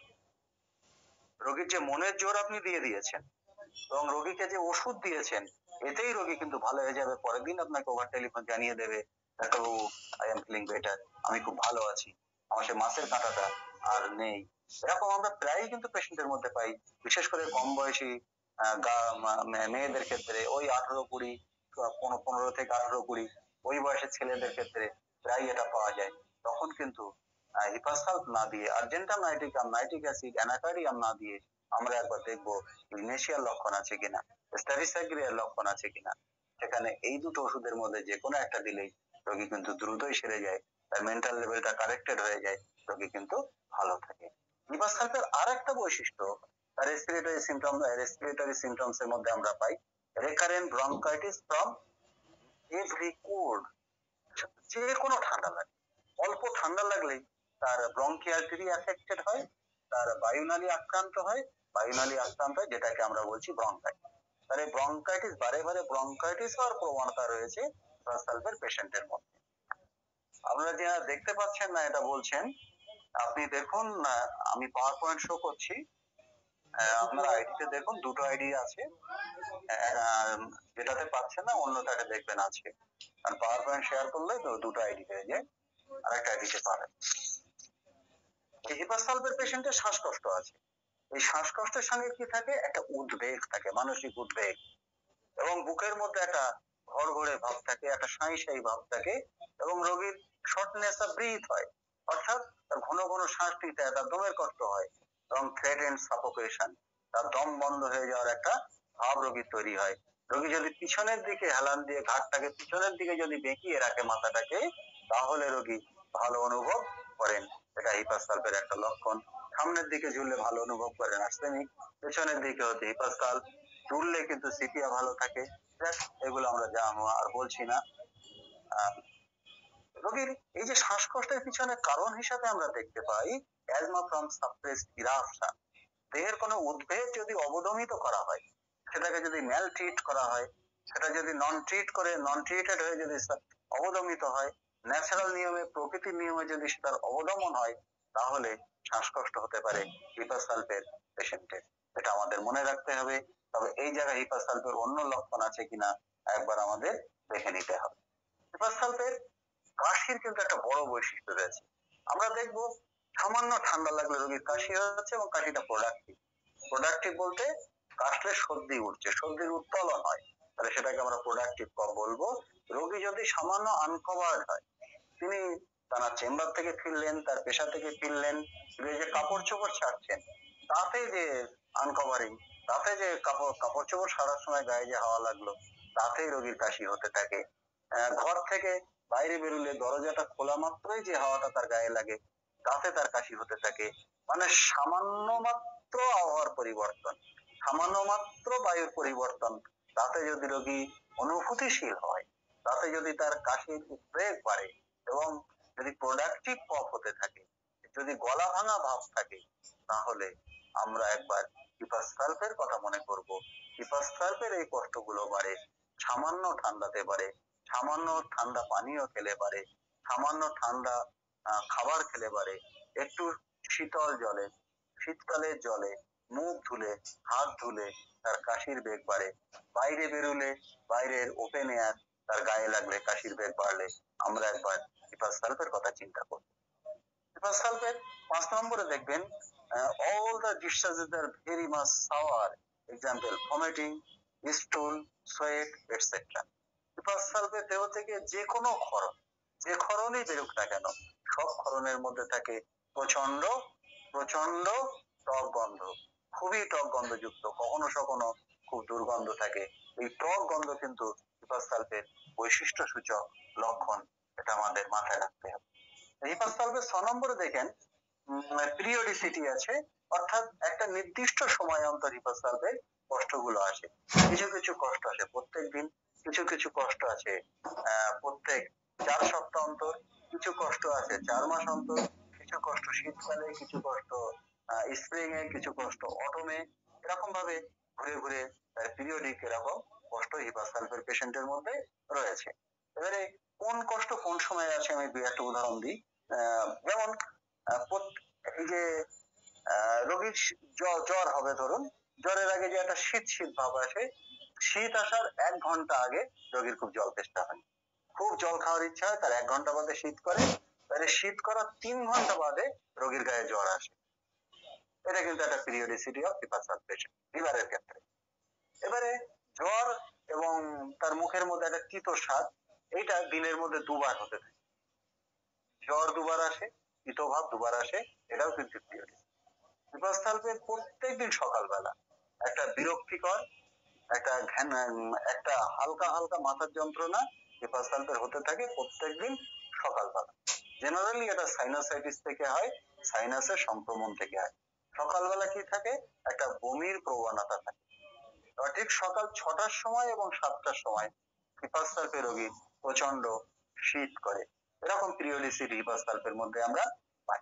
রোগীর যে মনের জোর আপনি দিয়ে দিয়েছেন এবং রোগীকে যে ওষুধ দিয়েছেন, এতেই রোগী কিন্তু ভালো হয়ে যাবে। পরের দিন আপনাকে ওভার টেলিফোন জানিয়ে দেবে, ডাক্তারবাবু আই এম ফিলিং বেটার, আমি খুব ভালো আছি, আমার সে মাছের কাঁটাটা আর নেই। এরকম আমরা প্রায়ই কিন্তু পেশেন্টের মধ্যে পাই, বিশেষ করে কম বয়সী আহ, গা- মা- মে- মেয়েদের ক্ষেত্রে, ওই আঠারো কুড়ি, পনেরো পনেরো থেকে আঠারো কুড়ি ওই বয়সের ছেলেদের ক্ষেত্রে প্রায় এটা পাওয়া যায়। তখন কিন্তু হিপাসাল্ফ না দিয়ে, argentum nitricum, nitric acid, anacardium না দিয়ে আমরা একবার দেখবো ইগনেশিয়ার লক্ষণ আছে কিনা, স্টেবিসাইক্রিয়ার লক্ষণ আছে কিনা। সেখানে এই দুটো ওষুধের মধ্যে যে কোনো একটা দিলেই রোগী কিন্তু দ্রুতই সেরে যায়, তার মেন্টাল লেভেলটা কারেক্টেড হয়ে যায়, রোগী কিন্তু ভালো থাকে। হিপাসাল্ফের আর একটা বৈশিষ্ট্য, তার রেসপিরেটরি সিমটম, রেসপিরেটরি সিমটমস এর মধ্যে আমরা পাই recurrent bronchitis from every cold. যে কোনো ঠান্ডা লাগে, অল্প ঠান্ডা লাগলেই তার ব্রঙ্কিয়ালটি এফেক্টেড হয়, তার বায়ুনালী আক্রান্ত হয়, বায়ুনালী আক্রান্ত হয় যেটাকে আমরা বলছি ব্রঙ্কাইটিস। তাহলে ব্রঙ্কাইটিস, বারে বারে ব্রঙ্কাইটিস হওয়ার প্রবণতা রয়েছে হিপাসালফের পেশেন্টের মধ্যে। আপনারা যারা দেখতে পাচ্ছেন না এটা বলছেন, আপনি দেখুন আহ, আমি পাওয়ার পয়েন্ট শো করছি, আহ, আপনার আইডিতে দেখুন দুটো আইডি আছে, আহ, যেটাতে পাচ্ছেন না অন্যটাতে দেখবেন আছে, কারণ পাওয়ার পয়েন্ট শেয়ার করলে তো দুটো আইডি পেয়ে যায়, আরেকটা আইডিতে পাবেন। এই হিপাসালভের পেশেন্টের শ্বাসকষ্ট আছে, এই শ্বাসকষ্টের সঙ্গে কি থাকে, একটা উদ্বেগ থাকে, মানসিক উদ্বেগ, এবং বুকের মধ্যে একটা ঘড়ঘড়ে ভাব থাকে, একটা সাঁই সাঁই ভাব থাকে, এবং রোগীর শর্টনেস অফ ব্রিথ হয়, অর্থাৎ তার ঘন ঘন শ্বাস নিতে হয়, তার দমের কষ্ট হয়, এবং থ্রেড এন্ড সাফোকেশন, তার দম বন্ধ হয়ে যাওয়ার একটা ভাব রোগীর তৈরি হয়। রোগী যদি পিছনের দিকে হেলান দিয়ে ঘাটটাকে পিছনের দিকে যদি বেঁকিয়ে রাখে মাথাটাকে, তাহলে রোগী ভালো অনুভব করেন, এটা হিপাসালভের একটা লক্ষণ। সামনের দিকে ঝুললে ভালো অনুভব করেন আর্সেনিক, পেছনের দিকে হচ্ছে হিপাসালভ, ঝুললে কিন্তু সিপিয়া ভালো থাকে। যাক, এগুলো আমরা যা আর বলছি না। আহ, রোগীর এই যে শ্বাসকষ্টের পিছনে কারণ হিসাবে আমরা দেখতে পাই অ্যাজমা ফ্রম সাপ্রেসড ইরাপশন, দেহের কোনো উদ্বেগ যদি অবদমিত করা হয়, সেটাকে যদি ম্যাল ট্রিট করা হয়, সেটা যদি নন ট্রিট করে নন ট্রিটেড হয়ে যদি অবদমিত হয়, ন্যাচারাল নিয়মে প্রকৃতির নিয়মে যদি সেটার অবদমন হয়, তাহলে শ্বাসকষ্ট হতে পারে হিপাসালভের পেশেন্টের, এটা আমাদের মনে রাখতে হবে। তবে এই জায়গায় হিপাসালভের অন্য লক্ষণ আছে কিনা একবার আমাদের দেখে নিতে হবে। হিপাসালভের কাশির কিন্তু একটা বড় বৈশিষ্ট্য রয়েছে, আমরা দেখবো সামান্য ঠান্ডা লাগলে রোগীর কাশি হচ্ছে এবং কাশিটা প্রোডাক্টিভ। প্রোডাক্টিভ বলতে কাশলে সর্দি উঠছে, সর্দির উত্তোলন হয়, তাহলে সেটাকে আমরা প্রোডাক্টিভ কফ বলবো। রোগী যদি সামান্য আনকভার্ড হয়, তিনি তার চেম্বার থেকে ফিরলেন, তার পেশা থেকে ফিরলেন, যে কাপড় চোপড় ছাড়ছেন, তাতে যে আনকভারিং, তাতে যে কাপড় কাপড় চোপড় সারার সময় গায়ে যে হাওয়া লাগলো, তাতেই রোগীর কাশি হতে থাকে। আহ, ঘর থেকে বাইরে বেরোলে দরজাটা খোলা মাত্রই যে হাওয়াটা তার গায়ে লাগে, তাতে তার কাশি হতে থাকে। মানে সামান্য মাত্র আবহাওয়ার পরিবর্তন, সামান্য মাত্র বায়ুর পরিবর্তন, তাতে যদি রোগী অনুভূতিশীল হয়, তাতে যদি তার কাশির উদ্বেগ বাড়ে, এবং যদি প্রোডাক্টিভ কফ হতে থাকে, যদি গলা ভাঙা ভাব থাকে, তাহলে আমরা একবার হিপাসালভের কথা মনে করব। হিপাসালভের এই কষ্টগুলো বাড়ে সামান্য ঠান্ডাতে বাড়ে, সামান্য ঠান্ডা পানীয় খেলে পারে, সামান্য ঠান্ডা আহ, খাবার খেলে পারে, একটু শীতল জলে, শীতকালের জলে মুখ ধুলে, হাত ধুলে তার কাশির বেগ বাড়ে। বাইরে বেরোলে, বাইরের ওপেন এয়ার তার গায়ে লাগলে কাশির বেগ বাড়লে আমরা একবার হিপাসালভের কথা চিন্তা করব। হিপাসালভের পাঁচ নম্বরে দেখবেন all the discharges are very much sour, example vomiting, stool, sweat, et cetera. হিপাসালভের দেহ থেকে যে কোনো ক্ষরণ, যে ক্ষরণই বেরোক না কেন, সব ক্ষরণের মধ্যে থাকে প্রচন্ড প্রচন্ড টক গন্ধ, খুবই টক গন্ধযুক্ত, কখনো কখনো খুব দুর্গন্ধ থাকে। এই টক গন্ধ কিন্তু হিপাসালভের বৈশিষ্ট্য সূচক লক্ষণ, এটা আমাদের মাথায় রাখতে হবে। হিপাসালভের ছ নম্বরে দেখেন পিরিয়ডিসিটি আছে, অর্থাৎ একটা নির্দিষ্ট সময় অন্তর হিপাসালভের কষ্টগুলো আসে। কিছু কিছু কষ্ট আসে প্রত্যেক দিন, কিছু কিছু কষ্ট আছে আহ প্রত্যেক চার সপ্তাহ অন্তর, কিছু কষ্ট আছে চার মাস অন্তর, কিছু কষ্ট শীতকালে, কিছু কষ্ট স্প্রিং এ, কিছু কষ্ট অটমে, এরকম ভাবে ঘুরে ঘুরে পিরিয়ডিক এরকম কষ্ট হিপাসালভের পেশেন্টের মধ্যে রয়েছে। এবারে কোন কষ্ট কোন সময় আছে আমি দুই একটা উদাহরণ দিই। আহ যেমন আহ, প্রত- এই যে আহ, রোগীর জ্বর জ্বর হবে ধরুন, জ্বরের আগে যে একটা শীত শীত ভাব আসে, শীত আসার এক ঘন্টা আগে রোগীর খুব জল তেষ্টা হয়, খুব জল খাওয়ার ইচ্ছা হয়, তার এক ঘন্টা বাদে শীত করে, তাহলে শীত করার তিন ঘন্টা বাদে রোগীর গায়ে জ্বর আসে। এটা কিন্তু একটা পিরিয়ডিসিটি অফ হিপাসাল পেশেন্ট লিভারের ক্ষেত্রে। এবারে জ্বর এবং তার মুখের মধ্যে একটা তিতো স্বাদ, এইটা দিনের মধ্যে দুবার হতে থাকে, জ্বর দুবার আসে, তিতো ভাব দুবার আসে, এটাও কিন্তু পিরিয়ডিক। হিপাসালভের প্রত্যেকদিন সকালবেলা একটা বিরক্তিকর, একটা ঘ্যান একটা হালকা হালকা মাথার যন্ত্রণা হিপাসালভের হতে থাকে প্রত্যেকদিন সকালবেলা। জেনারেলি এটা সাইনোসাইটিস থেকে হয়, সাইনাসের সংক্রমণ থেকে হয়। সকালবেলা কি থাকে, একটা বমির প্রবণতা থাকে। ঠিক সকাল ছটার সময় এবং সাতটার সময় হিপাসালভের রোগী প্রচন্ড শীত করে, এরকম পিরিয়ডিসিটি হিপাসালভের মধ্যে আমরা পাই।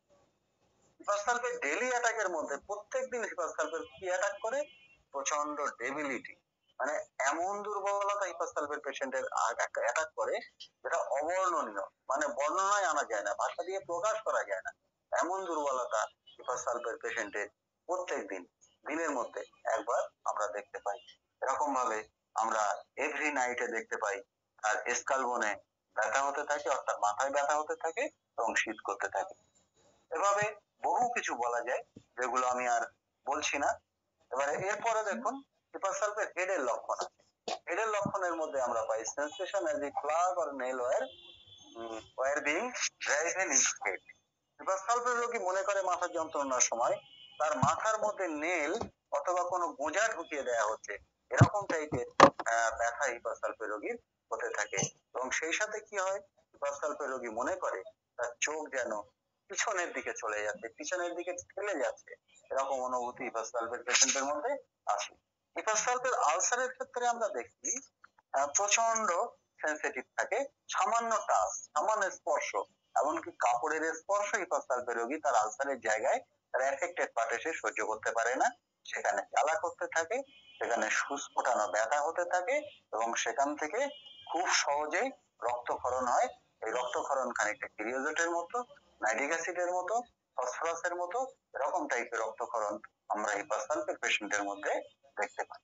হিপাসালভের ডেইলি অ্যাটাকের মধ্যে প্রত্যেকদিন হিপাসালভের কি অ্যাটাক করে, প্রচন্ড ডেবিলিটি, মানে এমন দুর্বলতা হিপার সালফেট পেশেন্টের অ্যাটাক করে যেটা অবর্ণনীয়, মানে বর্ণনায় আনা যায় না, ভাষা দিয়ে প্রকাশ করা যায় না, এমন দুর্বলতা হিপার সালফেট পেশেন্টের প্রত্যেক দিন দিনের মধ্যে একবার আমরা দেখতে পাই। এরকম ভাবে আমরা এভরি নাইটে দেখতে পাই আর স্কাল বোনে ব্যথা হতে থাকে, অর্থাৎ মাথায় ব্যথা হতে থাকে এবং শীত করতে থাকে। এভাবে বহু কিছু বলা যায় যেগুলো আমি আর বলছি না। এবারে এরপরে দেখুন হিপার সালফেট হেডের লক্ষণ আছে। হেডের লক্ষণের মধ্যে আমরা পাই sensation as a plug or nail were were being driven into head. Hepar sulphate রোগী মনে করে মাথার যন্ত্রণার সময় তার মাথার মধ্যে নেল অথবা কোনো গোঁজা ঢুকিয়ে দেওয়া হচ্ছে, এরকম টাইপের ব্যথা হিপার সালফেট রোগীর হতে থাকে। এবং সেই সাথে কি হয়, হিপার সালফেট রোগী মনে করে তার চোখ যেন পিছনের দিকে চলে যাচ্ছে, পিছনের দিকে ঠেলে যাচ্ছে, এরকম অনুভূতি হিপার সালফেট পেশেন্টের মধ্যে আসে। হিপার সালফেট আলসারের ক্ষেত্রে আমরা দেখি প্রচন্ড সেন্সিটিভ থাকে, সামান্য টাচ, সামান্য স্পর্শ, এমনকি কাপড়ের স্পর্শ হিপার সালফেট রোগী তার আলসারের জায়গায় তার এফেক্টেড পার্টে সে সহ্য করতে পারে না, সেখানে জ্বালা করতে থাকে, সেখানে সুস্ফোটানো ব্যথা হতে থাকে এবং সেখান থেকে খুব সহজেই রক্তক্ষরণ হয়। এই রক্তক্ষরণ খানিকটা কিরিওজেটের মতো, নাইট্রিক অ্যাসিডের মতো, ফসফরাসের মতো, এরকম টাইপের রক্তক্ষরণ আমরা হিপার সালফেট পেশেন্টের মধ্যে দেখতে পাই।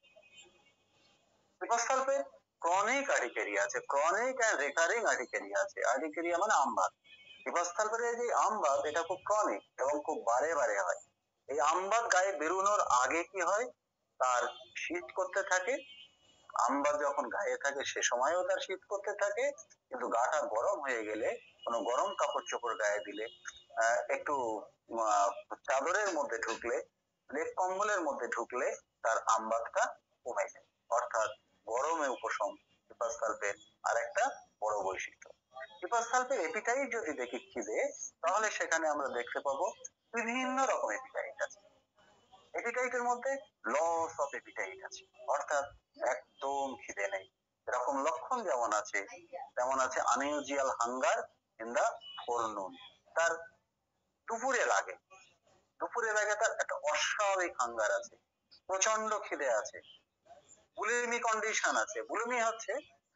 হিপার সালফেট ক্রনিক আর্টিকেরিয়া আছে, ক্রনিক এন্ড রিকারিং আর্টিকেরিয়া আছে। আর্টিকেরিয়া মানে আমবাত। হিপার সালফেটের যে আমবাত এটা খুব ক্রনিক এবং খুব বারে বারে হয়। এই আমবাত গায়ে বেরোনোর আগে কি হয়, তার শীত করতে থাকে, আমবাত যখন গায়ে থাকে সে সময়ও তার শীত করতে থাকে, কিন্তু গাটা গরম হয়ে গেলে কোনো গরম কাপড় চোপড় গায়ে দিলে, একটু চাদরের মধ্যে ঢুকলে, লেপ কম্বলের মধ্যে ঢুকলে তার আমবাতটা কমে যায়, অর্থাৎ গরমে উপশম হিপার সালফেট আর একটা বড় বৈশিষ্ট্য। হিপার সালফেট এপিটাইট যদি দেখি খিদে, তাহলে সেখানে আমরা দেখতে পাবো বিভিন্ন রকম এপিটাইট আছে। এপিটাইটের মধ্যে লস অফ এপিটাইট আছে, অর্থাৎ একদম খিদে নেই, এরকম লক্ষণ যেমন আছে তেমন আছে unusual hunger in the forenoon, তার দুপুরে লাগে, দুপুরে লাগে তার একটা অস্বাভাবিক হাঙ্গার আছে, প্রচন্ড খিদে আছে। বুলিমি কন্ডিশন আছে, বুলিমি হচ্ছে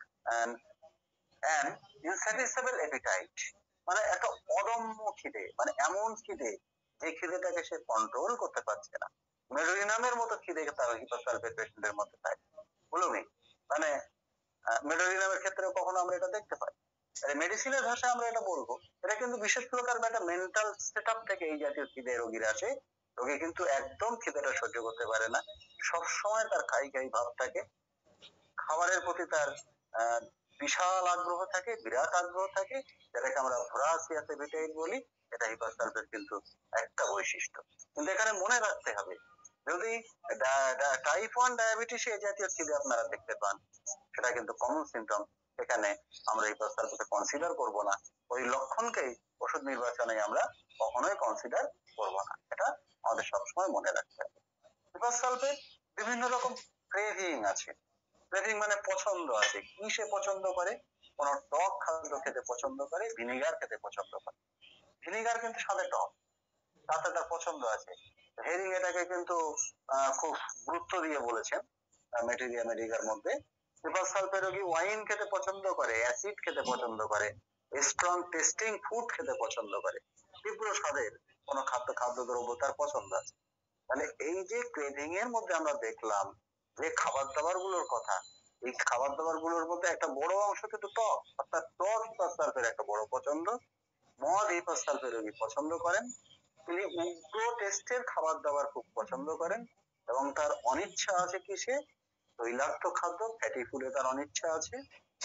an insatiable appetite, মানে একটা অদম্য খিদে, মানে এমন খিদে যে খিদেটাকে সে কন্ট্রোল করতে পারছে না। মেডোরিনামের মতো খিদে তার হিপার সালফেট পেশেন্টের মধ্যে থাকে। বুলিমি মানে মেডোরিনামের ক্ষেত্রে কখনো আমরা এটা দেখতে পাই, মেডিসিনের ভাষায় আমরা এটা বলবো, এটা কিন্তু বিশেষ প্রকার একটা মেন্টাল সেট আপ থেকে এই জাতীয় খিদে রোগীর আছে। রোগী কিন্তু একদম খিদেটা সহ্য করতে পারে না, সবসময় তার খাই খাই ভাব থাকে, খাবারের প্রতি তার আহ বিশাল আগ্রহ থাকে, বিরাট আগ্রহ থাকে, যেটাকে আমরা ভোরাসিয়াস অ্যাপিটাইট বলি, এটা হিপার সালফেট কিন্তু একটা বৈশিষ্ট্য। কিন্তু এখানে মনে রাখতে হবে, যদি টাইপ ওয়ান ডায়াবেটিসে এই জাতীয় খিদে আপনারা দেখতে পান, সেটা কিন্তু কমন সিমটম, এখানে আমরা হিপার সালফেটকে কনসিডার করব না, ওই লক্ষণকেই ওষুধ নির্বাচনে আমরা কখনোই কনসিডার করব না, এটা আমাদের সবসময় মনে রাখতে হবে। হিপার সালফেট বিভিন্ন রকম ক্রেভিং আছে, ক্রেভিং মানে পছন্দ আছে, কি সে পছন্দ করে, কোন টক খাদ্য খেতে পছন্দ করে, ভিনেগার খেতে পছন্দ করে, ভিনেগার কিন্তু স্বাদে টক, তাতে তার পছন্দ আছে। হেরিং এটাকে কিন্তু খুব গুরুত্ব দিয়ে বলেছেন ম্যাটেরিয়া মেডিকার মধ্যে। হিপার সালফেট রোগী ওয়াইন খেতে পছন্দ করে, অ্যাসিড খেতে পছন্দ করে, স্ট্রং টেস্টিং ফুড খেতে পছন্দ করে, তীব্র স্বাদের কোন খাদ্য খাদ্যদ্রব্য তার পছন্দ আছে। তাহলে এই যে ক্রেভিং এর মধ্যে আমরা দেখলাম যে খাবার দাবার গুলোর কথা, এই খাবার দাবার গুলোর মধ্যে একটা বড় অংশ কিন্তু টক, অর্থাৎ টক হিপার সালফেট একটা বড় পছন্দ। মদ হিপার সালফেট রোগী পছন্দ করেন, তিনি উগ্র টেস্টের খাবার দাবার খুব পছন্দ করেন এবং তার অনিচ্ছা আছে কিসে, তৈলাক্ত খাদ্য ফ্যাটি ফুডে তার অনিচ্ছা আছে।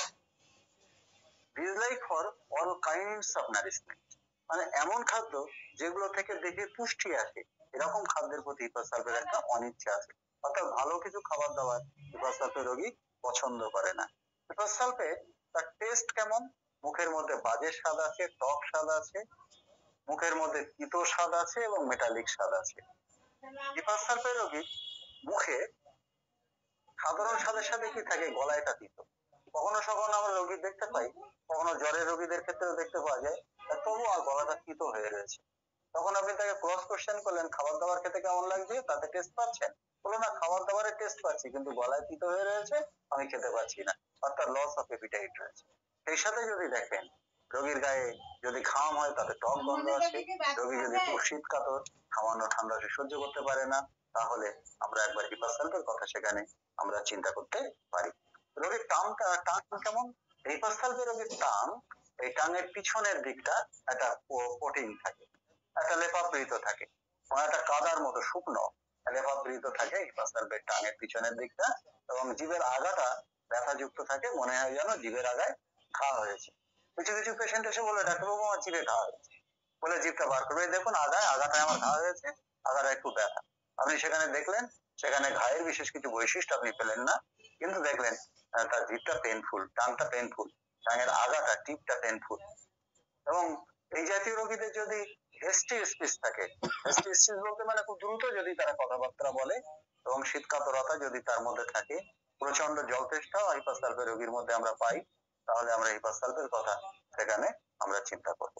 Dislike for all kinds of nourishment, মানে এমন খাদ্য যেগুলো থেকে দেখে পুষ্টি আসে, এরকম খাদ্যের প্রতি হিপার সালফেট একটা অনিচ্ছা আছে, অর্থাৎ ভালো কিছু খাবার দাবার হিপার সালফেট রোগী পছন্দ করে না। হিপার সালফেট তার টেস্ট কেমন, মুখের মধ্যে বাজে স্বাদ আছে, টক স্বাদ আছে, মুখের মধ্যে তিতো স্বাদ আছে এবং মেটালিক স্বাদ আছে। হিপার সালফেট রোগীর মুখে সাধারণ স্বাদের সাথে কি থাকে, গলায় তা তিতো, কখনো কখনো আমরা রোগী দেখতে পাই, কখনো জ্বরের রোগীদের ক্ষেত্রেও দেখতে পাওয়া যায়, তবু আর গলাটা তিতো হয়ে রয়েছে, তখন আপনি তাকে ক্রস কোশ্চেন করলেন, খাবার দাবার খেতে কেমন লাগছে, তাতে টেস্ট পাচ্ছেন? বললো না, খাবার দাবারের টেস্ট পাচ্ছি কিন্তু গলায় তিতো হয়ে রয়েছে, আমি খেতে পাচ্ছি না, অর্থাৎ লস অফ এপিটাইট রয়েছে। সেই সাথে যদি দেখেন রোগীর গায়ে যদি ঘাম হয় তাতে টক গন্ধ আসে, রোগী যদি খুব শীত কাতর, সামান্য ঠান্ডা সে সহ্য করতে পারে না, তাহলে আমরা একবার হিপাসালভের কথা সেখানে আমরা চিন্তা করতে পারি। রোগীর টানটা টান কেমন? হিপাসালভে রোগীর টান, এই টানের পিছনের দিকটা একটা প্রোটিন থাকে, একটা লেপাবৃত থাকে, মানে একটা কাদার মতো শুকনো লেপাবৃত থাকে হিপাসালভের টানের পিছনের দিকটা, এবং জিভের আগাটা ব্যথাযুক্ত থাকে, মনে হয় যেন জিভের আগায় ঘা হয়েছে। কিছু কিছু পেশেন্ট এসে বলে, ডাক্তারবাবু আমার জিভে ঘা হয়েছে, বলে জিভটা বার করবে, দেখুন আগায় আগাটায় আমার ঘা হয়েছে, আগাটা একটু ব্যথা। আপনি সেখানে দেখলেন সেখানে ঘায়ের বিশেষ কিছু বৈশিষ্ট্য আপনি পেলেন না, কিন্তু দেখলেন তার জিভটা পেনফুল, টানটা পেনফুল, টানের আগাটা টিপটা পেনফুল। এবং এই জাতীয় রোগীদের যদি হেস্টি স্পিচ থাকে, হেস্টি স্পিচ বলতে মানে খুব দ্রুত যদি তারা কথাবার্তা বলে এবং শীতকাতরতা যদি তার মধ্যে থাকে, প্রচন্ড জল তেষ্টাও হিপাসালভে রোগীর মধ্যে আমরা পাই, তাহলে আমরা হিপাসালভের কথা সেখানে আমরা চিন্তা করব।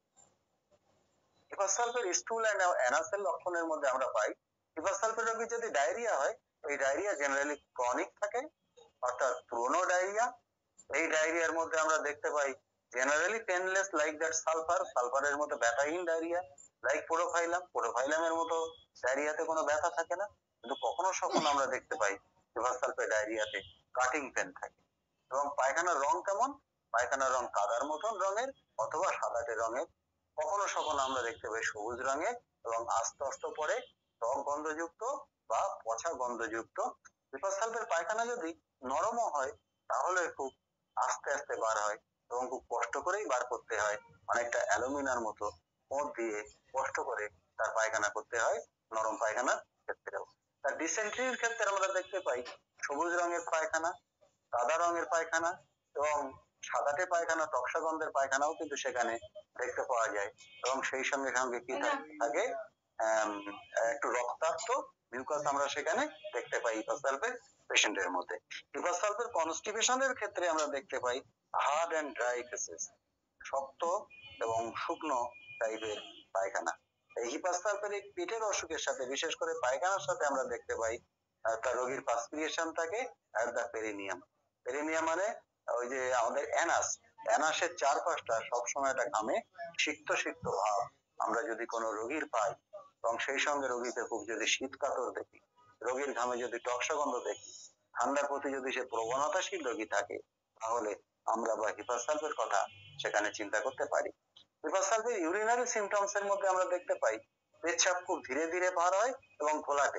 হিপাসালভের স্টুল এন্ড অ্যানাসেল লক্ষণের মধ্যে আমরা পাই, হিপাসালভে রোগীর যদি ডায়রিয়া হয়, এই ডায়রিয়া জেনারেলি ক্রনিক থাকে, অর্থাৎ পুরনো ডায়রিয়া। এই ডায়রিয়ার মধ্যে আমরা দেখতে পাই generally painless like that sulphur, সালফারের মতো ব্যথাহীন ডায়রিয়া, লাইক পোরোফাইলাম, পোরোফাইলামের মতো ডায়রিয়াতে কোনো ব্যথা থাকে না, কিন্তু কখনো কখনো আমরা দেখতে পাই হিপাসালভে ডায়রিয়াতে কাটিং পেন থাকে। এবং পায়খানার রং কেমন? পায়খানার রং কাদার মতন রঙের অথবা সাদাটে রঙের, কখনো কখনো আমরা দেখতে পাই সবুজ রঙের, এবং আস্তে আস্তে পরে টক গন্ধযুক্ত বা পচা গন্ধযুক্ত। হিপাসালভের পায়খানা যদি নরমও হয় তাহলে খুব আস্তে আস্তে বার হয় এবং খুব কষ্ট করেই বার করতে হয়, অনেকটা অ্যালুমিনার মতো পোঁত দিয়ে কষ্ট করে তার পায়খানা করতে হয় নরম পায়খানার ক্ষেত্রেও। তার ডিসেন্ট্রির ক্ষেত্রে আমরা দেখতে পাই সবুজ রঙের পায়খানা, সাদা রঙের পায়খানা, এবং সাদাটে পায়খানা, টকসা গন্ধের পায়খানাও কিন্তু সেখানে দেখতে পাওয়া যায়, এবং সেই সঙ্গে সঙ্গে কি থাকে, একটু রক্তাক্ত মিউকাস আমরা সেখানে দেখতে পাই হিপাসালভের পেশেন্টের মধ্যে। হিপাসালভের কনস্টিপেশনের ক্ষেত্রে আমরা দেখতে পাই হার্ড এন্ড ড্রাই ফেসেস, শক্ত এবং শুকনো টাইপের পায়খানা। এই হিপাসালভের এই পেটের অসুখের সাথে, বিশেষ করে পায়খানার সাথে আমরা দেখতে পাই তার রোগীর পাসপিরেশন থাকে আর দা পেরিনিয়াম। পেরিনিয়াম মানে ওই যে আমাদের অ্যানাস, অ্যানাসের চারপাশটা সবসময় একটা ঘামে সিক্ত সিক্ত ভাব আমরা যদি কোনো রোগীর পাই, এবং সেই সঙ্গে রোগীতে খুব যদি শীত কাতর দেখি, রোগীর ঘামে যদি টকসা গন্ধ দেখি, ঠান্ডার প্রতি যদি সে প্রবণতাশীল রোগী থাকে, তাহলে আমরা বা হিপাসালভের কথা সেখানে চিন্তা করতে পারি। হিপাসালভের ইউরিনারি সিমটমস এর মধ্যে আমরা দেখতে পাই পেচ্ছাপ খুব ধীরে ধীরে বার হয় এবং ঘোলাটে,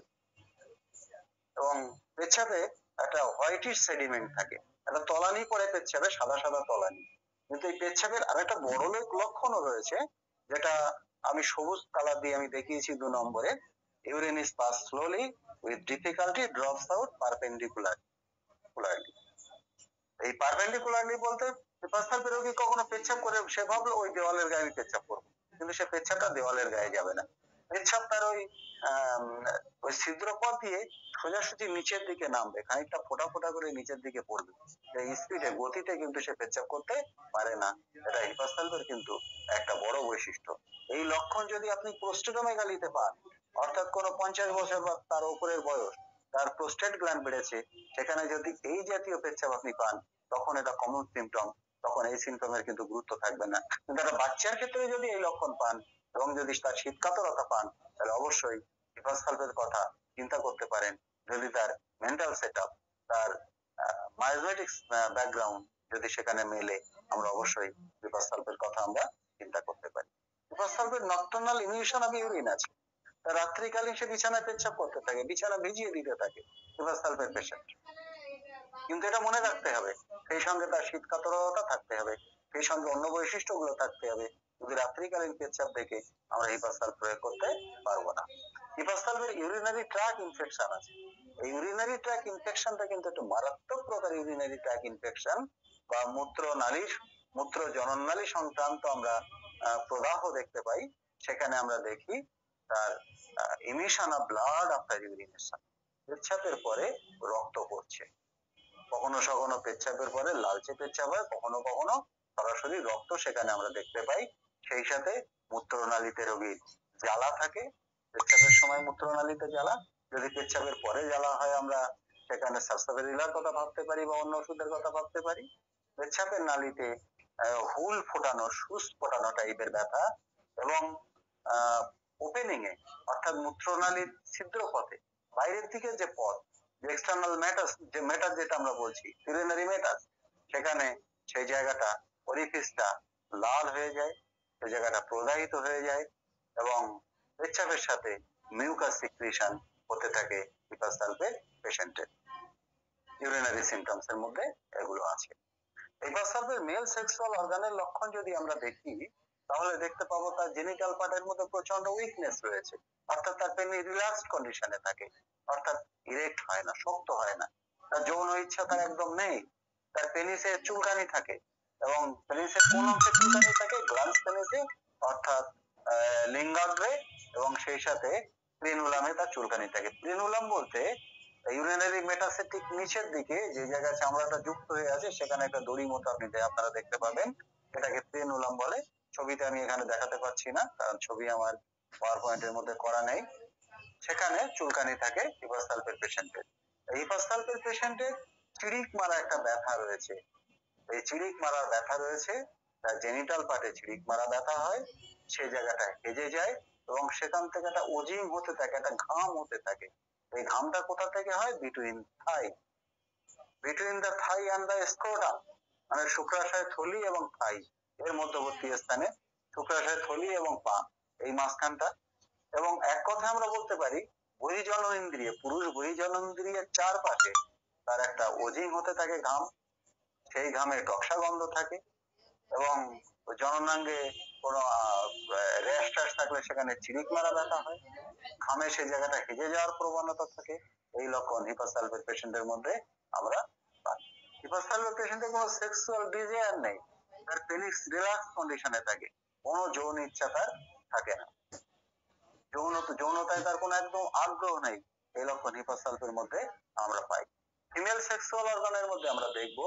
এবং পেচ্ছাপে একটা হোয়াইটিশ সেডিমেন্ট থাকে, একটা তলানি পড়ে পেচ্ছাপে, সাদা সাদা তলানি। কিন্তু এই পেচ্ছাপের আরেকটা বড় লক্ষণও রয়েছে, যেটা আমি সবুজ কালার দিয়ে আমি দেখিয়েছি দু নম্বরে, urine is pass slowly with difficulty drops out perpendicularly। এই পারপেন্ডিকুলারলি বলতে হিপাসালভে রোগী কখনো পেচ্ছাপ করে সে ভাবলো ওই দেওয়ালের গায়ে আমি পেচ্ছাপ করবো, কিন্তু সে পেচ্ছাপটা দেওয়ালের গায়ে যাবে না, পেচ্ছাপ তার ওই আহ ওই ছিদ্রপথ দিয়ে সোজাসুজি নিচের দিকে নামবে, খানিকটা ফোটা ফোটা করে নিচের দিকে পড়বে, এই স্পিডে গতিতে কিন্তু সে পেচ্ছাপ করতে পারে না। এটা হিপাসালভের কিন্তু একটা বড় বৈশিষ্ট্য। এই লক্ষণ যদি আপনি প্রোস্টেটোমেগালিতে পান, অর্থাৎ কোনো পঞ্চাশ বছর বা তার উপরের বয়স, তার প্রোস্টেট গ্ল্যান্ড বেড়েছে, সেখানে যদি এই জাতীয় পেচ্ছাপ আপনি পান, তখন এটা কমন সিমটম, তখন এই সিমটমের কিন্তু গুরুত্ব থাকবে না। কিন্তু একটা বাচ্চার ক্ষেত্রে যদি এই লক্ষণ পান এবং যদি তার শীতকাতরতা পান, তাহলে অবশ্যই হিপাসালভের কথা চিন্তা করতে পারেন। যদি তার মেন্টাল সেটআপ, তার মায়োজমেটিক্স ব্যাকগ্রাউন্ড যদি সেখানে মেলে, আমরা অবশ্যই হিপাসালভের কথা আমরা চিন্তা করতে পারি। হিপাসালভের নকটার্নাল ইমিউশন অফ ইউরিন আছে, রাত্রিকালীন সে বিছানায় পেচ্ছাপ করতে থাকে, বিছানা ভিজিয়ে দিতে থাকে হিপাসালভের পেশেন্ট, কিন্তু এটা মনে রাখতে হবে সেই সঙ্গে তার শীতকাতরতা থাকতে হবে, সেই সঙ্গে অন্য বৈশিষ্ট্যগুলো থাকতে হবে। যদি রাত্রিকালীন পেচ্ছাপ দেখে আমরা হিপাসালভ প্রয়োগ করতে পারবো না। হিপাসালভের ইউরিনারি ট্র্যাক ইনফেকশন আছে, এই ইউরিনারি ট্র্যাক ইনফেকশনটা কিন্তু একটু মারাত্মক প্রকার ইউরিনারি ট্র্যাক ইনফেকশন, বা মূত্র নালী, মূত্র জননালী সংক্রান্ত আমরা প্রদাহ দেখতে পাই। সেখানে আমরা দেখি তার emission of blood after urination, পেচ্ছাপের পরে রক্ত পড়ছে, কখনো কখনো পেচ্ছাপের পরে লালচে পেচ্ছাপ হয়, কখনো কখনো সরাসরি রক্ত সেখানে আমরা দেখতে পাই। সেই সাথে মূত্রনালীতে রোগীর জ্বালা থাকে, পেচ্ছাপের সময় মূত্রনালীতে জ্বালা, যদি পেচ্ছাপের পরে জ্বালা হয় আমরা সেখানে সালসাবিলার কথা ভাবতে পারি বা অন্য ওষুধের কথা ভাবতে পারি। পেচ্ছাপের নালীতে হুল ফোটানো, সুচ ফোটানো টাইপের ব্যথা এবং ওপেনিং এ অর্থাৎ মূত্রনালীর ছিদ্র পথে বাইরের দিকে যে পথ, যে এক্সটার্নাল ম্যাটাস, যে ম্যাটাস যেটা আমরা বলছি ইউরিনারি ম্যাটাস, সেখানে সেই জায়গাটা অরিফিসটা লাল হয়ে যায়, সেই জায়গাটা প্রদাহিত হয়ে যায় এবং পেচ্ছাপের সাথে মিউকাস সিক্রিশন হতে থাকে হিপাসালভেট পেশেন্টের। ইউরিনারি সিমটমস এর মধ্যে এগুলো আছে। হিপাসালভেট মেল সেক্সুয়াল অর্গানের লক্ষণ যদি আমরা দেখি তাহলে দেখতে পাবো তার জেনিটাল পার্টের মধ্যে প্রচন্ড উইকনেস রয়েছে, অর্থাৎ তার পেনি রিল্যাক্সড কন্ডিশনে থাকে, অর্থাৎ ইরেক্ট হয় না, শক্ত হয় না, তার যৌন ইচ্ছা তার একদম নেই, তার পেনিসে চুলকানি থাকে এবং পেনিসের কোন অংশে চুলকানি থাকে, গ্ল্যান্স পেনিসে অর্থাৎ লিঙ্গাগ্রে এবং সেই সাথে প্রিনুলামে তার চুলকানি থাকে। প্রিনুলাম বলতে ইউরিনারি মেটাসের ঠিক নিচের দিকে যে জায়গায় চামড়াটা যুক্ত হয়ে আছে সেখানে একটা দড়ি মতো আপনি আপনারা দেখতে পাবেন, এটাকে প্রিনুলাম বলে। ছবিতে আমি এখানে দেখাতে পারছি না কারণ ছবি আমার পাওয়ার পয়েন্টের মধ্যে করা নেই। সেখানে চুলকানি থাকে হিপাসালভেট পেশেন্টের। এই হিপাসালভেট পেশেন্টের চিড়িক মারা একটা ব্যথা রয়েছে, এই চিড়িক মারার ব্যথা রয়েছে, তার জেনিটাল পার্টে চিড়িক মারা ব্যথা হয়, সেই জায়গাটা হেজে যায় এবং সেখান থেকে একটা ওজিং হতে থাকে, একটা ঘাম হতে থাকে। এই ঘামটা কোথা থেকে হয়? Between thigh, between the thigh and the scrotum, মানে শুক্রাশয় থলি এবং থাই এর মধ্যবর্তী স্থানে শুক্রাশয় থলি এবং পা, এই মাঝখানটা। এবং এক কথা আমরা বলতে পারি বহির্জন ইন্দ্রিয়, পুরুষ বহির্জন ইন্দ্রিয়ের চারপাশে তার একটা ওজিং হতে থাকে ঘাম, সেই ঘামে টকসা গন্ধ থাকে এবং জননাঙ্গে কোনো র্যাশ ট্যাশ থাকলে সেখানে চিরিক মারা ব্যথা হয়, ঘামে সেই জায়গাটা হেজে যাওয়ার প্রবণতা থাকে। এই লক্ষণ হিপাসালভেট পেশেন্টের মধ্যে আমরা পাই। হিপাসালভেট পেশেন্টের কোনো সেক্সুয়াল ডিজায়ার নেই, তার পেনিস রিল্যাক্স কন্ডিশনে থাকে, কোনো যৌন ইচ্ছা তার থাকে না, যৌন যৌনতায় তার কোনো একদম আগ্রহ নেই, এই লক্ষণ হিপাসালভের মধ্যে আমরা পাই। ফিমেল সেক্সুয়াল অর্গানের মধ্যে আমরা দেখবো,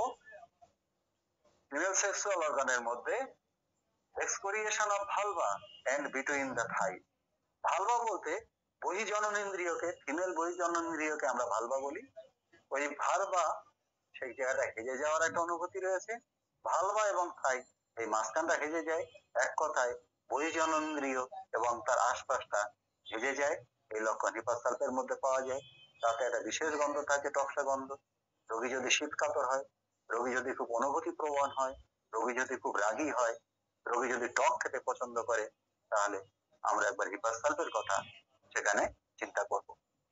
ফিমেল সেক্সুয়াল অর্গানের মধ্যে excoriation of vulva and between the thigh. Vulva বলতে বহির্জননেন্দ্রিয়কে, ফিমেল বহির্জননেন্দ্রিয়কে আমরা ভালভা বলি। ওই ভালভা সেই জায়গাটা হেজে যাওয়ার একটা অনুভূতি রয়েছে, ভালভা এবং থাই এই মাঝখানটা হেজে যায়, এক কথায় বহির্জননেন্দ্রিয় এবং তার আশপাশটা হেজে যায়, এই লক্ষণ হিপাসালভের মধ্যে পাওয়া যায়। তাতে একটা বিশেষ গন্ধ থাকে, টকসা গন্ধ। রোগী যদি শীতকাতর হয়, রোগী যদি খুব অনুভূতি প্রবণ হয়, রোগী যদি খুব রাগী হয়, রোগী যদি টক খেতে পছন্দ করে, তাহলে আমরা একবার হিপাসালভের কথা সেখানে চিন্তা করব।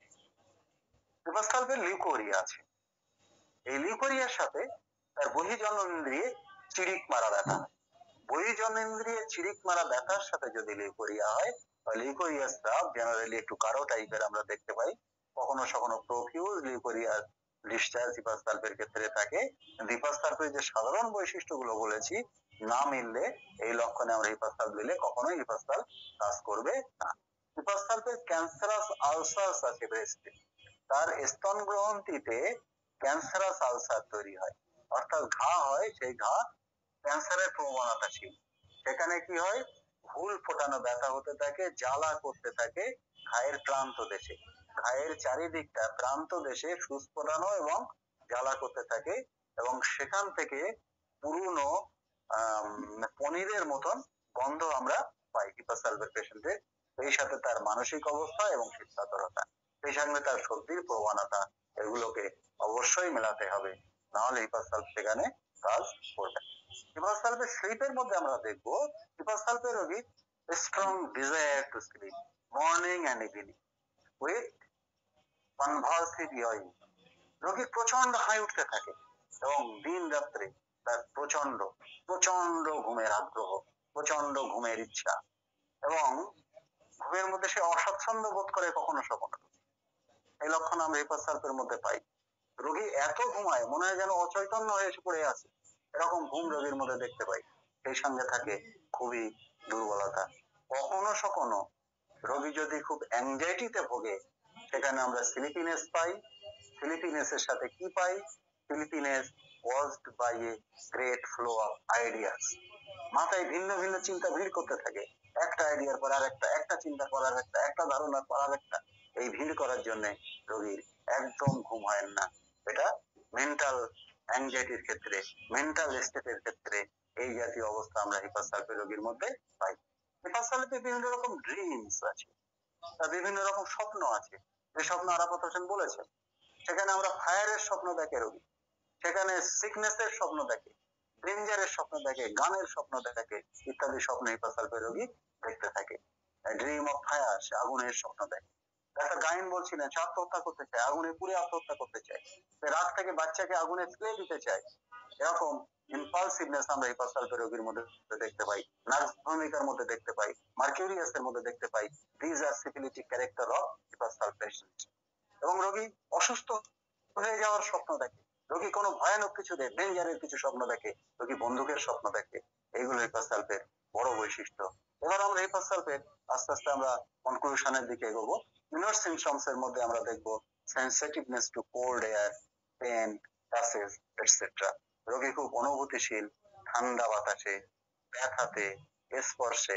হিপাসালভের লিউকোরিয়া আছে, এই লিউকোরিয়ার সাথে তার বহির্জননেন্দ্রিয়ে চিরিক মারা ব্যথা, বহির্জননেন্দ্রিয়ে চিরিক মারা ব্যথার সাথে যদি লিউকোরিয়া হয়, লিউকোরিয়া স্রাব জেনারেলি একটু গাঢ় টাইপের আমরা দেখতে পাই, কখনো কখনো প্রফিউজ লিউকোরিয়ার ডিসচার্জ হিপাসালভের ক্ষেত্রে থাকে। হিপাসালভের যে সাধারণ বৈশিষ্ট্যগুলো বলেছি না মিললে, এই লক্ষণে আমরা হিপাসালভ দিলে কখনোই হিপাসালভ কাজ করবে না। হিপাসালভের ক্যান্সারাস আলসারস আছে ব্রেস্টে, তার স্তন গ্রন্থিতে ক্যান্সারাস আলসার তৈরি হয়, অর্থাৎ ঘা হয়, সেই ঘা ক্যান্সারের প্রবণতাশীল। সেখানে কি হয়? হুল ফোটানো ব্যথা হতে থাকে, জ্বালা করতে থাকে ঘায়ের প্রান্ত দেশে, ঘায়ের চারিদিকটা প্রান্ত দেশে সুচ ফোটানো এবং জ্বালা করতে থাকে এবং সেখান থেকে পুরনো আহ পনিরের মতন গন্ধ আমরা পাই হিপাসালভের পেশেন্টের। এই সাথে তার মানসিক অবস্থা এবং শীতকাতরতা, সেই সঙ্গে তার সর্দির প্রবণতা, এগুলোকে অবশ্যই মেলাতে হবে, নাহলে হিপাসালভ সেখানে কাজ করবে। হিপাসালভের স্লিপের মধ্যে আমরা দেখবো হিপাসালভের রোগী strong desire to sleep morning and evening with convulsive ইয়ারিং, রোগী প্রচন্ড হাই উঠতে থাকে এবং দিন রাত্রে তার প্রচন্ড প্রচন্ড ঘুমের আগ্রহ, প্রচন্ড ঘুমের ইচ্ছা এবং ঘুমের মধ্যে সে অস্বচ্ছন্দ বোধ করে কখনো কখনো, এই লক্ষণ আমরা হিপাসালভের মধ্যে পাই। রোগী এত ঘুমায় মনে হয় যেন অচৈতন্য হয়ে এসে পড়ে আছে, এরকম ঘুম রোগীর মধ্যে দেখতে পাই। সেই সঙ্গে থাকে খুবই দুর্বলতা। কখনো কখনো রোগী যদি খুব অ্যাংজাইটিতে ভোগে, সেখানে আমরা স্লিপিনেস পাই। স্লিপিনেস এর সাথে কি পাই? Sleepiness caused by a great flow of ideas. মাথায় ভিন্ন ভিন্ন চিন্তা ভিড় করতে থাকে, একটা আইডিয়ার পর আরেকটা, একটা চিন্তার পর আরেকটা, একটা ধারণার পর আরেকটা। এই ভিড় করার জন্য রোগীর একদম ঘুম হয় না। এটা মেন্টাল অ্যাংজাইটির ক্ষেত্রে, মেন্টাল স্টেটের ক্ষেত্রে এই জাতীয় অবস্থা আমরা হিপারসালফেট রোগীর মধ্যে পাই। হিপারসালফে বিভিন্ন রকম ড্রিমস আছে, তার বিভিন্ন রকম স্বপ্ন আছে, যে স্বপ্ন আরাফাত হোসেন বলেছেন। সেখানে আমরা ফায়ারের স্বপ্ন দেখে রোগী, সেখানে সিকনেসের স্বপ্ন দেখে, ডেঞ্জারের স্বপ্ন দেখে, গানের স্বপ্ন দেখে, ইত্যাদি স্বপ্ন হিপারসালফেট রোগী দেখতে থাকে। ড্রিম অফ ফায়ার, সে আগুনের স্বপ্ন দেখে। একটা গায়ন বলছিলেন, সে আত্মহত্যা করতে চায়, আগুনে পুড়ে আত্মহত্যা করতে চায়, সে রাগ থেকে বাচ্চাকে আগুনে ফেলে দিতে চায়। এরকম ইম্পালসিভনেস আমরা হিপারসালফেট রোগীর মধ্যে দেখতে পাই, নার্স ভূমিকার মধ্যে দেখতে পাই, মার্কিউরিয়াসের মধ্যে দেখতে পাই। These are syphilitic character of হিপারসালফেশন। এবং রোগী অসুস্থ হয়ে যাওয়ার স্বপ্ন দেখে, রোগী কোনো ভয়ানক কিছু দেখে, ডেঞ্জারের কিছু স্বপ্ন দেখে, রোগী বন্দুকের স্বপ্ন দেখে। এইগুলো হিপারসালফেট বড় বৈশিষ্ট্য। এবার আমরা হিপারসালফেট আস্তে আস্তে আমরা কনক্লুশনের দিকে এগোবো। ইনার সিমটমস এর মধ্যে আমরা দেখবো sensitiveness to cold air, pain, touches etcetera. রোগী খুব অনুভূতিশীল ঠান্ডা বাতাসে, ব্যথাতে, স্পর্শে।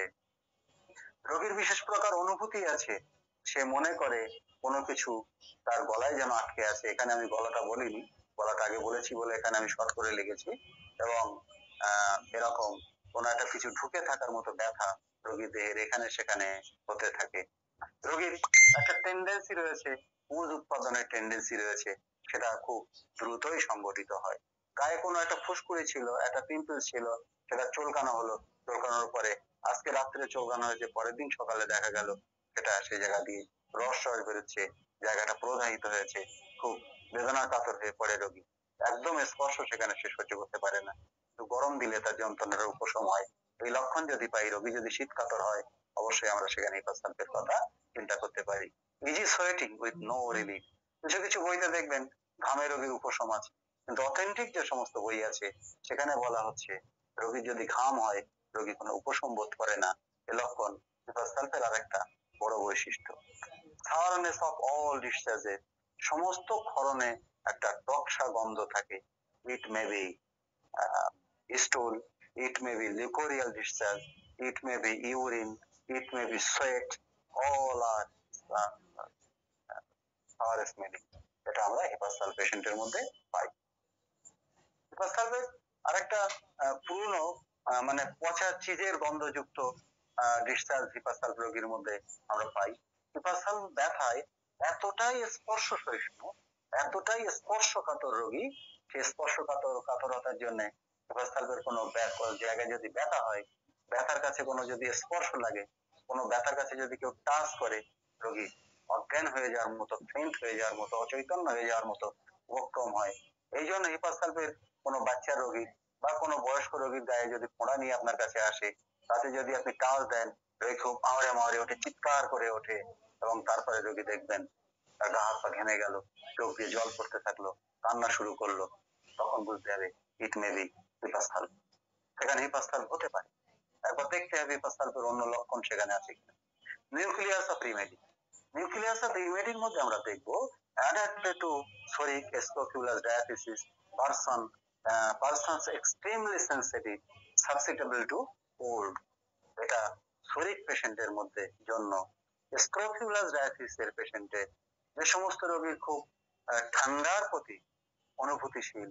রোগীর বিশেষ প্রকার অনুভূতি আছে, সে মনে করে কোনো কিছু তার গলায় যেন আটকে আছে। এখানে আমি গলাটা বলিনি, গলাটা আগে বলেছি বলে এখানে আমি শর্ট করে লিখেছি। এবং আহ এরকম কোনো একটা কিছু ঢুকে থাকার মতো ব্যথা রোগীর দেহের এখানে সেখানে হতে থাকে। রোগীর একটা টেন্ডেন্সি রয়েছে, পুজ উৎপাদনের টেন্ডেন্সি রয়েছে, সেটা খুব দ্রুতই সংগঠিত হয়। গায়ে কোনো একটা ফুসকুড়ি ছিল, একটা পিম্পল ছিল, সেটা চুলকানো হলো, চুলকানোর পরে আজকে রাত্রে চুলকানো হয়েছে, পরের দিন সকালে দেখা গেল সেটা সেই জায়গা দিয়ে রস রস বেরোচ্ছে, জায়গাটা প্রদাহিত হয়েছে, খুব বেদনা কাতর হয়ে পড়ে রোগী। একদম স্পর্শ সেখানে সে সহ্য করতে পারে না, তো গরম দিলে তার যন্ত্রণার উপশম হয়। এই লক্ষণ যদি পাই, রোগী যদি শীত কাতর হয়, অবশ্যই আমরা সেখানে হিপারসালফেট কথা চিন্তা করতে পারি। Easy sweating with no relief. কিছু কিছু বইতে দেখবেন ঘামে রোগীর উপশম আছে, কিন্তু অথেন্টিক যে সমস্ত বই আছে সেখানে বলা হচ্ছে রোগীর যদি ঘাম হয়, রোগী কোনো উপশম বোধ করে না। এ লক্ষণ হিপারসালফেট আর একটা বড় বৈশিষ্ট্য। sourness of all discharges, সমস্ত ক্ষরণে একটা টকসা গন্ধ থাকে। It may be stool, it may be liquorial discharge, it may be urine, it may be sweat, all are uh, sour smelling. এটা আমরা হিপারসালফেশন এর মধ্যে পাই। হিপারসালফেট আরেকটা পুরনো মানে পচা চিজের গন্ধযুক্ত ডিসচার্জ হিপারসালফেট রোগীর মধ্যে আমরা পাই। হিপারসাল ব্যথায় এতটাই স্পর্শ সহিষ্ণু, এতটাই স্পর্শকাতর রোগী, সে স্পর্শকাতর কাতরতার জন্য হিপারসালফেট কোনো জায়গায় যদি ব্যথা হয়, ব্যথার কাছে কোনো যদি স্পর্শ লাগে, কোনো ব্যথার কাছে যদি কেউ টাচ করে, রোগী অজ্ঞান হয়ে যাওয়ার মতো, ফেইন্ট হয়ে যাওয়ার মতো, অচৈতন্য হয়ে যাওয়ার মতো উপক্রম হয়। এই জন্য হিপারসালফেট কোনো বাচ্চা রোগী বা কোনো বয়স্ক রোগীর গায়ে যদি ফোঁড়া নিয়ে আপনার কাছে আসে, তাতে যদি আপনি টাচ দেন, রোগী খুব আওড়ে মাওড়ে ওঠে, চিৎকার করে ওঠে, এবং তারপরে রোগী দেখবেন তার গা হাত পা ঘেমে গেল, চোখ দিয়ে জল পড়তে থাকলো, কান্না শুরু করলো, তখন বুঝতে হবে ইট মে বি হিপারসালফেট। সেখানে হিপারসালফেট হতে পারে। একবার দেখতে হবে হিপারসালফেট অন্য লক্ষণ সেখানে আছে কিনা। Nucleus of remedy, nucleus of রিমেডির মধ্যে আমরা দেখবো adapted to soric scoculus diathesis, person uh, persons extremely sensitive, susceptible to cold. এটা সরিক পেশেন্টের মধ্যে জন্য স্ক্রোফিউলাস ডায়াথিসিসের পেশেন্টে, যে সমস্ত রোগীর খুব ঠান্ডার প্রতি অনুভূতিশীল,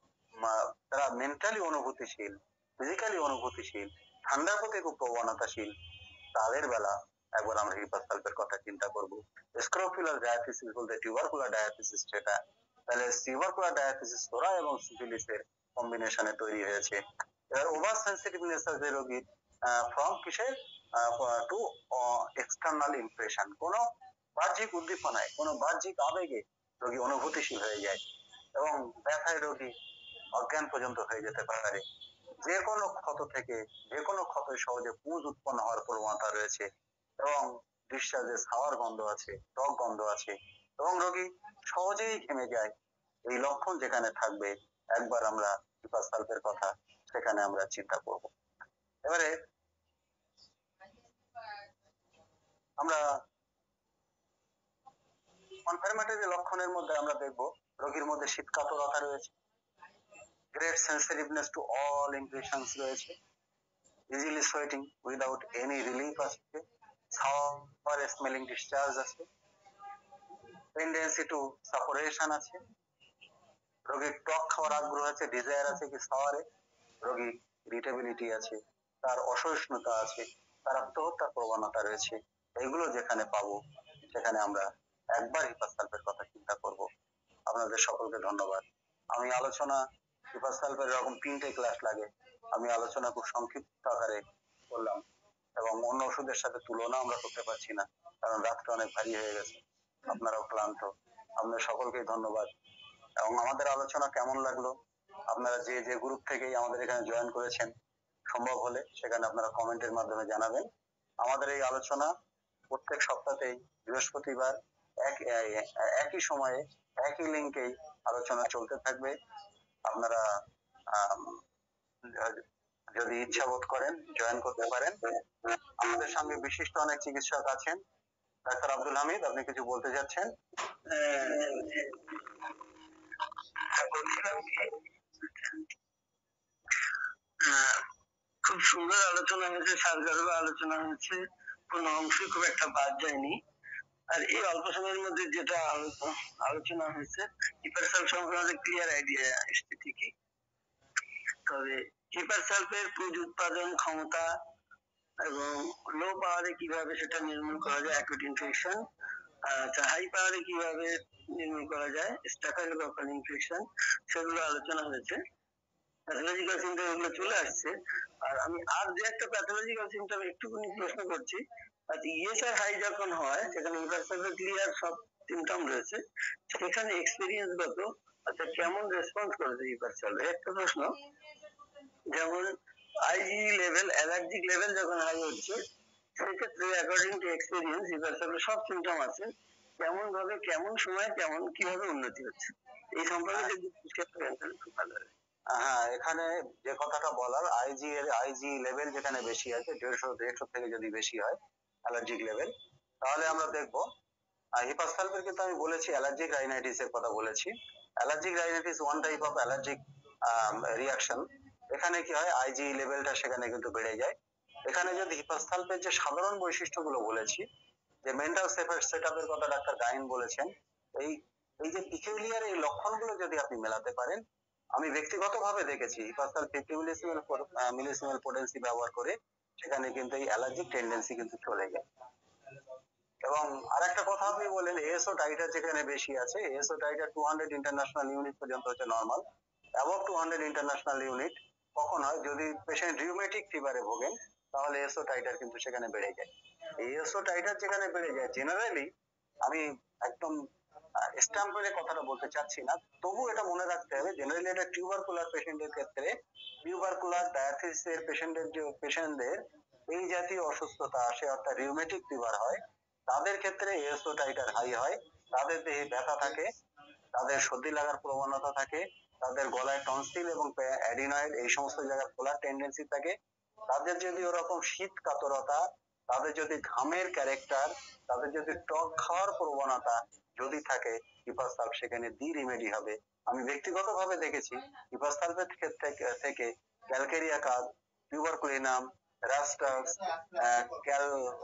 তারা মেন্টালি অনুভূতিশীল, ফিজিক্যালি অনুভূতিশীল, ঠান্ডার প্রতি খুব প্রবণতাশীল, তাদের বেলা একবার আমরা হিপারসালফেট কথা চিন্তা করব। স্ক্রোফিউলাস ডায়াথিসিস বলতে টিউবারকুলার ডায়াথিসিস, সেটা তাহলে টিউবারকুলার ডায়াথিসিস সোরা এবং সিফিলিসের কম্বিনেশনে তৈরি হয়েছে। এবার ওভার সেন্সিটিভনেস আছে রোগীর ফ্রম কিসের টু এক্সটার্নাল ইমপ্রেশন, কোন বাহ্যিক উদ্দীপনায়, কোন বাহ্যিক আবেগে রোগী অনুভূতিশীল হয়ে যায়, এবং ব্যথায় রোগী অজ্ঞান পর্যন্ত হয়ে যেতে পারে। যে কোনো ক্ষত থেকে, যে কোনো ক্ষত সহজে পুঁজ উৎপন্ন হওয়ার প্রবণতা রয়েছে, এবং ডিসচার্জে সাওয়ার গন্ধ আছে, টক গন্ধ আছে, এবং রোগী সহজেই ঘেমে যায়। এই লক্ষণ যেখানে থাকবে, একবার আমরা হিপারসালফের কথা সেখানে আমরা চিন্তা করব। এবারে আমরা কনফার্মেটরি লক্ষণের মধ্যে আমরা দেখব রোগীর মধ্যে শীতকাতরতা রয়েছে, great sensitiveness to all impressions রয়েছে, easily sweating without any relief আছে, sour smelling discharge আছে, tendency to suppuration আছে, রোগীর টক খাওয়ার আগ্রহ আছে, ডিজায়ার আছে কি খাওয়ারে, রোগী ইরিটেবিলিটি আছে, তার অসহিষ্ণুতা আছে, তার আত্মহত্যার প্রবণতা রয়েছে, এগুলো যেখানে পাবো সেখানে আমরা একবার হিপাসালফের কথা চিন্তা করব। আপনাদের সকলকে ধন্যবাদ। আমি আলোচনা হিপাসালফের এরকম তিনটে ক্লাস লাগে, আমি আলোচনা খুব সংক্ষিপ্ত আকারে করলাম এবং অন্য ওষুধের সাথে তুলনা আমরা করতে পারছি না, কারণ রাতটা অনেক ভারী হয়ে গেছে, আপনারাও ক্লান্ত। আপনাদের সকলকে ধন্যবাদ। এবং আমাদের আলোচনা কেমন লাগলো, আপনারা যে যে গ্রুপ থেকেই আমাদের এখানে জয়েন করেছেন, সম্ভব হলে সেখানে আপনারা কমেন্টের মাধ্যমে জানাবেন। আমাদের এই আলোচনা প্রত্যেক সপ্তাহেই বৃহস্পতিবার এক একই সময়ে একই লিঙ্কেই আলোচনা চলতে থাকবে। আপনারা আহ যদি ইচ্ছা বোধ করেন জয়েন করতে পারেন। আমাদের সঙ্গে বিশিষ্ট অনেক চিকিৎসক আছেন। ডাক্তার আব্দুল হামিদ, আপনি কিছু বলতে যাচ্ছেন? খুব সুন্দর আলোচনা হয়েছে, সারগর্ভ আলোচনা হয়েছে, কোনো অংশই খুব একটা বাদ যায়নি। আর এই অল্প সময়ের মধ্যে যেটা আলোচনা হয়েছে হিপারসাল সংক্রান্ত ক্লিয়ার আইডিয়া এসছে ঠিকই, তবে হিপারসালফের পুঁজ উৎপাদন ক্ষমতা এবং লো পাওয়ারে কিভাবে সেটা নির্মূল করা যায়, অ্যাকুট ইনফেকশন, আচ্ছা হাই পাওয়ারে কিভাবে নির্মূল করা যায় স্টাফাইলোককাল ইনফেকশন, সেগুলো আলোচনা হয়েছে। প্যাথোলজিক্যাল সিমটম এগুলো চলে আসছে। আর আমি আর যে একটা প্যাথোলজিক্যাল সিমটম একটুখানি প্রশ্ন করছি, ইএস আর হাই যখন হয় সেখানে হিপারসালফের ক্লিয়ার সব সিমটম রয়েছে, সেখানে এক্সপিরিয়েন্স গত আচ্ছা কেমন রেসপন্স করেছে হিপারসালফ, একটা প্রশ্ন। যেমন আইজি লেভেল অ্যালার্জিক লেভেল যখন হাই হচ্ছে সেক্ষেত্রে অ্যাকর্ডিং টু এক্সপিরিয়েন্স হিপারসালফের সব সিমটম আছে, কেমন ভাবে কেমন সময় কেমন কিভাবে উন্নতি হচ্ছে, এই সম্পর্কে যদি খুব ভালো হয়। হ্যাঁ, এখানে যে কথাটা বলার, আইজি এর আইজি লেভেল যেখানে বেশি আছে, দেড়শো দেড়শো থেকে যদি বেশি হয় অ্যালার্জিক লেভেল, তাহলে আমরা দেখবো হিপাসালফের কিন্তু আমি বলেছি অ্যালার্জিক রাইনাইটিস এর কথা বলেছি। Allergic rhinitis one type of allergic reaction. এখানে কি হয়, আইজি লেভেলটা সেখানে কিন্তু বেড়ে যায়। এখানে যদি হিপাসালফের যে সাধারণ বৈশিষ্ট্যগুলো বলেছি, যে মেন্টাল সেটআপের কথা ডাক্তার গাইন বলেছেন, এই এই যে পিকিউলিয়ার এই লক্ষণগুলো যদি আপনি মেলাতে পারেন, আমি ব্যক্তিগতভাবে দেখেছি হিপাসাল ফিফটি মিলিসিমেল মিলিসিমেল পোটেন্সি ব্যবহার করে সেখানে কিন্তু এই অ্যালার্জিক টেন্ডেন্সি কিন্তু চলে যায়। এবং আরেকটা কথা আপনি বলেন এএসও টাইটার যেখানে বেশি আছে, ASO titre two hundred international unit পর্যন্ত হচ্ছে normal, above two hundred international unit কখন হয়, যদি পেশেন্ট রিউমেটিক ফিভারে ভোগেন তাহলে এএসও টাইটার কিন্তু সেখানে বেড়ে যায়। এএসও টাইটার যেখানে বেড়ে যায় জেনারেলি, আমি একদম স্ট্যাম্প করে কথাটা বলতে চাচ্ছি না, তবু এটা মনে রাখতে হবে জেনারেলি এটা টিউবারকুলার পেশেন্টের ক্ষেত্রে, টিউবারকুলার ডায়াথিস এর পেশেন্টের যে পেশেন্টদের এই জাতীয় অসুস্থতা আসে অর্থাৎ রিউমেটিক ফিভার হয়, তাদের ক্ষেত্রে এএসও টাইটার হাই হয়, তাদের দেহে ব্যথা থাকে, তাদের সর্দি লাগার প্রবণতা থাকে, তাদের গলায় টনসিল এবং অ্যাডিনয়েড এই সমস্ত জায়গায় ফোলার টেন্ডেন্সি থাকে, তাদের যদি ওরকম শীত কাতরতা, তাদের যদি ঘামের ক্যারেক্টার, তাদের যদি টক খাওয়ার প্রবণতা যদি থাকে, হিপাসালফ সেখানে দি রিমেডি হবে। আমি ব্যক্তিগতভাবে দেখেছি হিপাসালফের ক্ষেত্রে থেকে ক্যালকেরিয়া কাজ, টিউবারকুলিনাম, রাস্টাস, ক্যাল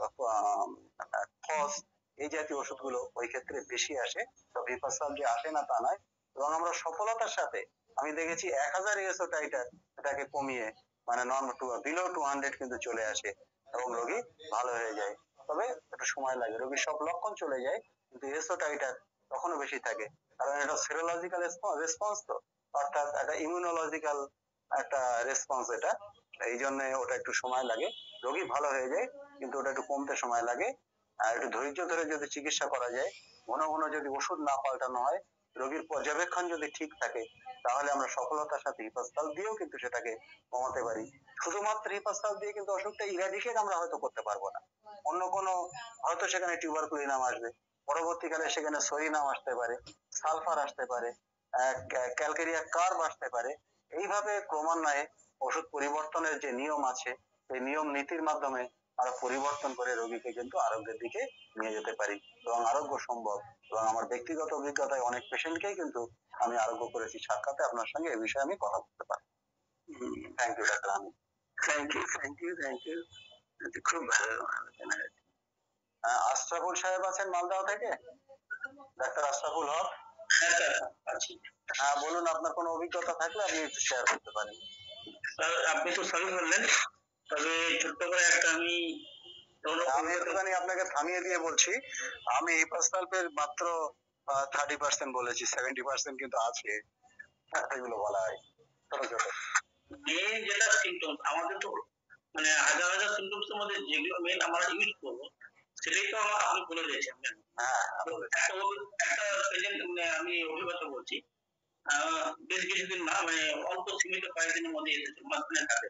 ফস এই জাতীয় ওষুধগুলো ওই ক্ষেত্রে বেশি আসে, তবে হিপাসালফ যে আসে না তা নয়। এবং আমরা সফলতার সাথে আমি দেখেছি এক হাজার এএসও টাইটার এটাকে কমিয়ে মানে non to below two hundred কিন্তু চলে আসে এবং রোগী ভালো হয়ে যায়। তবে একটু সময় লাগে, রোগীর সব লক্ষণ চলে যায় কিন্তু এএসও টাইটার তখনও বেশি থাকে, কারণ এটা সেরোলজিক্যাল রেসপন্স, তো অর্থাৎ একটা ইমিউনোলজিক্যাল একটা রেসপন্স, এটা এই জন্য ওটা একটু সময় লাগে, রোগী ভালো হয়ে যায় কিন্তু ওটা একটু কমতে সময় লাগে। আর একটু ধৈর্য ধরে যদি চিকিৎসা করা যায়, ঘন ঘন যদি ওষুধ না পাল্টানো হয়, রোগীর পর্যবেক্ষণ যদি ঠিক থাকে, তাহলে আমরা সফলতার সাথে হিপাসালফ দিয়েও কিন্তু সেটাকে কমাতে পারি। শুধুমাত্র হিপাসালফ দিয়ে কিন্তু অসুখটা ইরাডিকেট আমরা হয়তো করতে পারবো না, অন্য কোনো হয়তো সেখানে টিউবারকুলিনাম আসবে, পরবর্তীকালে সেখানে সরিনাম আসতে পারে, সালফার আসতে পারে, ক্যালকেরিয়া কার্ভ আসতে পারে। এইভাবে ক্রমান্বয়ে ওষুধ পরিবর্তনের যে নিয়ম আছে সেই নিয়ম নীতির মাধ্যমে আরো পরিবর্তন করে রোগীকে কিন্তু আরোগ্যের দিকে নিয়ে যেতে পারি এবং আরোগ্য সম্ভব। এবং আমার ব্যক্তিগত অভিজ্ঞতায় অনেক পেশেন্টকেই কিন্তু আমি আরোগ্য করেছি। সাক্ষাতে আপনার সঙ্গে এই বিষয়ে আমি কথা বলতে পারি। থ্যাংক ইউ ডাক্তার আমি thank you thank you thank you খুব ভালো আলোচনা হয়েছে। আশরাফুল সাহেব আছেন মালদহ থেকে? ডাক্তার আশরাফুল হক? হ্যাঁ স্যার আছি। হ্যাঁ বলুন, আপনার কোনো অভিজ্ঞতা থাকলে আপনি একটু শেয়ার করতে পারেন। স্যার আপনি তো সবই বললেন, তবে ছোট্ট করে একটা আমি আমি একটুখানি আপনাকে থামিয়ে দিয়ে বলছি, আমি হিপাসালফের মাত্র থার্টি পার্সেন্ট বলেছি, সেভেন্টি পার্সেন্ট কিন্তু আছে, এগুলো বলা হয় ছোট ছোট। মেন যেটা সিমটমস আমাদের তো মানে হাজার হাজার সিমটমস এর মধ্যে যেগুলো মেন আমরা ইউজ করবো সেটাই তো আমার আপনি বলে দিয়েছেন। হ্যাঁ একটা অভি- একটা প্রেজেন্ট মানে আমি অভিজ্ঞতা বলছি। আহ, বেশ কিছুদিন না মানে অল্প সীমিত কয়েকদিনের মধ্যে এসেছে মাঝখানে থাকে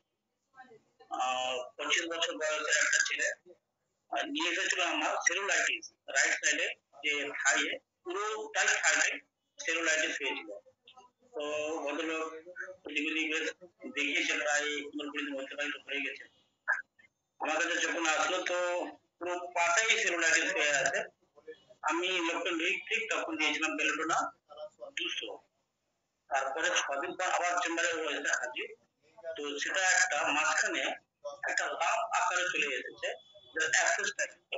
আহ পঁচিশ বছর বয়সের একটা ছেলে আহ, নিয়ে এসেছিল আমার সেলুলাইটিস রাইট সাইডে যে থাইয়ে পুরোটাই থাইয়ে সেলুলাইটিস হয়েছিল। তো ভদ্রলোক ওদিক ওদিক বেশ দেখিয়েছে, প্রায় পনেরো কুড়ি দিন অতিবাহিত হয়ে গেছে। আমার কাছে যখন আসলো তো পুরো পাটাই সেলুলাইটিস হয়ে আছে। আমি লোকটা ঠিক তখন দিয়েছিলাম বেলোডোনা দুশো। তারপরে ছদিন পর আবার চেম্বারে এসে হাজির। তো সেটা একটা মাঝখানে একটা লাভ আকারে চলে এসেছে, অ্যাক্সেস তো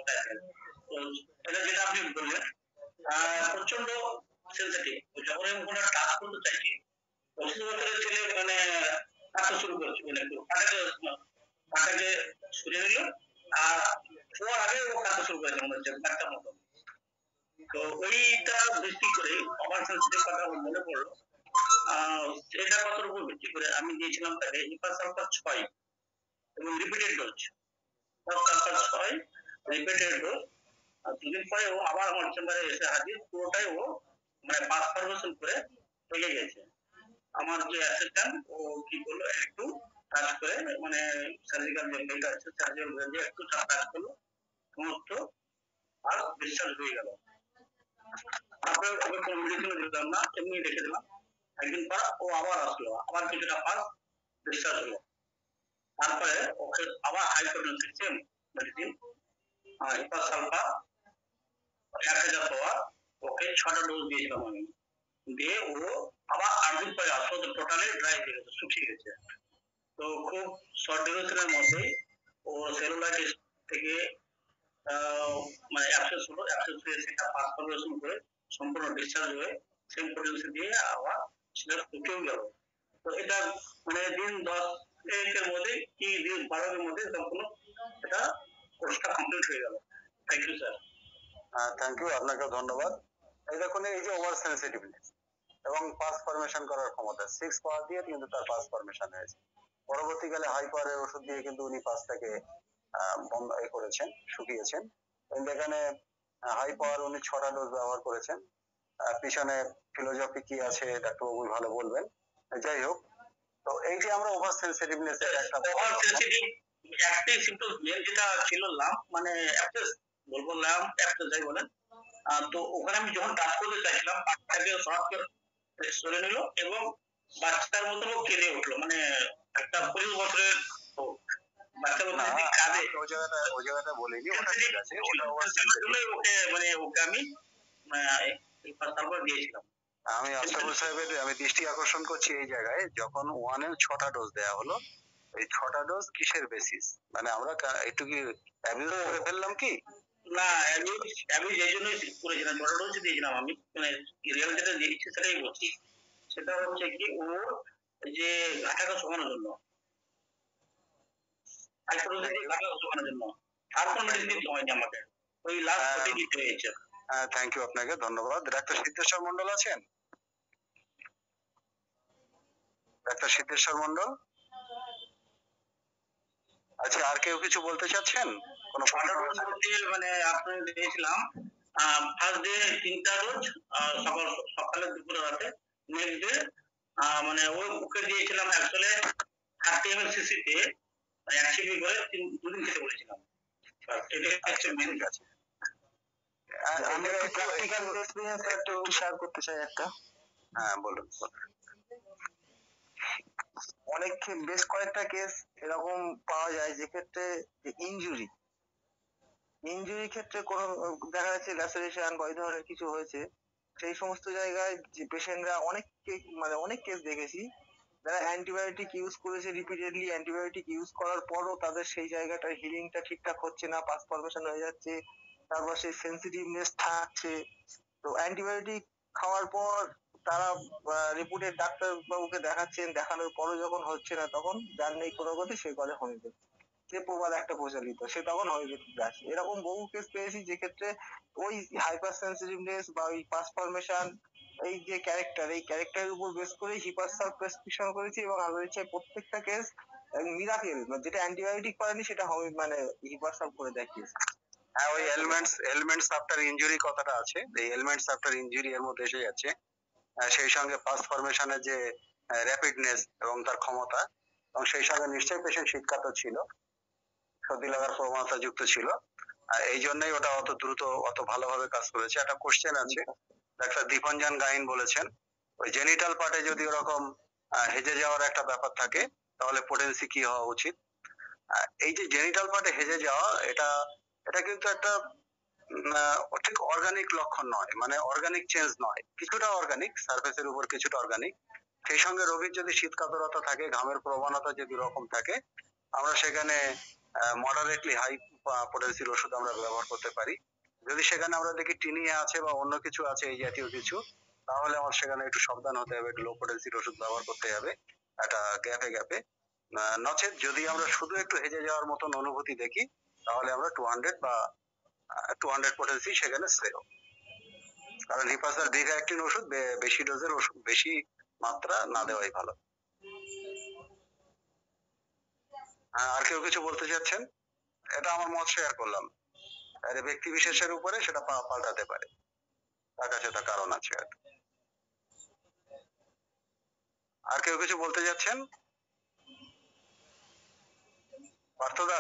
এটা যেটা আপনি বললেন আহ, প্রচন্ড সেন্সিটিভ। যখন আমি কোনো টাচ করতে চাইছি পঁচিশ বছরের ছেলে মানে কাঁদতে শুরু করছে, মানে একটু পাটাকে পাটাকে সরিয়ে দিল আর শোয়ার আগে ও কাঁদতে শুরু করেছে মনে হচ্ছে একটা মতো। তো ওইটা ভিত্তি করে আমার সেন্সিটিভ কথা আমার মনে পড়লো। আহ এটা কথার উপর ভিত্তি করে আমি দিয়েছিলাম তাকে হিপাসালফার ছয় এবং রিপিটেড ডোজ হিপাসালফার ছয় রিপিটেড ডোজ। আর দুদিন পরে ও আবার আমার চেম্বারে এসে হাজির, পুরোটাই ও মানে পাস পারমিশন করে থেকে গেছে। আমার যে অ্যাসিস্ট্যান্ট ও কি করলো একটু কাজ করে মানে সার্জিক্যাল যে মেয়েটা আছে সার্জিক্যাল যে একটু কাজ করলো সমস্ত আর ডিসচার্জ হয়ে গেল। তারপরে ওকে কোনো মেডিসিনও দিলাম না, এমনি রেখে দিলাম। একদিন পর ও আবার আসলো, আবার কিছুটা পাস ডিসচার্জ হলো। তারপরে ওকে আবার হাইপোটেনসিভ সেম মেডিসিন হিপাসালফা এক হাজার পাওয়া ওকে ছটা ডোজ দিয়েছিলাম আমি। দিয়ে ও আবার আট দিন পরে আসলো, তো টোটালি ড্রাই হয়ে গেছে, শুকিয়ে গেছে। তো খুব শর্ট ডিউরেশনের মধ্যে ও সেলুলাইটিস থেকে আহ, মানে অ্যাক্সেস হলো, অ্যাক্সেস হয়ে সেটা পাস পারমিশন করে সম্পূর্ণ ডিসচার্জ হয়ে সেম পোটেন্সি দিয়ে আবার সেটা শুকিয়েও গেল। তো এটা মানে দিন দশ এর মধ্যে কি দিন বারোর মধ্যে সম্পূর্ণ এটা কোর্সটা কমপ্লিট হয়ে গেল। Thank you sir. Thank you, আপনাকে ধন্যবাদ। এই দেখুন, এই যে ওভার সেন্সিটিভনেস এবং পাস ফরমেশন করার ক্ষমতা, সিক্স পাওয়ার দিয়ে কিন্তু তার পাস ফরমেশন হয়েছে। পরবর্তীকালে হাই পাওয়ারের ওষুধ দিয়ে কিন্তু উনি পাসটাকে বন্ধ এ করেছেন, শুকিয়েছেন। কিন্তু এখানে হাই পাওয়ার উনি ছটা ডোজ ব্যবহার করেছেন। আহ, পিছনে ফিলোজফি কি আছে ডাক্তারবাবু ভালো বলবেন। যাই হোক, তো এই যে আমরা ওভার সেন্সিটিভনেস এর একটা ওভার সেন্সিটিভ একটাই সিম্পটম মেন যেটা ছিল লাম্প মানে অ্যাক্সেস বলবো লাম্প অ্যাক্সেস যাই বলেন। আহ, তো ওখানে আমি যখন কাজ করতে চাইছিলাম পাটাকে শর্ট করে সরে নিল এবং বাচ্চার মতো কেঁদে উঠলো, মানে একটা পঁচিশ বছরের ও বাচ্চার মতো যদি কাঁদে ওই জায়গাটা ওই জায়গাটা বলিনি, ওটা ঠিক আছে, ওটা ওভার ওকে মানে ওকে আমি তারপর দিয়েছিলাম। আমি আশরাফুল সাহেবের আমি দৃষ্টি আকর্ষণ করছি এই জায়গায়, যখন ওয়ানে ছটা ডোজ দেয়া হলো, এই ছটা ডোজ কিসের বেসিস, মানে আমরা কা- একটু কি অ্যাবিউজ করে ফেললাম কি? না আমি আমি যে জন্যই করেছিলাম ছটা ডোজ দিয়েছিলাম আমি, মানে রিয়াল যেটা দিয়েছি সেটাই বলছি। সেটা হচ্ছে কি ও যে ঘাটাকে শোকানোর জন্য শোকানোর জন্য আর কোনো মেডিসিন দিতে হয়নি আমাকে, ওই লাস্ট ওটাই দিতে হয়েছে। হ্যাঁ, থ্যাংক ইউ, আপনাকে ধন্যবাদ। ডাক্তার সিদ্ধেশ্বর মন্ডল আছেন? ডাক্তার সিদ্ধেশ্বর মন্ডল, আচ্ছা, আর কেউ কিছু বলতে চাচ্ছেন? কোনো ছটা ডোজ বলতে মানে আপনার দিয়েছিলাম ফার্স্ট ডে তিনটা ডোজ সকাল সকালে দুপুরে রাতে, নেক্সট ডে মানে ওই ওকে দিয়েছিলাম অ্যাকচুয়ালি থার্টি এম এল সিসিতে এক সিপি করে তিন দুদিন খেতে বলেছিলাম। এটা হচ্ছে মেন কাজ। আমি একটু প্র্যাকটিক্যাল এক্সপেরিয়েন্স একটু শেয়ার করতে চাই একটা। হ্যাঁ বলুন। অনেক ক্ষে- বেশ কয়েকটা কেস এরকম পাওয়া যায় যেক্ষেত্রে ইনজুরি ইনজুরির ক্ষেত্রে কোনো দেখা যাচ্ছে ল্যাসারেশন বা এই ধরনের কিছু হয়েছে, সেই সমস্ত জায়গায় যে পেশেন্টরা অনেক কে- মানে অনেক কেস দেখেছি যারা অ্যান্টিবায়োটিক ইউজ করেছে রিপিটেডলি, অ্যান্টিবায়োটিক ইউজ করার পরও তাদের সেই জায়গাটার হিলিংটা ঠিকঠাক হচ্ছে না, পাস ফরমেশন হয়ে যাচ্ছে, তারপর সেই সেন্সিটিভনেস থাকছে। তো অ্যান্টিবায়োটিক খাওয়ার পর তারা রিপুটেড ডাক্তার বাবুকে দেখাচ্ছেন, দেখানোর পরও যখন হচ্ছে না তখন যার নেই কোনো গতি সে করে হোমিওপ্যাথি, যে প্রবাদ একটা প্রচলিত সে তখন হোমিওপ্যাথি আসে। এরকম বহু কেস পেয়েছি যেক্ষেত্রে ওই হাইপার সেন্সিটিভনেস বা ওই পাস ফরমেশন, এই যে ক্যারেক্টার, এই ক্যারেক্টারের উপর বেস করে হিপারসাল প্রেসক্রিপশন করেছি এবং আমি হচ্ছে প্রত্যেকটা কেস মিরাকেল, যেটা অ্যান্টিবায়োটিক করেনি সেটা হোমি মানে হিপারসাল করে দেখিয়েছে। হ্যাঁ, ওই এলিমেন্টস এলিমেন্টস আফটার ইনজুরি কথাটা আছে, এই এলিমেন্টস আফটার ইনজুরি এর মধ্যে এসে যাচ্ছে। আহ, সেই সঙ্গে পাস ফরমেশনের যে র্যাপিডনেস এবং তার ক্ষমতা, এবং সেই সঙ্গে নিশ্চয়ই পেশেন্ট শীতকাতর ছিল, সর্দি লাগার প্রবণতা যুক্ত ছিল, আর এই জন্যই ওটা অত দ্রুত অত ভালোভাবে কাজ করেছে। একটা কোশ্চেন আছে, ডাক্তার দীপঞ্জন গাইন বলেছেন ওই জেনিটাল পার্টে যদি ওরকম আহ, হেজে যাওয়ার একটা ব্যাপার থাকে তাহলে পোটেন্সি কি হওয়া উচিত। আহ, এই যে জেনিটাল পার্টে হেজে যাওয়া, এটা এটা কিন্তু একটা উম, আহ, ঠিক অর্গানিক লক্ষণ নয়, মানে অর্গানিক চেঞ্জ নয়, কিছুটা অর্গানিক, সার্ফেসের উপর কিছুটা অর্গানিক। সেই সঙ্গে রোগীর যদি শীতকাতরতা থাকে, ঘামের প্রবণতা যদি রকম থাকে, আমরা সেখানে মডারেটলি হাই পোটেন্সির ওষুধ আমরা ব্যবহার করতে পারি। যদি সেখানে আমরা দেখি টিনিয়া আছে বা অন্য কিছু আছে এই জাতীয় কিছু, তাহলে আমার সেখানে একটু সাবধান হতে হবে, একটু লো পোটেন্সির ওষুধ ব্যবহার করতে হবে একটা গ্যাপে গ্যাপে। নচেত যদি আমরা শুধু একটু হেজে যাওয়ার মতন অনুভূতি দেখি তাহলে আমরা টু হান্ড্রেড বা টু হান্ড্রেড পোটেন্সি সেখানে শ্রেয়। কারণ রিপাসার ডিফ্যাক্টিন ওষুধ বে- বেশি ডোজের ওষুধ, বেশি মাত্রা না দেওয়াই ভালো। হ্যাঁ, আর কেউ কিছু বলতে চাচ্ছেন? এটা আমার মত শেয়ার করলাম, আরে ব্যক্তি বিশেষের উপরে সেটা পা- পাল্টাতে পারে, তার কাছে তার কারণ আছে আর কি। আর কেউ কিছু বলতে যাচ্ছেন? পার্থদা?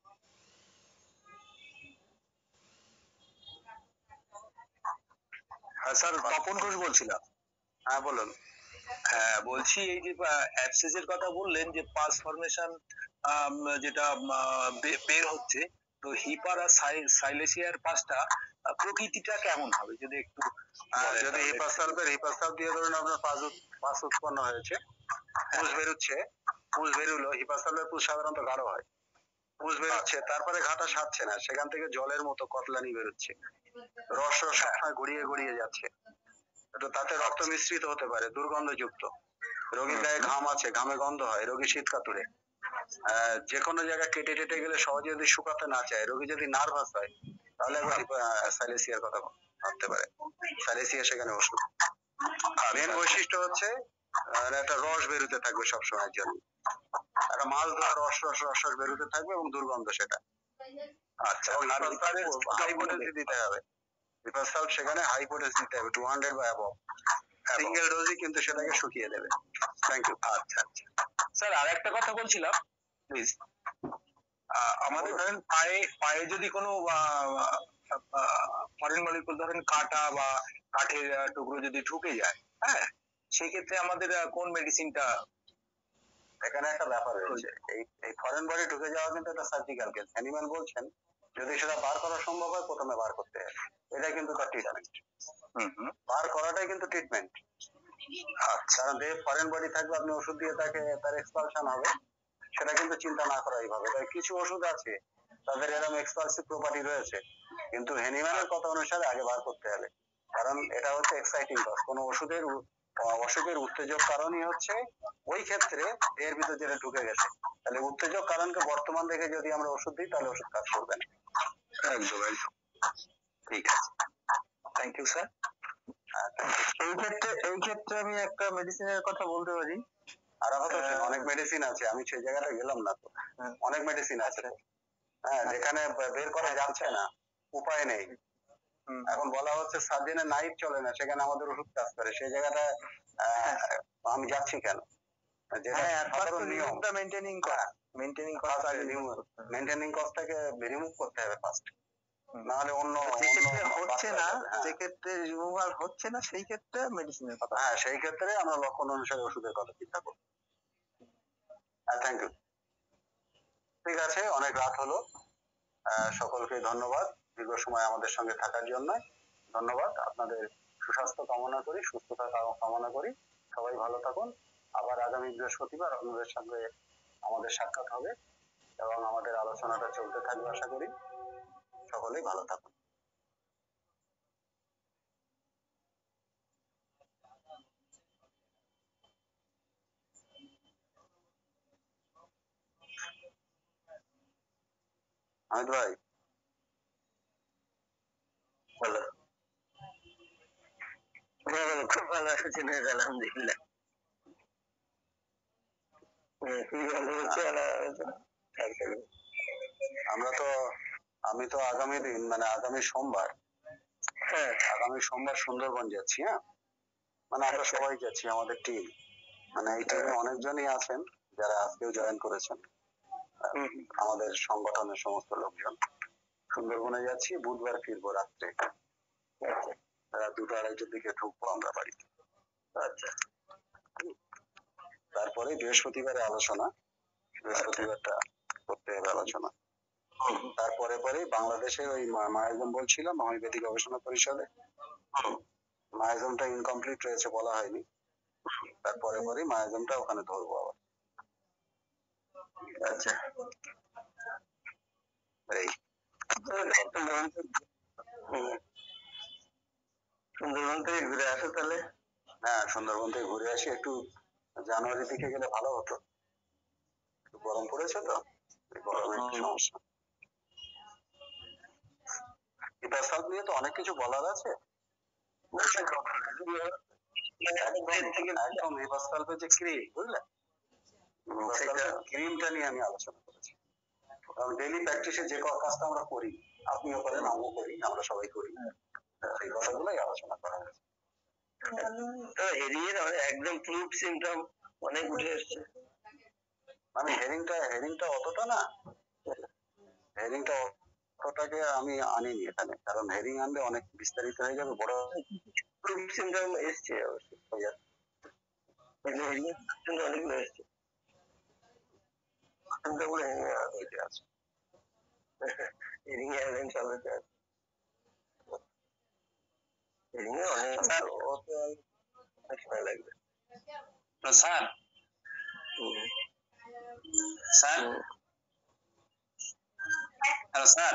হ্যাঁ স্যার, তপন ঘোষ বলছিলাম। হ্যাঁ বলুন। হ্যাঁ বলছি, এই যে অ্যাবসেসের কথা বললেন যে পাস ফরমেশন যেটা আহ, বে- বের হচ্ছে, তো হিপার আর সাইলেসিয়ার পাসটা আহ, প্রকৃতিটা কেমন হবে যদি একটু আহ, বলেন যদি তাহলে। হিপাসালফের হিপাসাল দিয়ে ধরুন আপনার পাস উৎ- পাস উৎপন্ন হয়েছে, পুষ বেরোচ্ছে, পুষ বেরোলো, হিপাসালের পুষ সাধারণত গাঢ় হয়, পুষ বেরোচ্ছে, তারপরে ঘাটা সারছে না, সেখান থেকে জলের মতো কতলানি বেরোচ্ছে, রস রস সবসময় গড়িয়ে গড়িয়ে যাচ্ছে, তো তাতে রক্ত মিশ্রিত হতে পারে, দুর্গন্ধযুক্ত, রোগীর গায়ে ঘাম আছে, ঘামে গন্ধ হয়, রোগী শীত কাতুরে, আহ, যে কোনো জায়গা কেটে টেটে গেলে সহজে যদি শুকাতে না চায়, রোগী যদি নার্ভাস হয়, তাহলে একবার সাইলেসিয়ার কথা ভাবতে পারে। সাইলেসিয়া সেখানে ওষুধ। মেন বৈশিষ্ট্য হচ্ছে আহ, একটা রস বেরোতে থাকবে সবসময়ের জন্য, একটা মাছ ধরা রস রস রস রস বেরোতে থাকবে এবং দুর্গন্ধ সেটা। আচ্ছা, এবং আর হিপারের হাই পোটেন্সি দিতে হবে, হিপারসাল সেখানে হাই পোটেন্সি দিতে হবে, টু হান্ড্রেড বা অ্যাবভ। সিঙ্গেল ডোজই কিন্তু সেটাকে শুকিয়ে দেবে। Thank you. আচ্ছা আচ্ছা স্যার, আর একটা কথা বলছিলাম প্লিজ। আমাদের ধরেন পায়ে পায়ে যদি কোনো ফরেন মলিকুল ধরেন কাটা বা কাঠের আহ, টুকরো যদি ঢুকে যায়, হ্যাঁ, সেই ক্ষেত্রে আমাদের আহ, কোন মেডিসিনটা? এখানে একটা ব্যাপার রয়েছে, এই এই ফরেন বডি ঢুকে যাওয়া কিন্তু একটা সার্জিক্যাল কেস। অ্যানিম্যাল বলছেন যদি সেটা বার করা সম্ভব হয় প্রথমে বার করতে হবে, এটা কিন্তু তার ট্রিটমেন্ট। বার করাটাই কিন্তু ট্রিটমেন্ট। কারণ দেহে ফরেন বডি থাকবে, আপনি ওষুধ দিয়ে তাকে তার এক্সপালশন হবে, সেটা কিন্তু চিন্তা না করাই ভালো। তাই কিছু ওষুধ আছে তাদের এরকম এক্সপালসিভ প্রপার্টি রয়েছে, কিন্তু হ্যানিম্যানের কথা অনুসারে আগে বার করতে হবে, কারণ এটা হচ্ছে এক্সাইটিং কজ। কোনো ওষুধের উ- আহ, অসুখের উত্তেজক কারণই হচ্ছে ওই ক্ষেত্রে এর ভিতর যেটা ঢুকে গেছে। তাহলে উত্তেজক কারণকে বর্তমান দেখে যদি আমরা ওষুধ দিই তাহলে ওষুধ কাজ করবে না। একদম একদম। ঠিক আছে, থ্যাংক ইউ স্যার। এই ক্ষেত্রে এই ক্ষেত্রে আমি একটা মেডিসিনের কথা বলতে পারি। আর আপাতত অনেক মেডিসিন আছে, আমি সেই জায়গাটা গেলাম না তো, অনেক মেডিসিন আছে হ্যাঁ, যেখানে বে- বের করা যাচ্ছে না, উপায় নেই। এখন বলা হচ্ছে সার্জেনের নাইফ চলে না, সেখানে আমাদের ওষুধ কাজ করে, সেই জায়গাটা আহ, আমি যাচ্ছি কেন? যেটা হ্যাঁ, সাধারণ নিয়ম, মেইনটেনিং করা মেইনটেনিং করা মেইনটেনিং কস্টটাকে রিমুভ করতে হবে ফার্স্ট, না হলে অন্য যেক্ষেত্রে অন্য হচ্ছে বাচ্চা না, যাবে, হ্যাঁ। যেক্ষেত্রে রিমুভাল হচ্ছে না সেই ক্ষেত্রে মেডিসিনের কথা। হ্যাঁ, সেই ক্ষেত্রে আমরা লক্ষণ অনুসারে ওষুধের কথা চিন্তা করবো। Thank you. ঠিক আছে, অনেক রাত হলো। আহ, সকলকে ধন্যবাদ দীর্ঘ সময় আমাদের সঙ্গে থাকার জন্য। ধন্যবাদ, আপনাদের সুস্বাস্থ্য কামনা করি, সুস্থতা কা- কামনা করি। সবাই ভালো থাকুন। আবার আগামী বৃহস্পতিবার আপনাদের সঙ্গে আমাদের সাক্ষাৎ হবে এবং আমাদের আলোচনাটা চলতে থাকবে আশা করি। সকলেই ভালো থাকুন। হামিদ ভাই, বলো। হ্যাঁ, বলো, খুব ভালো আছেন, আলহামদুলিল্লাহ। হ্যাঁ, খুবই ভালো হচ্ছে, আলহামদুলিল্লাহ। আমরা তো আমি তো আগামী দিন মানে আগামী সোমবার হ্যাঁ, আগামী সোমবার সুন্দরবন যাচ্ছি। হ্যাঁ, মানে আমরা সবাই যাচ্ছি, আমাদের টিম। মানে এই টিমে অনেকজনই আছেন যারা আজকেও জয়েন করেছেন, হুম, আমাদের সংগঠনের সমস্ত লোকজন। সুন্দরবনে যাচ্ছি, বুধবার ফিরবো রাত্রে। আচ্ছা, রাত দুটো আড়াইটার দিকে ঢুকবো আমরা বাড়িতে। আচ্ছা, তারপরে বৃহস্পতিবারে আলোচনা, বৃহস্পতিবারটা করতে হবে আলোচনা। হুম, তারপরে পরে বাংলাদেশে ওই মা- মায়াজম বলছিলাম, হোমিওপ্যাথি গবেষণা পরিষদে হুম, মায়াজমটা ইনকমপ্লিট রয়েছে, বলা হয়নি। তারপরে পরে মায়াজমটা ওখানে ধরবো আবার। আচ্ছা। এই সুন্দরবন থেকে- হুম, সুন্দরবন থেকে ঘুরে আসো তাহলে। হ্যাঁ, সুন্দরবন থেকে ঘুরে আসি। একটু জানুয়ারি দিকে গেলে ভালো হতো, একটু গরম পড়েছে তো, এই গরমে একটু হুম, সমস্যা। ইতার সাল নিয়ে তো অনেক কিছু বলার আছে। একদম একদম এবার সালফে যে ক্রিম, বুঝলে, সেটা ক্রিমটা নিয়ে আমি আলোচনা করেছি। কারণ ডেইলি প্র্যাকটিসে যে ক- কাজটা আমরা করি, আপনিও করেন, আমিও করি, আমরা সবাই করি, সেই কথাগুলোই আলোচনা করা হয়েছে। তো হেরিং এর মানে একদম প্রুফ সিমটম অনেক উঠে এসছে। মানে হেরিংটা হেরিংটা অতটা না, হেরিংটা অতটাকে আমি আনিনি এখানে, কারণ হেরিং আনলে অনেক বিস্তারিত হয়ে যাবে, বড় প্রুফ সিমটম এসছে অবশ্যই, হয়ে যাবে। হেরিং এর সিমটম অনেকগুলো এসছে। সিমটমগুলো হেরিং এর ওইটা আছে। হেরিং এ অ্যালাইন চালাতে আছে। হেরিং এ অনেক ও তো আর অনেক সময় লাগবে। স্যার হুম, স্যার হুম, হ্যালো স্যার,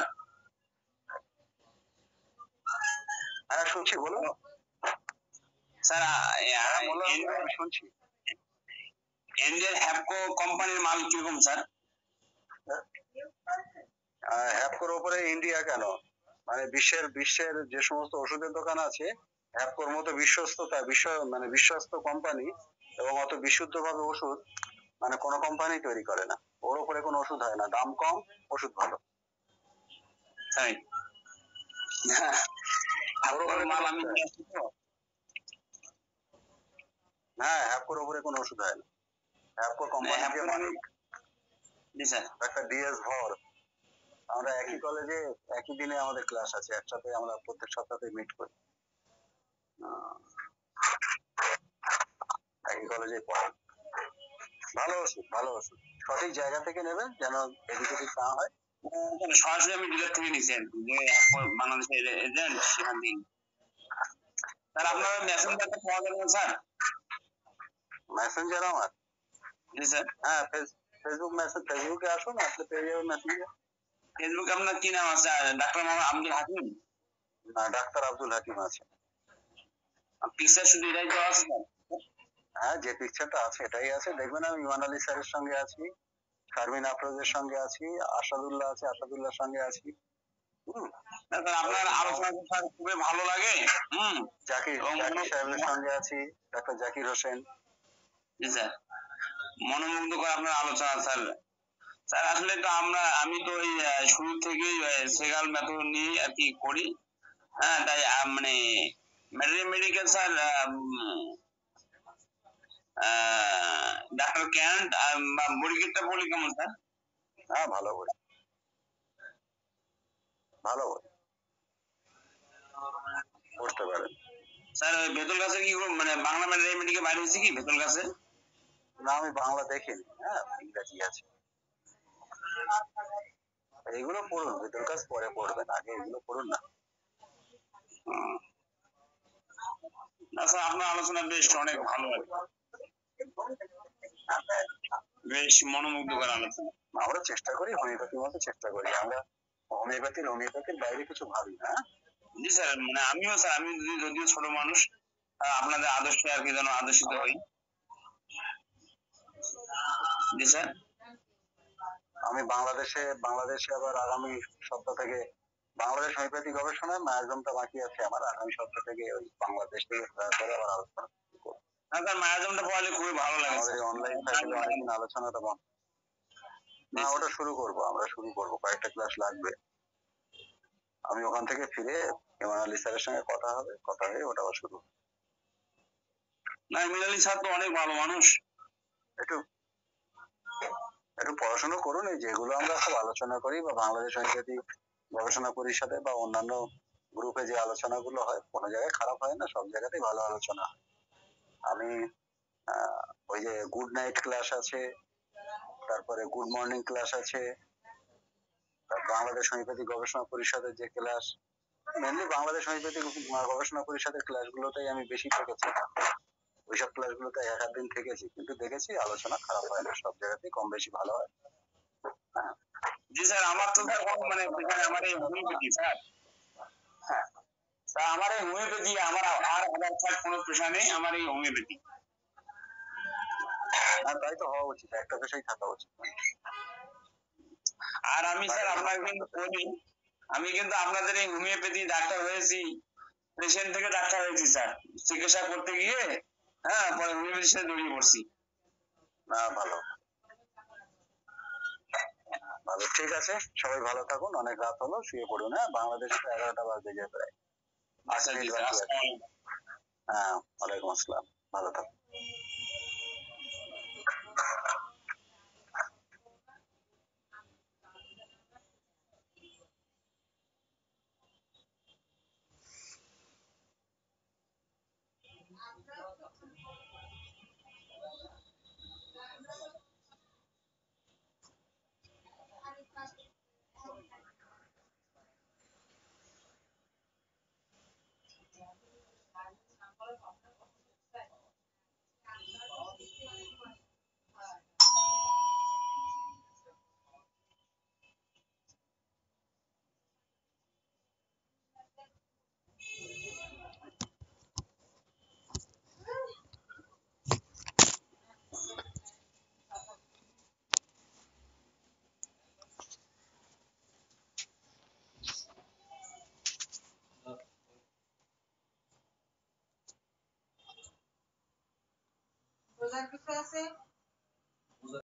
হ্যাঁ শুনছি, বলুন। স্যার হ্যাঁ বলুন, আমি শুনছি। ইন্ডিয়ান হ্যাপকো কোম্পানির মাল কিরকম স্যার? হ্যাপকোর উপরে ইন্ডিয়া কেন, মানে বিশ্বের বিশ্বের যে সমস্ত ওষুধের দোকান আছে, হ্যাপকোর মতো বিশ্বস্ততা বিশ্ব মানে বিশ্বস্ত কোম্পানি এবং অত বিশুদ্ধ ভাবে ওষুধ মানে কোনো কোম্পানি তৈরি করে না। ওর উপরে কোনো ওষুধ হয় না, দাম কম, ওষুধ ভালো। তাই ওর উপরে মাল কোনো আমি ওষুধ হয় নিয়ে না। আসছি তো। হ্যাঁ, হ্যাপকোর উপরে কোনো ওষুধ হয় না। হ্যাপকো কোম্পানি যে হ্যাপকো মালিক, জি স্যার। একটা ডিএস ভর, আমরা একই কলেজে একই দিনে আমাদের ক্লাস আছে, একসাথে আমরা প্রত্যেক সপ্তাহে মিট করি, আহ, একই কলেজে পড়ি। ভালো ওষুধ, ভালো ওষুধ, সঠিক জায়গা থেকে নেবেন যেন এদিক ওদিক না হয়। সরাসরি আমি ডিলার থেকে নিয়েছি আর কি, যে বাংলাদেশের এজেন্ট সেখান থেকে। স্যার আপনার মেসেঞ্জারটা পাওয়া যাবে না স্যার? মেসেঞ্জার আমার, জি স্যার। হ্যাঁ ফেসবুক মেসেজ, ফেসবুকে আসুন, আসলে পেয়ে যাবেন মেসেঞ্জার। ফেসবুকে আপনার কি নাম আছে? ডাক্তার মোহাম্মদ আব্দুল হাকিম। না, ডাক্তার আব্দুল হাকিম আছে। পিকচার শুধু এটাই দেওয়া আছে স্যার? হ্যাঁ, যে পিকচারটা আছে এটাই আছে, দেখবেন আমি ইমান আলী স্যারের সঙ্গে আছি, শারমিন আফরোজের সঙ্গে আছি, আসাদুল্লাহ আছে, আসাদুল্লাহর সঙ্গে আছি। হুম, না স্যার, আপনার আলোচনা স্যার খুবই ভালো লাগে। হুম। জাকির এবং জাকির মনো- সাহেবের সঙ্গে আছি, ডাক্তার জাকির হোসেন। জি স্যার, মনোমুগ্ধকর আপনার আলোচনা স্যার। স্যার আসলে তো আমরা আমি তো ওই আহ, শুরু থেকেই সেগাল মেথড নিয়ে আর কি করি। হ্যাঁ, তাই আহ, মানে মেডিকেল স্যার ডাক্তার ক্যান্ট বা বড়িকেটটা বলি কেমন স্যার? হ্যাঁ, ভালো বই, ভালো বই, পড়তে পারেন। স্যার ওই ভেতল গাছের কি কোনো- মানে বাংলা মেডিকেল বাইরে হয়েছে কি ভেতল গাছে? না আমি বাংলা দেখিনি, হ্যাঁ ইংরাজি আছে। এইগুলো পড়ুন, ভিতর কাজ পরে পড়বেন, আগে এগুলো পড়ুন না। হুম। না স্যার আপনার আলোচনা বেশ অনেক ভালো লাগে, বেশ মনোমুগ্ধকর আলোচনা। আমরা চেষ্টা করি হোমিওপ্যাথির মতো চেষ্টা করি, আমরা হোমিওপ্যাথির হোমিওপ্যাথির বাইরে কিছু ভাবি না। জি স্যার, মানে আমিও স্যার, আমি যদি- যদিও ছোট মানুষ, আহ, আপনাদের আদর্শে আর কি যেন আদর্শিত হই। জি স্যার। আমি বাংলাদেশে বাংলাদেশে আবার আগামী সপ্তাহ থেকে বাংলাদেশ হোমিওপ্যাথি গবেষণায় মায়াজমটা বাকি আছে আমার, আগামী সপ্তাহ থেকে ওই বাংলাদেশ থেকে করে আবার আলোচনা করবো। না স্যার, মায়াজমটা পড়ালে খুবই ভালো লাগে আমাদের স্যার। অনলাইন সাইকেলে অনেকদিন আলোচনাটা বন্ধ। না ওটা শুরু করব, আমরা শুরু করব, কয়েকটা ক্লাস লাগবে। আমি ওখান থেকে ফিরে ইমান আলী স্যারের সঙ্গে কথা হবে, কথা হয়ে ওটা আবার শুরু। না মিনালি স্যার তো অনেক ভালো মানুষ। একটু একটু পড়াশোনা করুন, এই যেগুলো আমরা সব আলোচনা করি বা বাংলাদেশ হোমিওপ্যাথি গবেষণা পরিষদে বা অন্যান্য গ্রুপে যে আলোচনাগুলো হয় কোনো জায়গায় খারাপ হয় না, সব জায়গাতেই ভালো আলোচনা হয়। আমি আহ, ওই যে গুড নাইট ক্লাস আছে, তারপরে গুড মর্নিং ক্লাস আছে, তারপর বাংলাদেশ হোমিওপ্যাথি গবেষণা পরিষদের যে ক্লাস, মেনলি বাংলাদেশ হোমিওপ্যাথি গবেষণা পরিষদের ক্লাসগুলোতেই আমি বেশি থেকেছি, ওইসব ক্লাসগুলোতে এক আধ দিন থেকেছি, কিন্তু দেখেছি আলোচনা খারাপ হয় না, সব জায়গাতেই কম বেশি ভালো হয়। জি স্যার, আমার তো স্যার কোনো মানে এখানে আমার এই হোমিওপ্যাথি স্যার, হ্যাঁ স্যার আমার এই হোমিওপ্যাথি, আমার আর আধার স্যার কোনো পেশা নেই, আমার এই হোমিওপ্যাথি। আর তাই তো হওয়া উচিত, একটা পেশাই থাকা উচিত। আর আমি স্যার আপনাকে কিন্তু বলি, আমি কিন্তু আপনাদের এই হোমিওপ্যাথি ডাক্তার হয়েছি, পেশেন্ট থেকে ডাক্তার হয়েছি স্যার, চিকিৎসা করতে গিয়ে, হ্যাঁ পরে হোমিওপ্যাথির সাথে জড়িয়ে পড়ছি। না ভালো ভালো, ঠিক আছে, সবাই ভালো থাকুন, অনেক রাত হলো, শুয়ে পড়ুন, হ্যাঁ বাংলাদেশে তো এগারোটা বাজে যায় প্রায়। আচ্ছা জি স্যার, আসসালামু আলাইকুম। হ্যাঁ ওয়ালাইকুম আসসালাম, ভালো থাকুন। বোঝার কিছু আছে?